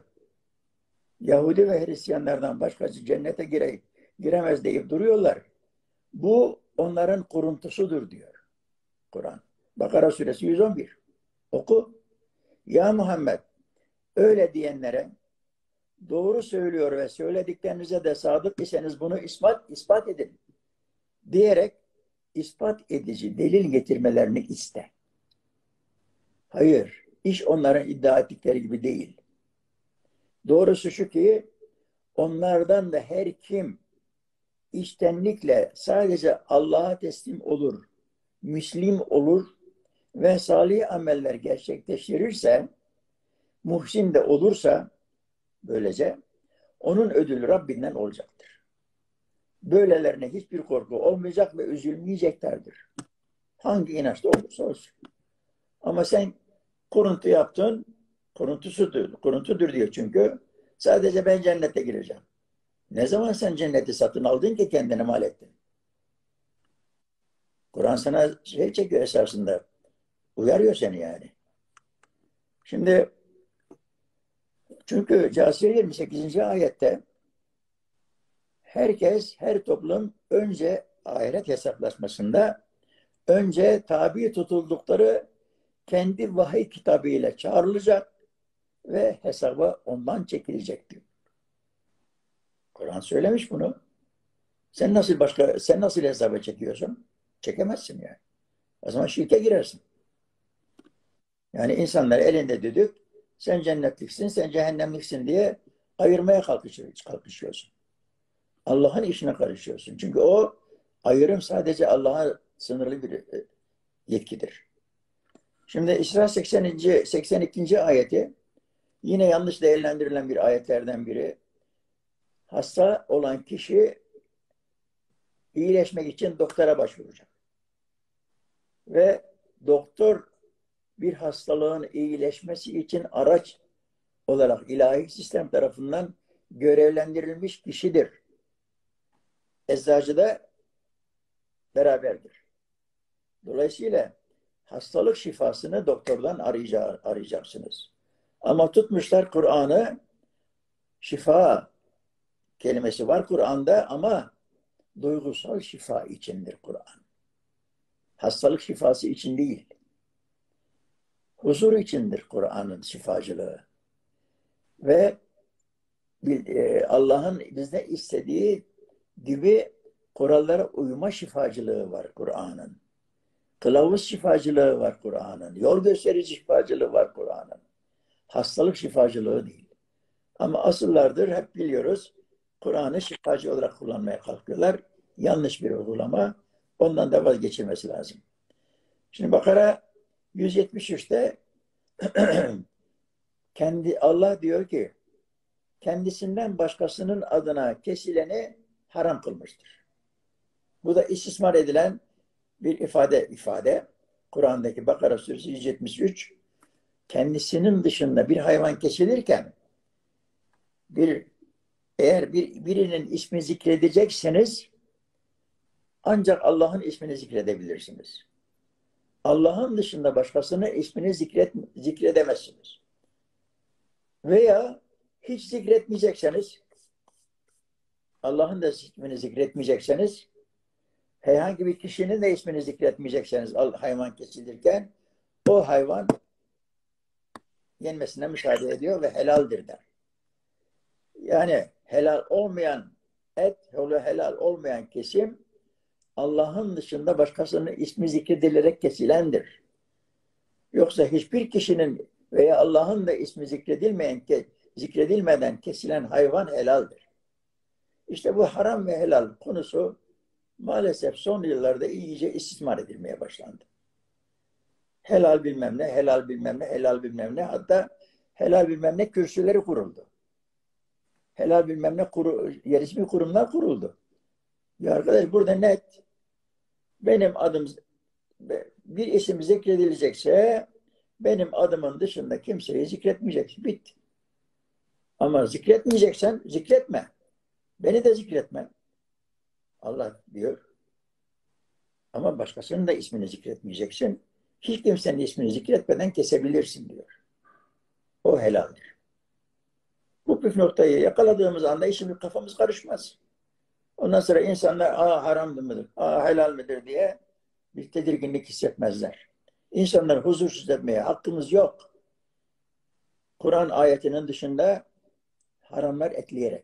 Yahudi ve Hristiyanlardan başkası cennete gire, giremez deyip duruyorlar. Bu onların kuruntusudur diyor Kur'an. Bakara suresi yüz on bir. Oku. Ya Muhammed, öyle diyenlere doğru söylüyor ve söylediklerinize de sadık iseniz bunu ispat, ispat edin diyerek ispat edici delil getirmelerini iste. Hayır, iş onların iddia ettikleri gibi değil. Doğrusu şu ki onlardan da her kim içtenlikle sadece Allah'a teslim olur, Müslim olur ve salih ameller gerçekleştirirse, muhsin de olursa böylece onun ödülü Rabbinden olacaktır. Böylelerine hiçbir korku olmayacak ve üzülmeyeceklerdir. Hangi inançta olursa olsun. Ama sen kuruntu yaptın, kuruntusudur, kuruntudur diyor çünkü sadece ben cennete gireceğim. Ne zaman sen cenneti satın aldın ki kendine mal ettin? Kur'an sana şey çekiyor esasında. Uyarıyor seni yani. Şimdi çünkü Câsiye yirmi sekizinci ayette herkes, her toplum önce ahiret hesaplaşmasında önce tabi tutuldukları kendi vahiy kitabıyla çağrılacak ve hesaba ondan çekilecektir. Kur'an söylemiş bunu. Sen nasıl başka, sen nasıl hesaba çekiyorsun? Çekemezsin yani. O zaman şirke girersin. Yani insanlar elinde düdük, sen cennetliksin, sen cehennemliksin diye ayırmaya kalkışıyorsun. Allah'ın işine karışıyorsun. Çünkü o ayrım sadece Allah'a sınırlı bir yetkidir. Şimdi İsra sekseninci seksen ikinci ayeti yine yanlış değerlendirilen bir ayetlerden biri. Hasta olan kişi iyileşmek için doktora başvuracak. Ve doktor bir hastalığın iyileşmesi için araç olarak ilahi sistem tarafından görevlendirilmiş kişidir. Eczacı da beraberdir. Dolayısıyla hastalık şifasını doktordan arayacaksınız. Ama tutmuşlar Kur'an'ı, şifa kelimesi var Kur'an'da ama duygusal şifa içindir Kur'an. Hastalık şifası için değil. Huzur içindir Kur'an'ın şifacılığı. Ve Allah'ın bizde istediği gibi kurallara uyma şifacılığı var Kur'an'ın. Kılavuz şifacılığı var Kur'an'ın. Yol gösterici şifacılığı var Kur'an'ın. Hastalık şifacılığı değil. Ama asıllardır hep biliyoruz. Kur'an'ı şifacı olarak kullanmaya kalkıyorlar. Yanlış bir uygulama. Ondan da vazgeçilmesi lazım. Şimdi Bakara yüz yetmiş üçte kendi Allah diyor ki kendisinden başkasının adına kesileni haram kılmıştır. Bu da istismar edilen bir ifade ifade. Kur'an'daki Bakara suresi yüz yetmiş üç kendisinin dışında bir hayvan kesilirken bir eğer bir birinin ismi zikredecekseniz ancak Allah'ın ismini zikredebilirsiniz. Allah'ın dışında başkasının ismini zikret, zikredemezsiniz. Veya hiç zikretmeyecekseniz Allah'ın da ismini zikretmeyecekseniz herhangi bir kişinin de ismini zikretmeyecekseniz hayvan kesilirken o hayvan yenmesine müsaade ediyor ve helaldir der. Yani helal olmayan et, helal olmayan kesim Allah'ın dışında başkasının ismi zikredilerek kesilendir. Yoksa hiçbir kişinin veya Allah'ın da ismi zikredilmeyen, zikredilmeden kesilen hayvan helaldir. İşte bu haram ve helal konusu maalesef son yıllarda iyice istismar edilmeye başlandı. Helal bilmem ne, helal bilmem ne, helal bilmem ne. Hatta helal bilmem ne kürsüleri kuruldu. Helal bilmem ne kuru, resmi kurumlar kuruldu. Ya arkadaş burada net benim adım bir isim zikredilecekse benim adımın dışında kimseyi zikretmeyeceksin. Bitti. Ama zikretmeyeceksen zikretme. Beni de zikretme. Allah diyor. Ama başkasının da ismini zikretmeyeceksin. Hiç kimsenin ismini zikretmeden kesebilirsin diyor. O helaldir. Bu püf noktayı yakaladığımız anda işimiz kafamız karışmaz. Ondan sonra insanlar aa haram mıdır, aa helal midir diye bir tedirginlik hissetmezler. İnsanları huzursuz etmeye hakkımız yok. Kur'an ayetinin dışında haramlar ekleyerek.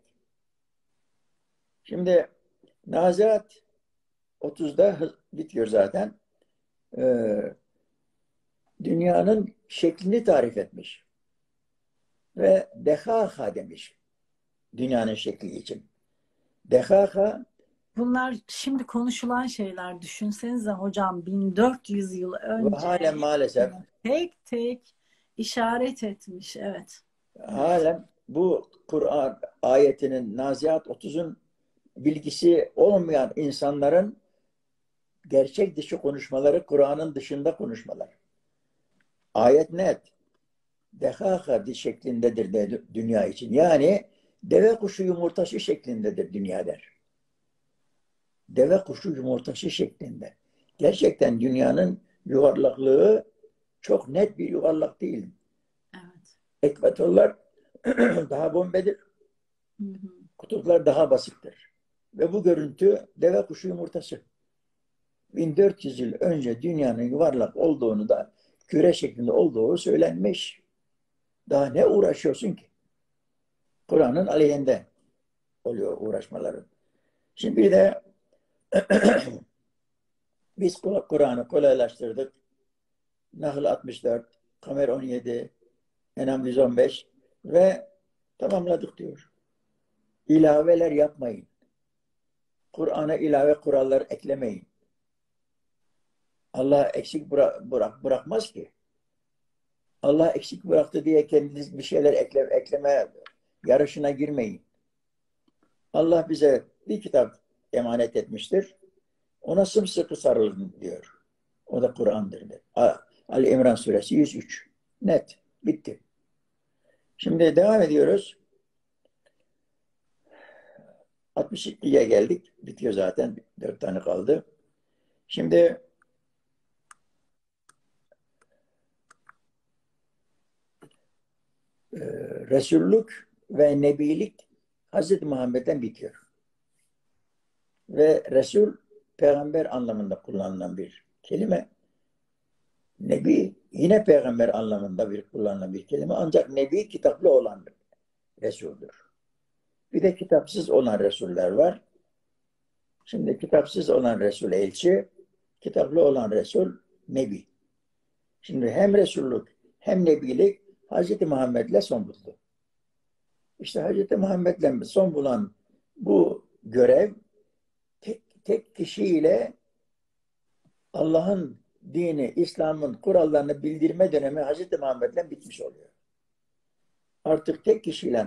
Şimdi Nazihat otuzda bitiyor zaten. Ee, dünyanın şeklini tarif etmiş. Ve dehaha demiş dünyanın şekli için. Dehaha Bunlar şimdi konuşulan şeyler. Düşünsenize hocam, bin dört yüz yıl ve önce halen maalesef tek tek işaret etmiş. Evet. halen bu Kur'an ayetinin Nazihat otuzun bilgisi olmayan insanların gerçek dışı konuşmaları, Kur'an'ın dışında konuşmalar. Ayet net. Dehaha şeklindedir de dünya için. Yani deve kuşu yumurtası şeklindedir dünya der. Deve kuşu yumurtası şeklinde. Gerçekten dünyanın yuvarlaklığı çok net bir yuvarlak değil. Evet. Ekvatorlar daha bombedir. Hı hı. Kutuplar daha basittir. Ve bu görüntü deve kuşu yumurtası. bin dört yüz yıl önce dünyanın yuvarlak olduğunu da küre şeklinde olduğu söylenmiş. Daha ne uğraşıyorsun ki? Kur'an'ın aleyhinde oluyor uğraşmaları. Şimdi bir de biz Kur'an'ı kolaylaştırdık. Nahl altmış dört, Kamer on yedi, Enam yüz on beş ve tamamladık diyor. İlaveler yapmayın. Kur'an'a ilave kurallar eklemeyin. Allah eksik bıra bırak bırakmaz ki. Allah eksik bıraktı diye kendiniz bir şeyler ekle ekleme yarışına girmeyin. Allah bize bir kitap emanet etmiştir. Ona sımsıkı sarılın diyor. O da Kur'an'dır. Ali İmran suresi yüz üç. Net. Bitti. Şimdi devam ediyoruz. altmış ikiye geldik. Bitiyor zaten. Dört tane kaldı. Şimdi e, Resullük ve Nebilik Hazreti Muhammed'den bitiyor. Ve Resul peygamber anlamında kullanılan bir kelime. Nebi yine peygamber anlamında bir kullanılan bir kelime. Ancak Nebi kitaplı olan Resul'dür. Bir de kitapsız olan Resuller var. Şimdi kitapsız olan Resul elçi, kitaplı olan Resul Nebi. Şimdi hem Resullük hem Nebilik Hazreti Muhammed'le son buldu. İşte Hazreti Muhammed'le son bulan bu görev tek, tek kişiyle Allah'ın dini, İslam'ın kurallarını bildirme dönemi Hazreti Muhammed'le bitmiş oluyor. Artık tek kişiyle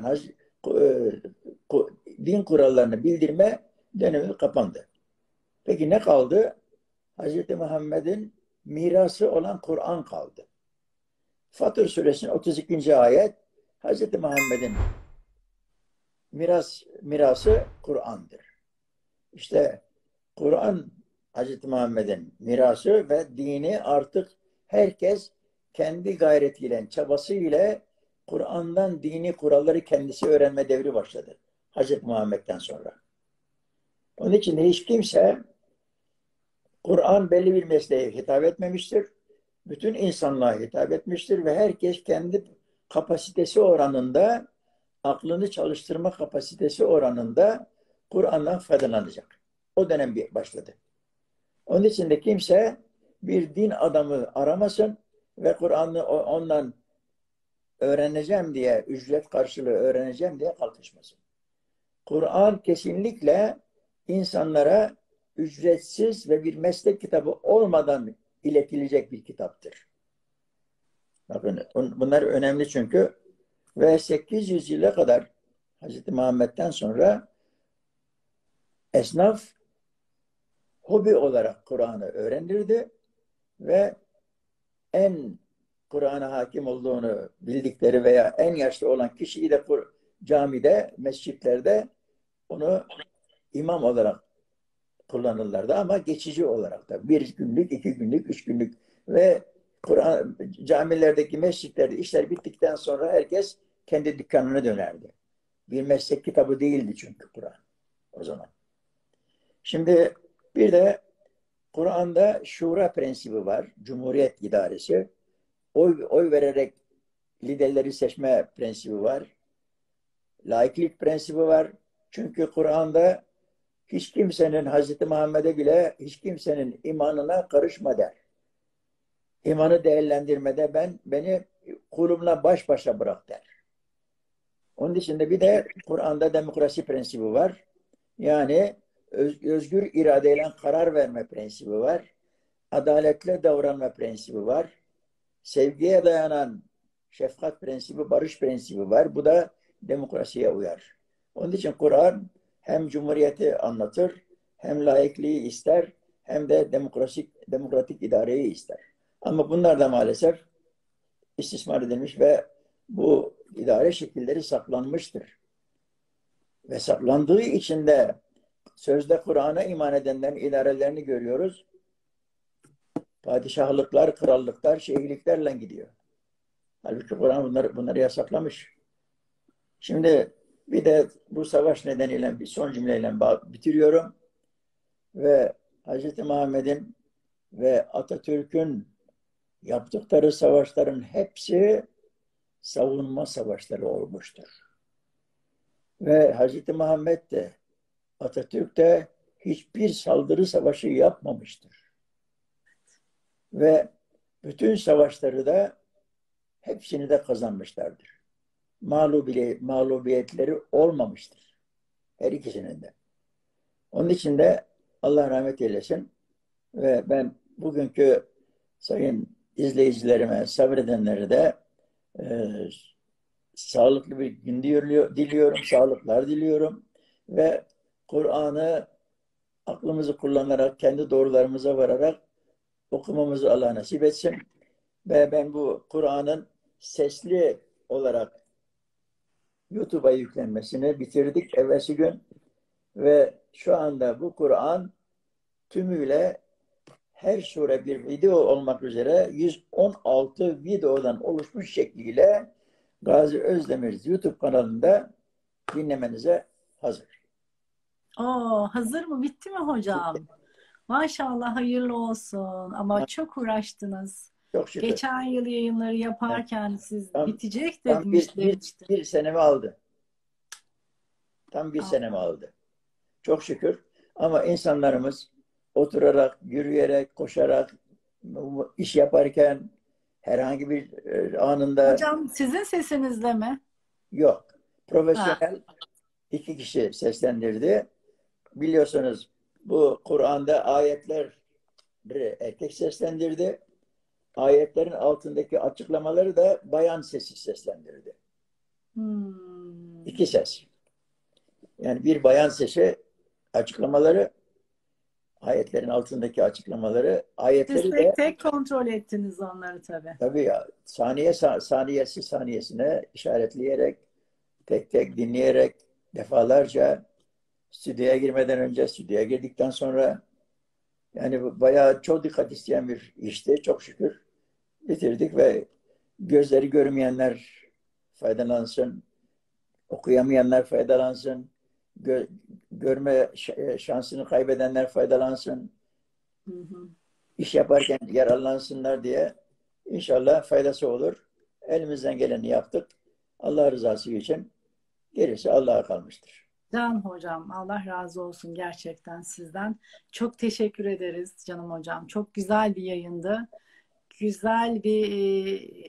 din kurallarını bildirme dönemi kapandı. Peki ne kaldı? Hazreti Muhammed'in mirası olan Kur'an kaldı. Fatır suresinin otuz ikinci ayet Hazreti Muhammed'in miras mirası Kur'an'dır. İşte Kur'an Hazreti Muhammed'in mirası ve dini artık herkes kendi gayretiyle, çabasıyla Kur'an'dan dini kuralları kendisi öğrenme devri başladı. Hazreti Muhammed'den sonra. Onun için de hiç kimse Kur'an belli bir mesleğe hitap etmemiştir. Bütün insanlığa hitap etmiştir ve herkes kendi kapasitesi oranında, aklını çalıştırma kapasitesi oranında Kur'an'dan faydalanacak. O dönem bir başladı. Onun için de kimse bir din adamı aramasın ve Kur'an'ı ondan öğreneceğim diye, ücret karşılığı öğreneceğim diye kalkışmasın. Kur'an kesinlikle insanlara ücretsiz ve bir meslek kitabı olmadan iletilecek bir kitaptır. Bakın bunlar önemli çünkü ve sekiz yüz yıla kadar Hazreti Muhammed'den sonra esnaf hobi olarak Kur'an'ı öğrenirdi ve en Kur'an'a hakim olduğunu bildikleri veya en yaşlı olan kişiyi de camide, mescitlerde onu imam olarak kullanırlardı ama geçici olarak da bir günlük, iki günlük, üç günlük ve Kur'an camilerdeki mescitlerde işler bittikten sonra herkes kendi dükkanına dönerdi. Bir meslek kitabı değildi çünkü Kur'an o zaman. Şimdi bir de Kur'an'da şura prensibi var. Cumhuriyet idaresi. Oy, oy vererek liderleri seçme prensibi var. Laiklik prensibi var. Çünkü Kur'an'da hiç kimsenin Hazreti Muhammed'e bile hiç kimsenin imanına karışma der. İmanı değerlendirmede ben beni kulumla baş başa bırak der. Onun dışında bir de Kur'an'da demokrasi prensibi var. Yani öz, özgür iradeyle karar verme prensibi var. Adaletle davranma prensibi var. Sevgiye dayanan şefkat prensibi, barış prensibi var. Bu da demokrasiye uyar. Onun için Kur'an hem cumhuriyeti anlatır, hem laikliği ister, hem de demokratik, demokratik idareyi ister. Ama bunlar da maalesef istismar edilmiş ve bu idare şekilleri saklanmıştır. Ve saklandığı için de sözde Kur'an'a iman edenlerin idarelerini görüyoruz. Padişahlıklar, krallıklar, şeyhliklerle gidiyor. Halbuki Kur'an bunları, bunları yasaklamış. Şimdi bir de bu savaş nedeniyle bir son cümleyle bitiriyorum. Ve Hz. Muhammed'in ve Atatürk'ün yaptıkları savaşların hepsi savunma savaşları olmuştur. Ve Hz. Muhammed de Atatürk de hiçbir saldırı savaşı yapmamıştır. Ve bütün savaşları da hepsini de kazanmışlardır. Mağlubiyet, mağlubiyetleri olmamıştır. Her ikisinin de. Onun için de Allah rahmet eylesin ve ben bugünkü sayın izleyicilerime, sabredenlere de e, sağlıklı bir gün diliyorum, sağlıklar diliyorum ve Kur'an'ı aklımızı kullanarak, kendi doğrularımıza vararak okumamızı Allah nasip etsin. Ve ben bu Kur'an'ın sesli olarak YouTube'a yüklenmesini bitirdik evvelsi gün ve şu anda bu Kur'an tümüyle her sure bir video olmak üzere yüz on altı videodan oluşmuş şekliyle Gazi Özdemir YouTube kanalında dinlemenize hazır. Oo, hazır mı? Bitti mi hocam? Maşallah hayırlı olsun. Ama çok uğraştınız. Çok şükür. Geçen yıl yayınları yaparken siz Tam, bitecek tam bir, demiş, bir, demişti. bir senemi aldı. Tam bir senemi Allah. aldı. Çok şükür. Ama insanlarımız oturarak, yürüyerek, koşarak, iş yaparken herhangi bir e, anında Hocam sizin sesinizle mi? yok. Ha. Profesyonel iki kişi seslendirdi. Biliyorsunuz bu Kur'an'da ayetleri erkek seslendirdi. Ayetlerin altındaki açıklamaları da bayan sesi seslendirdi. Hmm. İki ses. Yani bir bayan sesi açıklamaları, ayetlerin altındaki açıklamaları, Siz ayetleri tek de tek kontrol ettiniz onları tabii. tabii ya saniye saniyesi saniyesine işaretleyerek, tek tek dinleyerek defalarca stüdyoya girmeden önce, stüdyoya girdikten sonra yani bayağı çok dikkat isteyen bir işti. Çok şükür bitirdik ve gözleri görmeyenler faydalansın, okuyamayanlar faydalansın, gö görme şansını kaybedenler faydalansın, Hı hı. iş yaparken yararlansınlar diye inşallah faydası olur. Elimizden geleni yaptık. Allah rızası için gerisi Allah'a kalmıştır. Can hocam, Allah razı olsun gerçekten sizden. Çok teşekkür ederiz canım hocam. Çok güzel bir yayındı. Güzel bir e,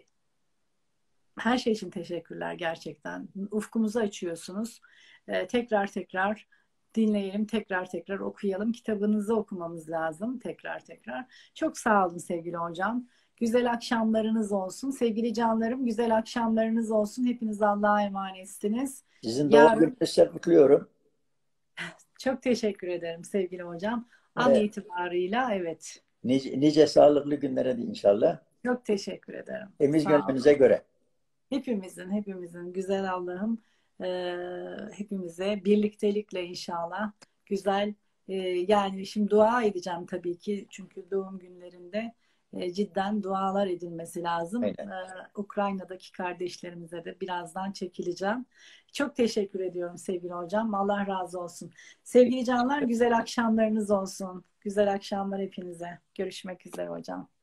her şey için teşekkürler gerçekten. Ufkumuzu açıyorsunuz. E, tekrar tekrar dinleyelim, tekrar tekrar okuyalım. Kitabınızı okumamız lazım tekrar tekrar. Çok sağ olun sevgili hocam. Güzel akşamlarınız olsun. Sevgili canlarım, güzel akşamlarınız olsun. Hepiniz Allah'a emanetsiniz. Sizin doğum Yarın gününüzü kutluyorum. çok teşekkür ederim sevgili hocam. An Ve itibarıyla evet. nice, nice sağlıklı günlere de inşallah. Çok teşekkür ederim. Temiz Sağ olun. gönlünüze göre. Hepimizin, hepimizin güzel Allah'ım e, hepimize birliktelikle inşallah güzel e, yani şimdi dua edeceğim tabii ki çünkü doğum günlerinde e, cidden dualar edilmesi lazım. Aynen. Ee, Ukrayna'daki kardeşlerimize de birazdan çekileceğim. Çok teşekkür ediyorum sevgili hocam. Allah razı olsun. Sevgili canlar, güzel akşamlarınız olsun. Güzel akşamlar hepinize. Görüşmek üzere hocam.